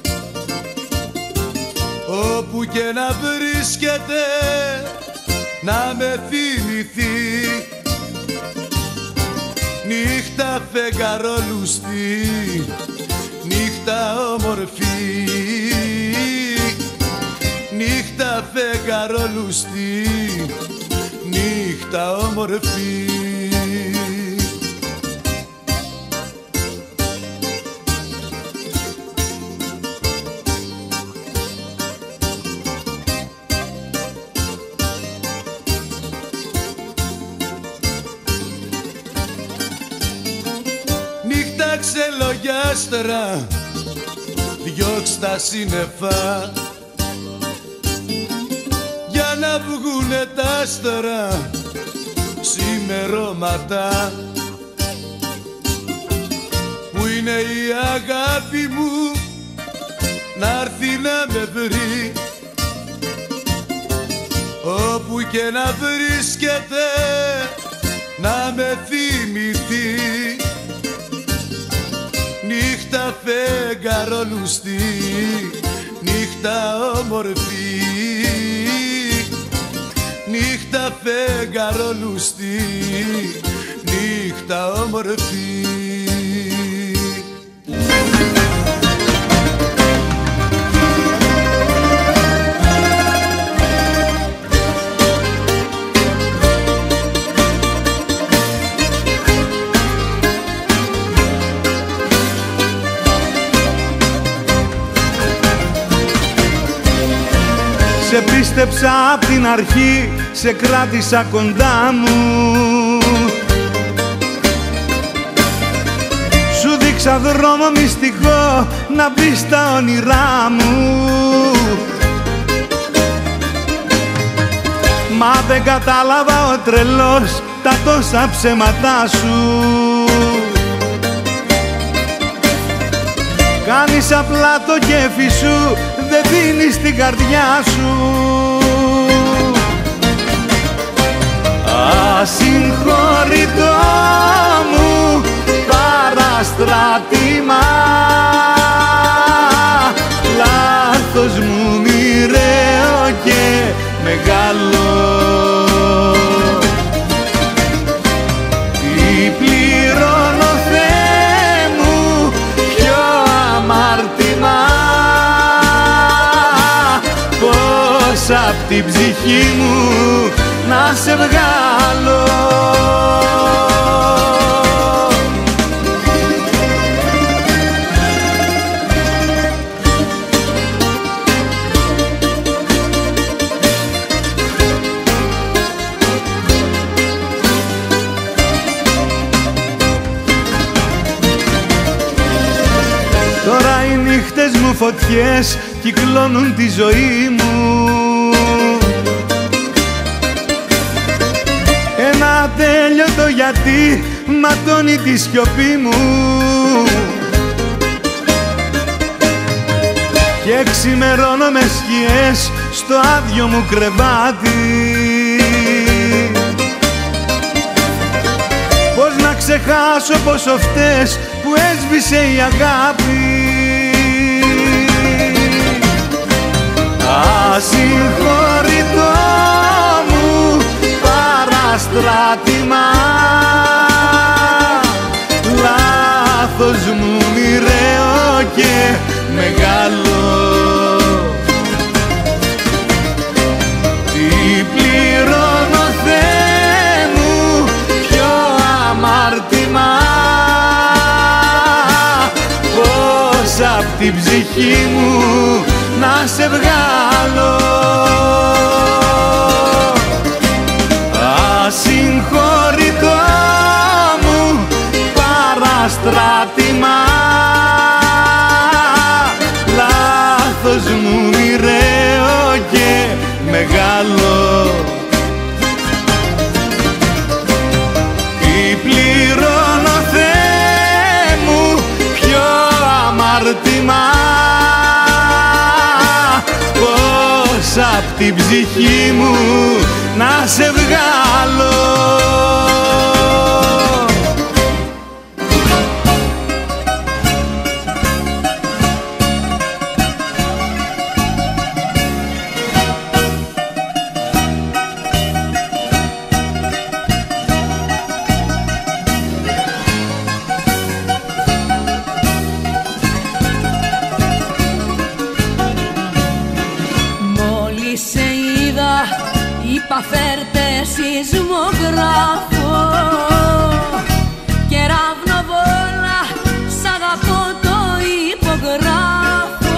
όπου και να βρίσκεται να με θυμηθεί. Νύχτα φεγγαρόλουστη, νύχτα όμορφη, νύχτα φεγγαρόλουστη, νύχτα όμορφη. Ξελογιάστρα, διώξ' τα σύννεφα για να βγουνε τα άστρα ξημερώματα. Που είναι η αγάπη μου να'ρθεί να με βρει, όπου και να βρίσκεται να με θυμηθεί. Νύχτα φεγγαρόλουστη, νύχτα όμορφη, νύχτα φεγγαρόλουστη, νύχτα όμορφη. Σε πίστεψα απ' την αρχή, σε κράτησα κοντά μου. Σου δείξα δρόμο μυστικό να μπεις στα όνειρά μου. Μα δεν κατάλαβα ο τρελός τα τόσα ψέματά σου. Κάνεις απλά το κέφι σου, δεν δίνεις την καρδιά σου. Ασυγχώρητο μου παραστράτημα, λάθος μου μοιραίο και μεγάλο. Τι πληρώνω Θεέ μου, ποιο αμάρτημα, την ψυχή μου να σε βγάλω. Τώρα οι νύχτες μου φωτιές κυκλώνουν τη ζωή μου. Ένα τέλειωτο γιατί ματώνει τη σιωπή μου. Και ξημερώνω με σκιές στο άδειο μου κρεβάτι. Πώς να ξεχάσω πόσο φταίς που έσβησε η αγάπη. Ασυγχωρητό μου παραστράτημα, λάθος μου μοιραίο και μεγάλο. Τι πληρώνω Θεέ μου, ποιο αμάρτημα, πώς απ' την ψυχή μου να σε βγάλω. Ασυγχωρητό μου παραστράτημα, λάθος μου μοιραίο και μεγάλο. Τι πληρώνω Θεέ μου, ποιο αμάρτημα, πώς απ' την ψυχή μου να σε βγάλω. Φέρτε σεισμογράφο και ραυνοβόλα, σ' αγαπώ το υπογράφω.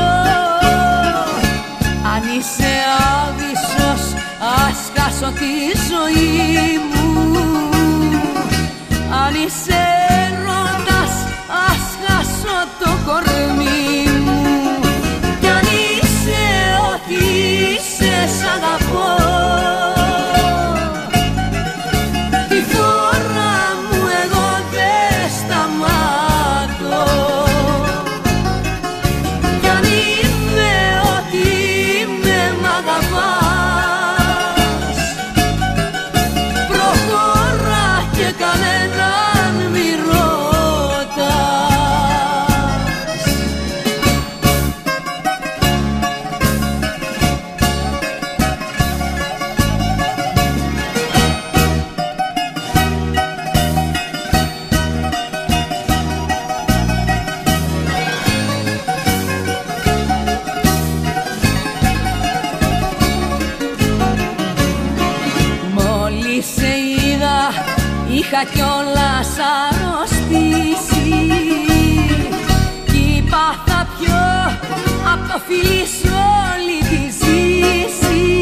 Αν είσαι άβυσσος, ας χάσω τη ζωή μου. Αν είσαι έρωτας, ας χάσω το κορμί μου. Κι αν είσαι ό,τι είσαι, σ' αγαπώ. Είχα κιόλας αρρωστήσει κι είπα θα πιω απ' το φιλί σου όλη τη ζήση.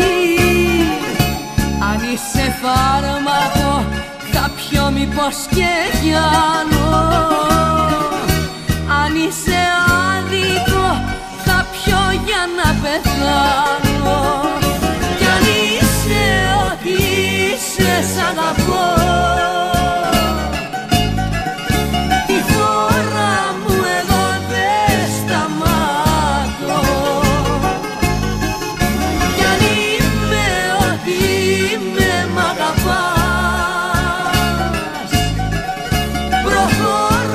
Αν είσαι φάρμακο θα πιω μήπως και γιάνο. Αν είσαι άδικο θα πιω για να πεθάνω. Κι αν είσαι ό,τι είσαι, σ' αγαπώ. Προχωρά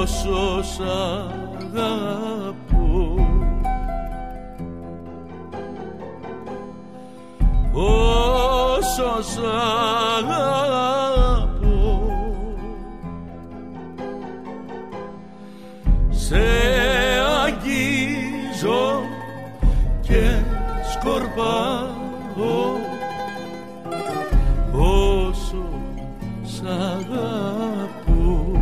πόσο σ' αγαπώ, πόσο σ' αγαπώ. Σε αγγίζω και σκορπάω, πόσο σ' αγαπώ.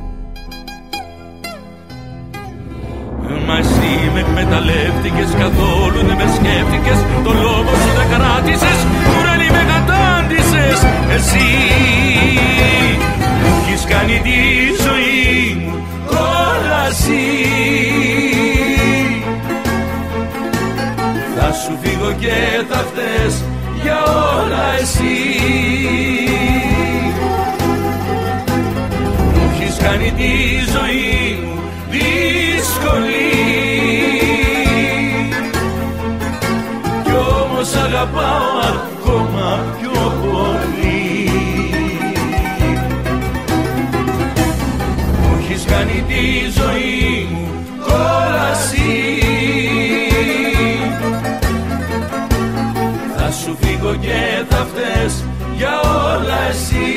Μα εσύ με εκμεταλλεύτηκες, καθόλου δεν με σκέφτηκες, το λόγο σου δεν κράτησες, κουρέλι με κατάντησες. Εσύ μου έχεις κάνει τη ζωή μου κόλαση, θα σου φύγω και θα φταίς για όλα εσύ. Μου έχεις κάνει τη ζωή μου δύσκολη, κι όμως αγαπάω ακόμα πιο πολύ. Μου έχεις κάνει τη ζωή μου κόλαση, θα σου φύγω και θα φταίς για όλα εσύ.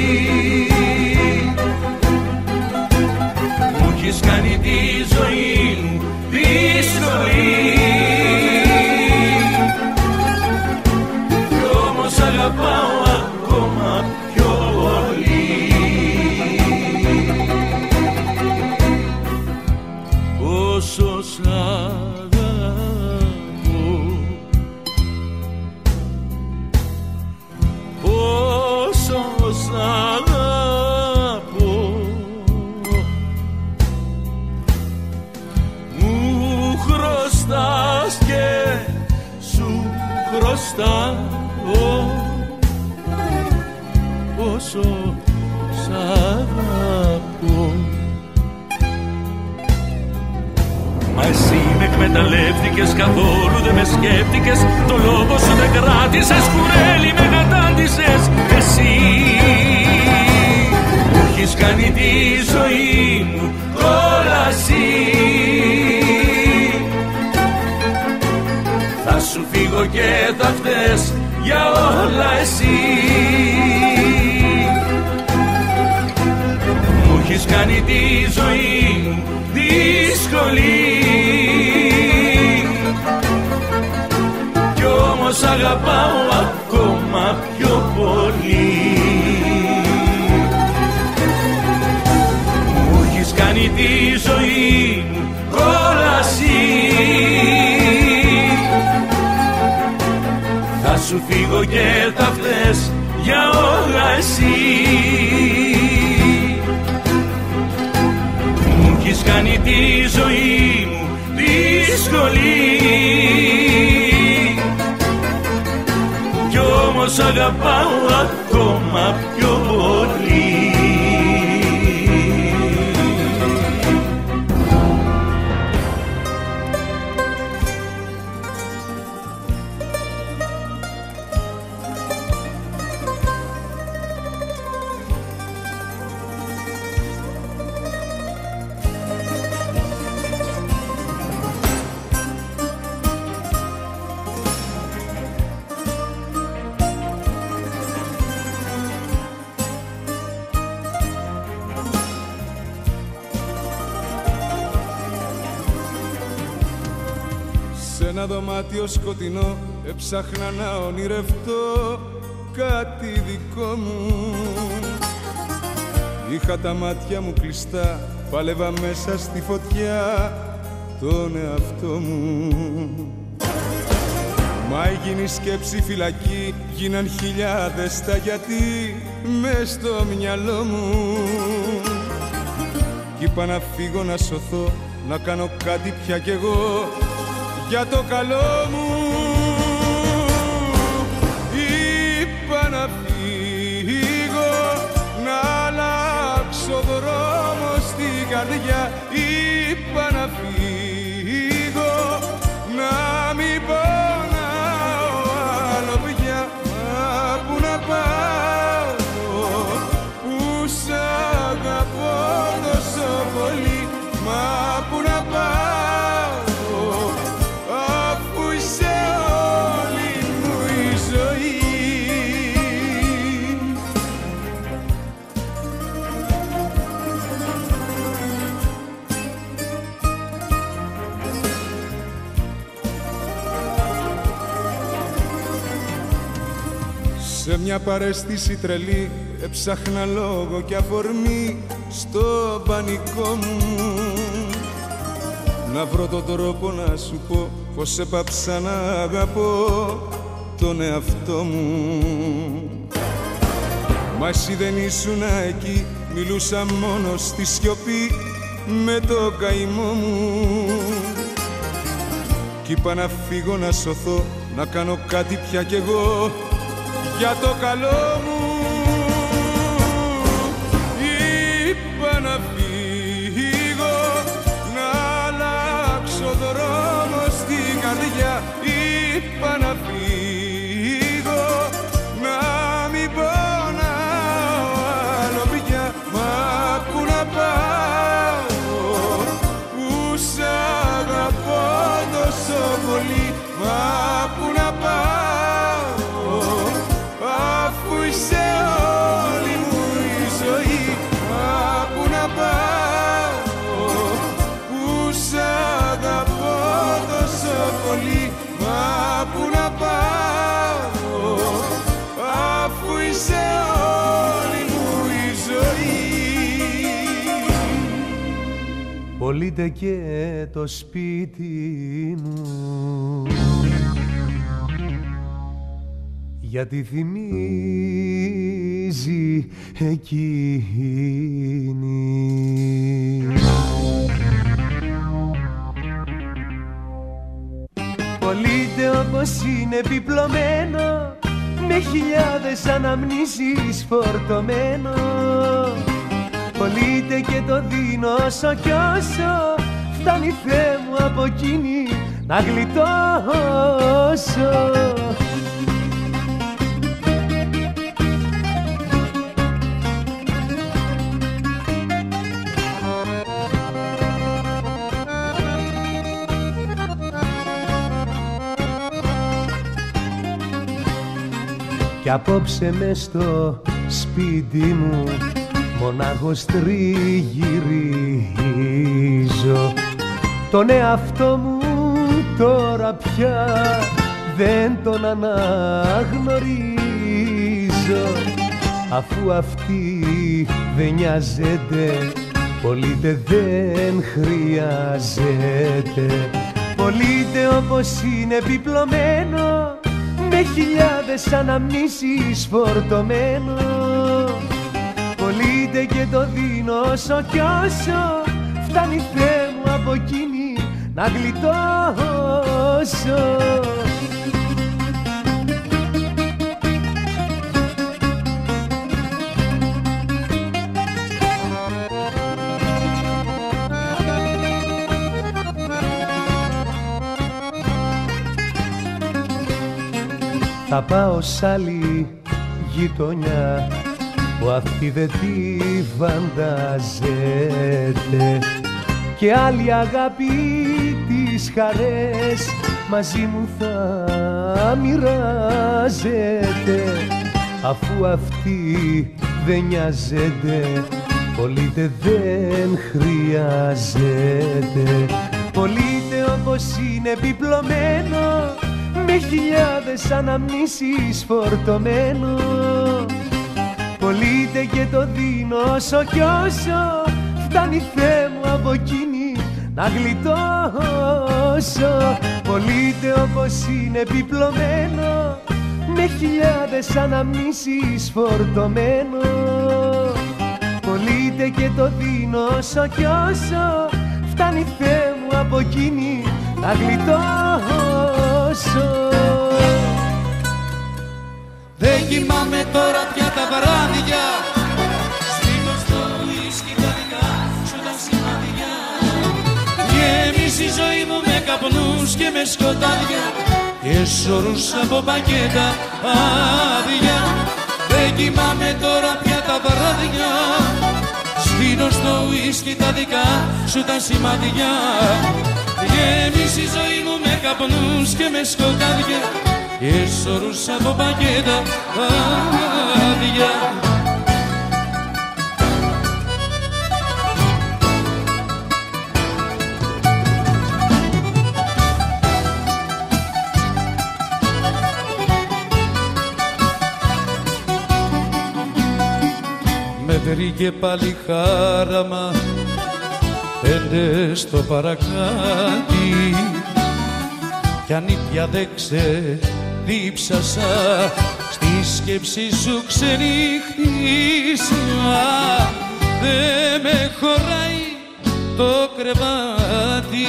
Μου έχεις κάνει τη ζωή μου δύσκολη, κι όμως αγαπάω ακόμα πιο πολύ. Όσο σ' αγαπώ, όσο σ' αγαπώ, μου χρωστάς και σου χρωστάω, όσο σ' αγαπώ. Μα εσύ με εκμεταλλεύτηκες, καθόλου δεν με σκέφτηκες, το λόγο σου δεν κράτησες, κουρέλι με κατάντησες. Εσύ μου έχεις κάνει τη ζωή μου κόλαση, θα σου φύγω και θα φταίς για όλα εσύ. Μου έχεις κάνει τη ζωή μου δύσκολη, κι όμως αγαπάω ακόμα πιο πολύ. Μου έχεις κάνει τη ζωή μου κόλαση, θα σου φύγω και θα φταίς για όλα εσύ. Μου έχεις κάνει τη ζωή μου δύσκολη, κι όμως αγαπάω ακόμα πιο πολύ. Σ' ένα δωμάτιο σκοτεινό έψαχνα να ονειρευτώ κάτι δικό μου. Είχα τα μάτια μου κλειστά, πάλευα μέσα στη φωτιά τον εαυτό μου. Μα έγινε η σκέψη φυλακή, γίναν χιλιάδες τα γιατί μες στο μυαλό μου. Κι είπα να φύγω να σωθώ, να κάνω κάτι πια κι εγώ για το καλό μου. Είπα να φύγω, να αλλάξω δρόμο στην καρδιά. Είπα να φύγω, να μην πονάω άλλο πια. Μα που να πάω, που σ' αγαπώ τόσο πολύ. Σε μια παρέστηση τρελή έψαχνα λόγο και αφορμή στο πανικό μου, να βρω τον τρόπο να σου πω πως έπαψα να αγαπώ τον εαυτό μου. Μα εσύ δεν ήσουν εκεί, μιλούσα μόνο στη σιωπή με το καημό μου. Κι είπα να φύγω να σωθώ, να κάνω κάτι πια κι εγώ για το καλό μου. Είπα να φύγω, να αλλάξω δρόμο στην καρδιά. Είπα να φύγω, να μην πονάω άλλο πια. Μα πού να πάω, που σ' αγαπώ τόσο πολύ. Μα πού να πάω, αφού είσαι όλη μου η ζωή. Μα πού να πάω, που σ' αγαπώ τόσο πολύ. Μα πού να πάω, αφού είσαι όλη μου η ζωή. Πωλείται και το σπίτι μου, γιατί θυμίζει εκείνη. Πωλείται όπως είναι επιπλωμένο, με χιλιάδες αναμνήσεις φορτωμένο. Πωλείται και το δίνω όσο κι όσο φτάνει, Θεέ μου, από εκείνη να γλιτώσω. Κι απόψε μες στο σπίτι μου μονάχος τριγυρίζω. Τον εαυτό μου τώρα πια δεν τον αναγνωρίζω. Αφού αυτή δεν νοιάζεται, πωλείται δεν χρειάζεται. Πωλείται όπως είναι επιπλωμένο, με χιλιάδες αναμνήσεις φορτωμένο. Πωλείται και το δίνω όσο κι όσο φτάνει, Θεέ μου, από εκείνη να γλιτώσω. Θα πάω σ' άλλη γειτονιά που αυτή δεν τη φαντάζεται, και άλλη αγάπη τις χαρές μαζί μου θα μοιράζεται. Αφού αυτή δεν νοιάζεται, πωλείται δεν χρειάζεται. Πωλείται όπως είναι επιπλωμένο, με χιλιάδες αναμνήσεις φορτωμένο. Πωλείται και το δίνω όσο κι όσο φτάνει, Θεέ μου, από εκείνη να γλιτώσω. Πωλείται όπως είναι επιπλωμένο, με χιλιάδες αναμνήσεις φορτωμένο. Πωλείται και το δίνω όσο κι όσο φτάνει, Θεέ μου, από εκείνη να γλιτώσω. Δεν κοιμάμαι τώρα πια τα βράδια, σβήνω στο ουίσκι τα δικά σου τα σημάδια. Γέμισε η ζωή μου με καπνούς και με σκοτάδια και σωρούς από πακέτα άδεια. Δεν κοιμάμαι τώρα πια τα βράδια, σβήνω στο ουίσκι τα δικά σου τα σημάδια. Γέμισε η ζωή μου με καπνούς και με σκοτάδια και σωρούς από πακέτα άδεια. βρήκε πάλι χάραμα 5 στο παρακάτι κι αν ήπια δεν ξεδίψασα στη σκέψη σου ξενύχτησα. Δε με χωράει το κρεβάτι.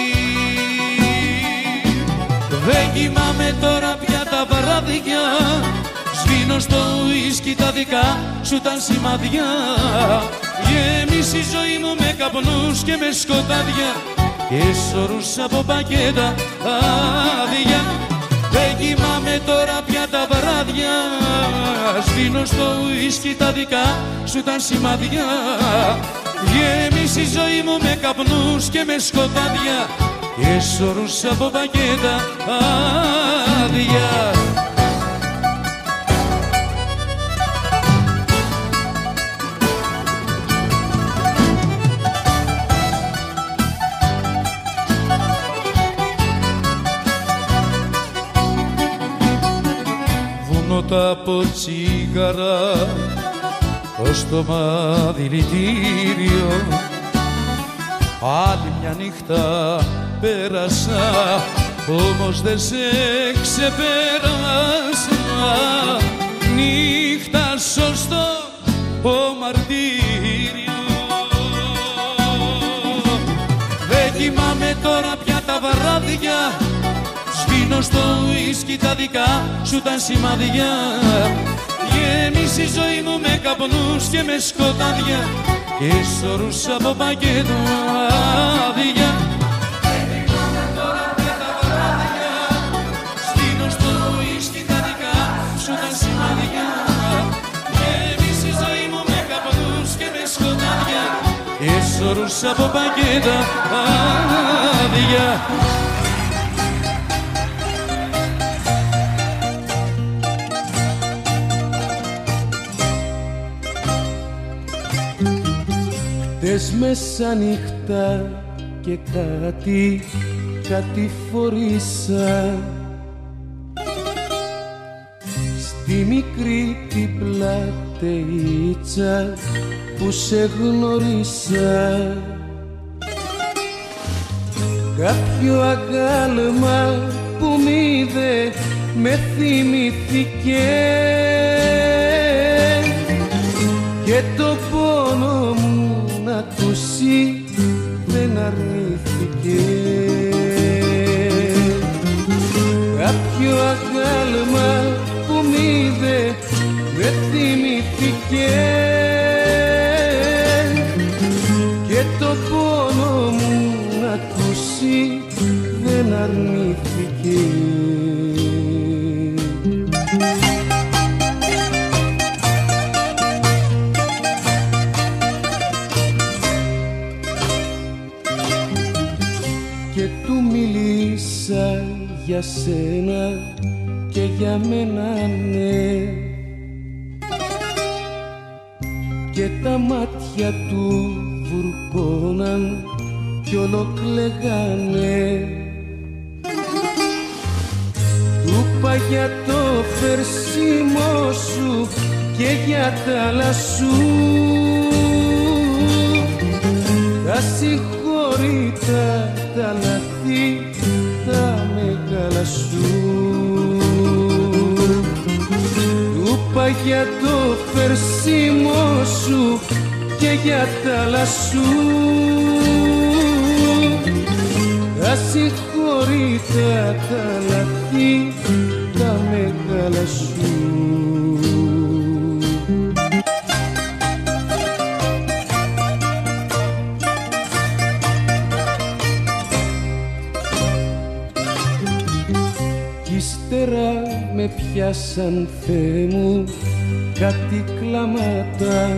Δεν κοιμάμαι τώρα πια τα βράδια, σβήνω στο ουίσκι τα δικά σου τα σημαδιά. Γέμισε η ζωή μου με καπνούς και με σκοτάδια και σωρούς από πακέτα άδεια. Δεν κοιμάμαι τώρα πια τα βράδια, σβήνω στο ουίσκι τα δικά σου τα σημαδιά. Γέμισε η ζωή μου με καπνούς και με σκοτάδια και σωρούς από πακέτα άδεια. Βουνότα από τσίγαρα ως το μαδιλητήριο, άλλη μια νύχτα πέρασα, όμως δεν σε ξεπέρασα. Νύχτα σωστό ο μαρτύριο. Δεν κοιμάμαι τώρα πια τα βράδια, σβήνω στο ουίσκι τα δικά σου τα σημαδιά. Γέμισε η ζωή μου με καπνούς και με σκοτάδια και σωρούς από πακέτο άδεια. Δεν κοιμάμαι τώρα πια τα βράδια, σβήνω στο ουίσκι τα δικά σου τα σημαδιά. Γέμισε η ζωή μου με καπνούς και με σκοτάδια και σωρούς από πακέτα άδεια. Χτες μεσάνυχτα και κάτι φορήσα στη μικρή την πλατεΐτσα που σε γνωρίσα. Κάποιο αγάλμα που μ' είδε με θυμήθηκε και το πόνο μου να ακούσει δεν αρνήθηκε. Κάποιο αγάλμα που μ' είδε με θυμήθηκε και το πόνο μου να ακούσει δεν αρνήθηκε. Για σένα και για μένα ναι, και τα μάτια του βουρκώναν κι ολοκλεγάνε. Του είπα για το φερσίμο σου και για τα άλλα σου τα συγχωρήτα τα λαθή τα μεγάλα σου. Του είπα για το φερσίμο σου και για τα άλλα σου τα συγχωρήτα τα λαθή τα μεγάλα σου. Με πιάσαν, Θεέ μου, κάτι κλάματα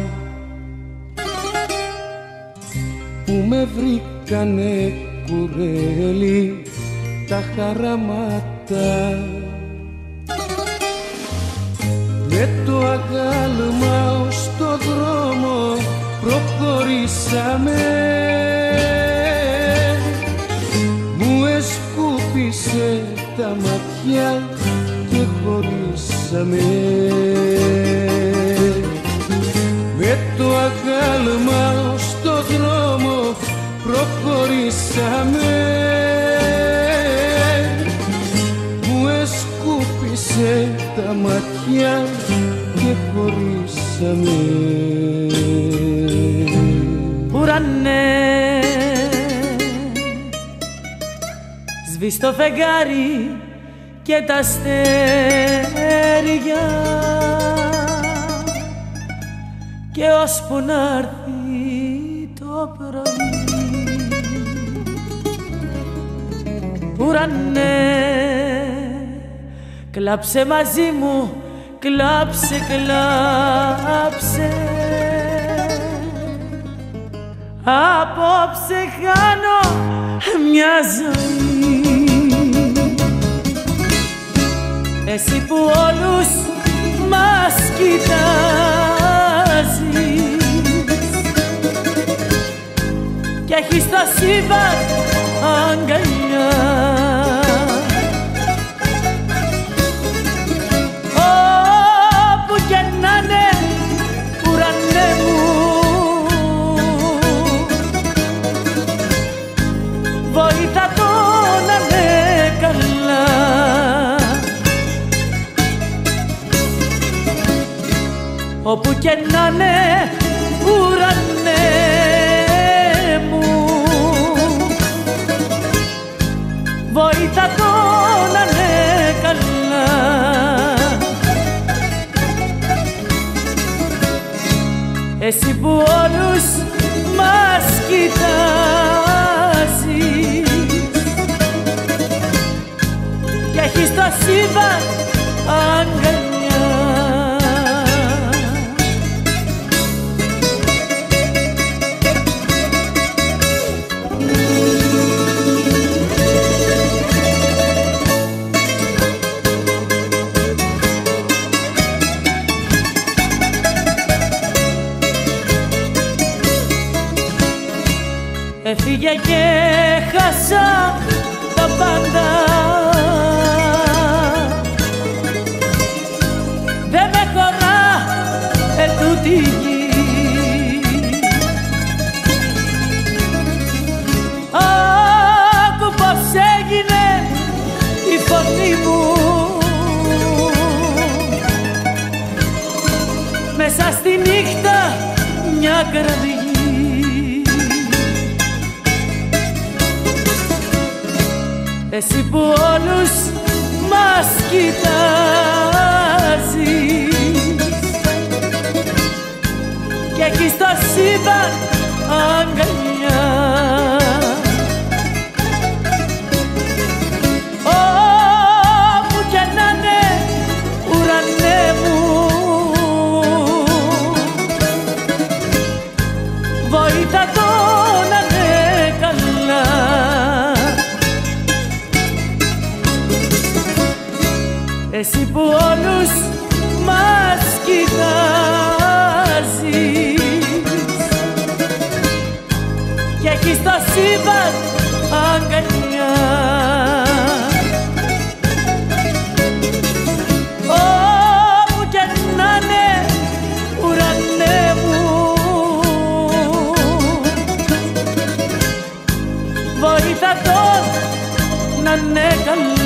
που με βρήκανε κουρέλι τα χαραμάτα. Με το αγάλμα ως το δρόμο προχωρήσαμε, μου εσκούπισε τα ματιά και χωρίσαμε. Με το αγάλμα στο δρόμο προχωρήσαμε. Μου εσκούπισε τα ματιά και χωρίσαμε. Ουρανέ, σβήσ' το φεγγάρι και τα αστέρια και ώσπου να έρθει το πρωί. Ουρανέ, κλάψε μαζί μου, κλάψε, κλάψε. Απόψε χάνω μια ζωή. Εσύ που όλους μας κοιτάζεις κι έχεις το σύμπαν αγκαλιά. Όπου και να είναι, ουρανέ μου, βοήθα το να είναι καλά. Όπου και να είναι, ουρανέ μου, βοήθα το να είναι καλά. Εσύ που όλους μας κοιτάζεις κι έχεις το σύμπαν αγκαλιά. Έφυγε και χάσα τα πάντα. Δεν με χωρά ετούτη γη. Άκου πως έγινε η φωνή μου μέσα στη νύχτα μια κραυγή. Εσύ που όλους μας κοιτάζεις και έχεις το σύμπαν αγκαλιά. Όπου και να είναι, ουρανέ μου, βοήθα το να είναι καλά. Εσύ που όλους μας κοιτάζεις και έχεις το σύμπαν αγκαλιά. Όπου και να είναι, ουρανέ μου, βοήθα τον να είναι καλά.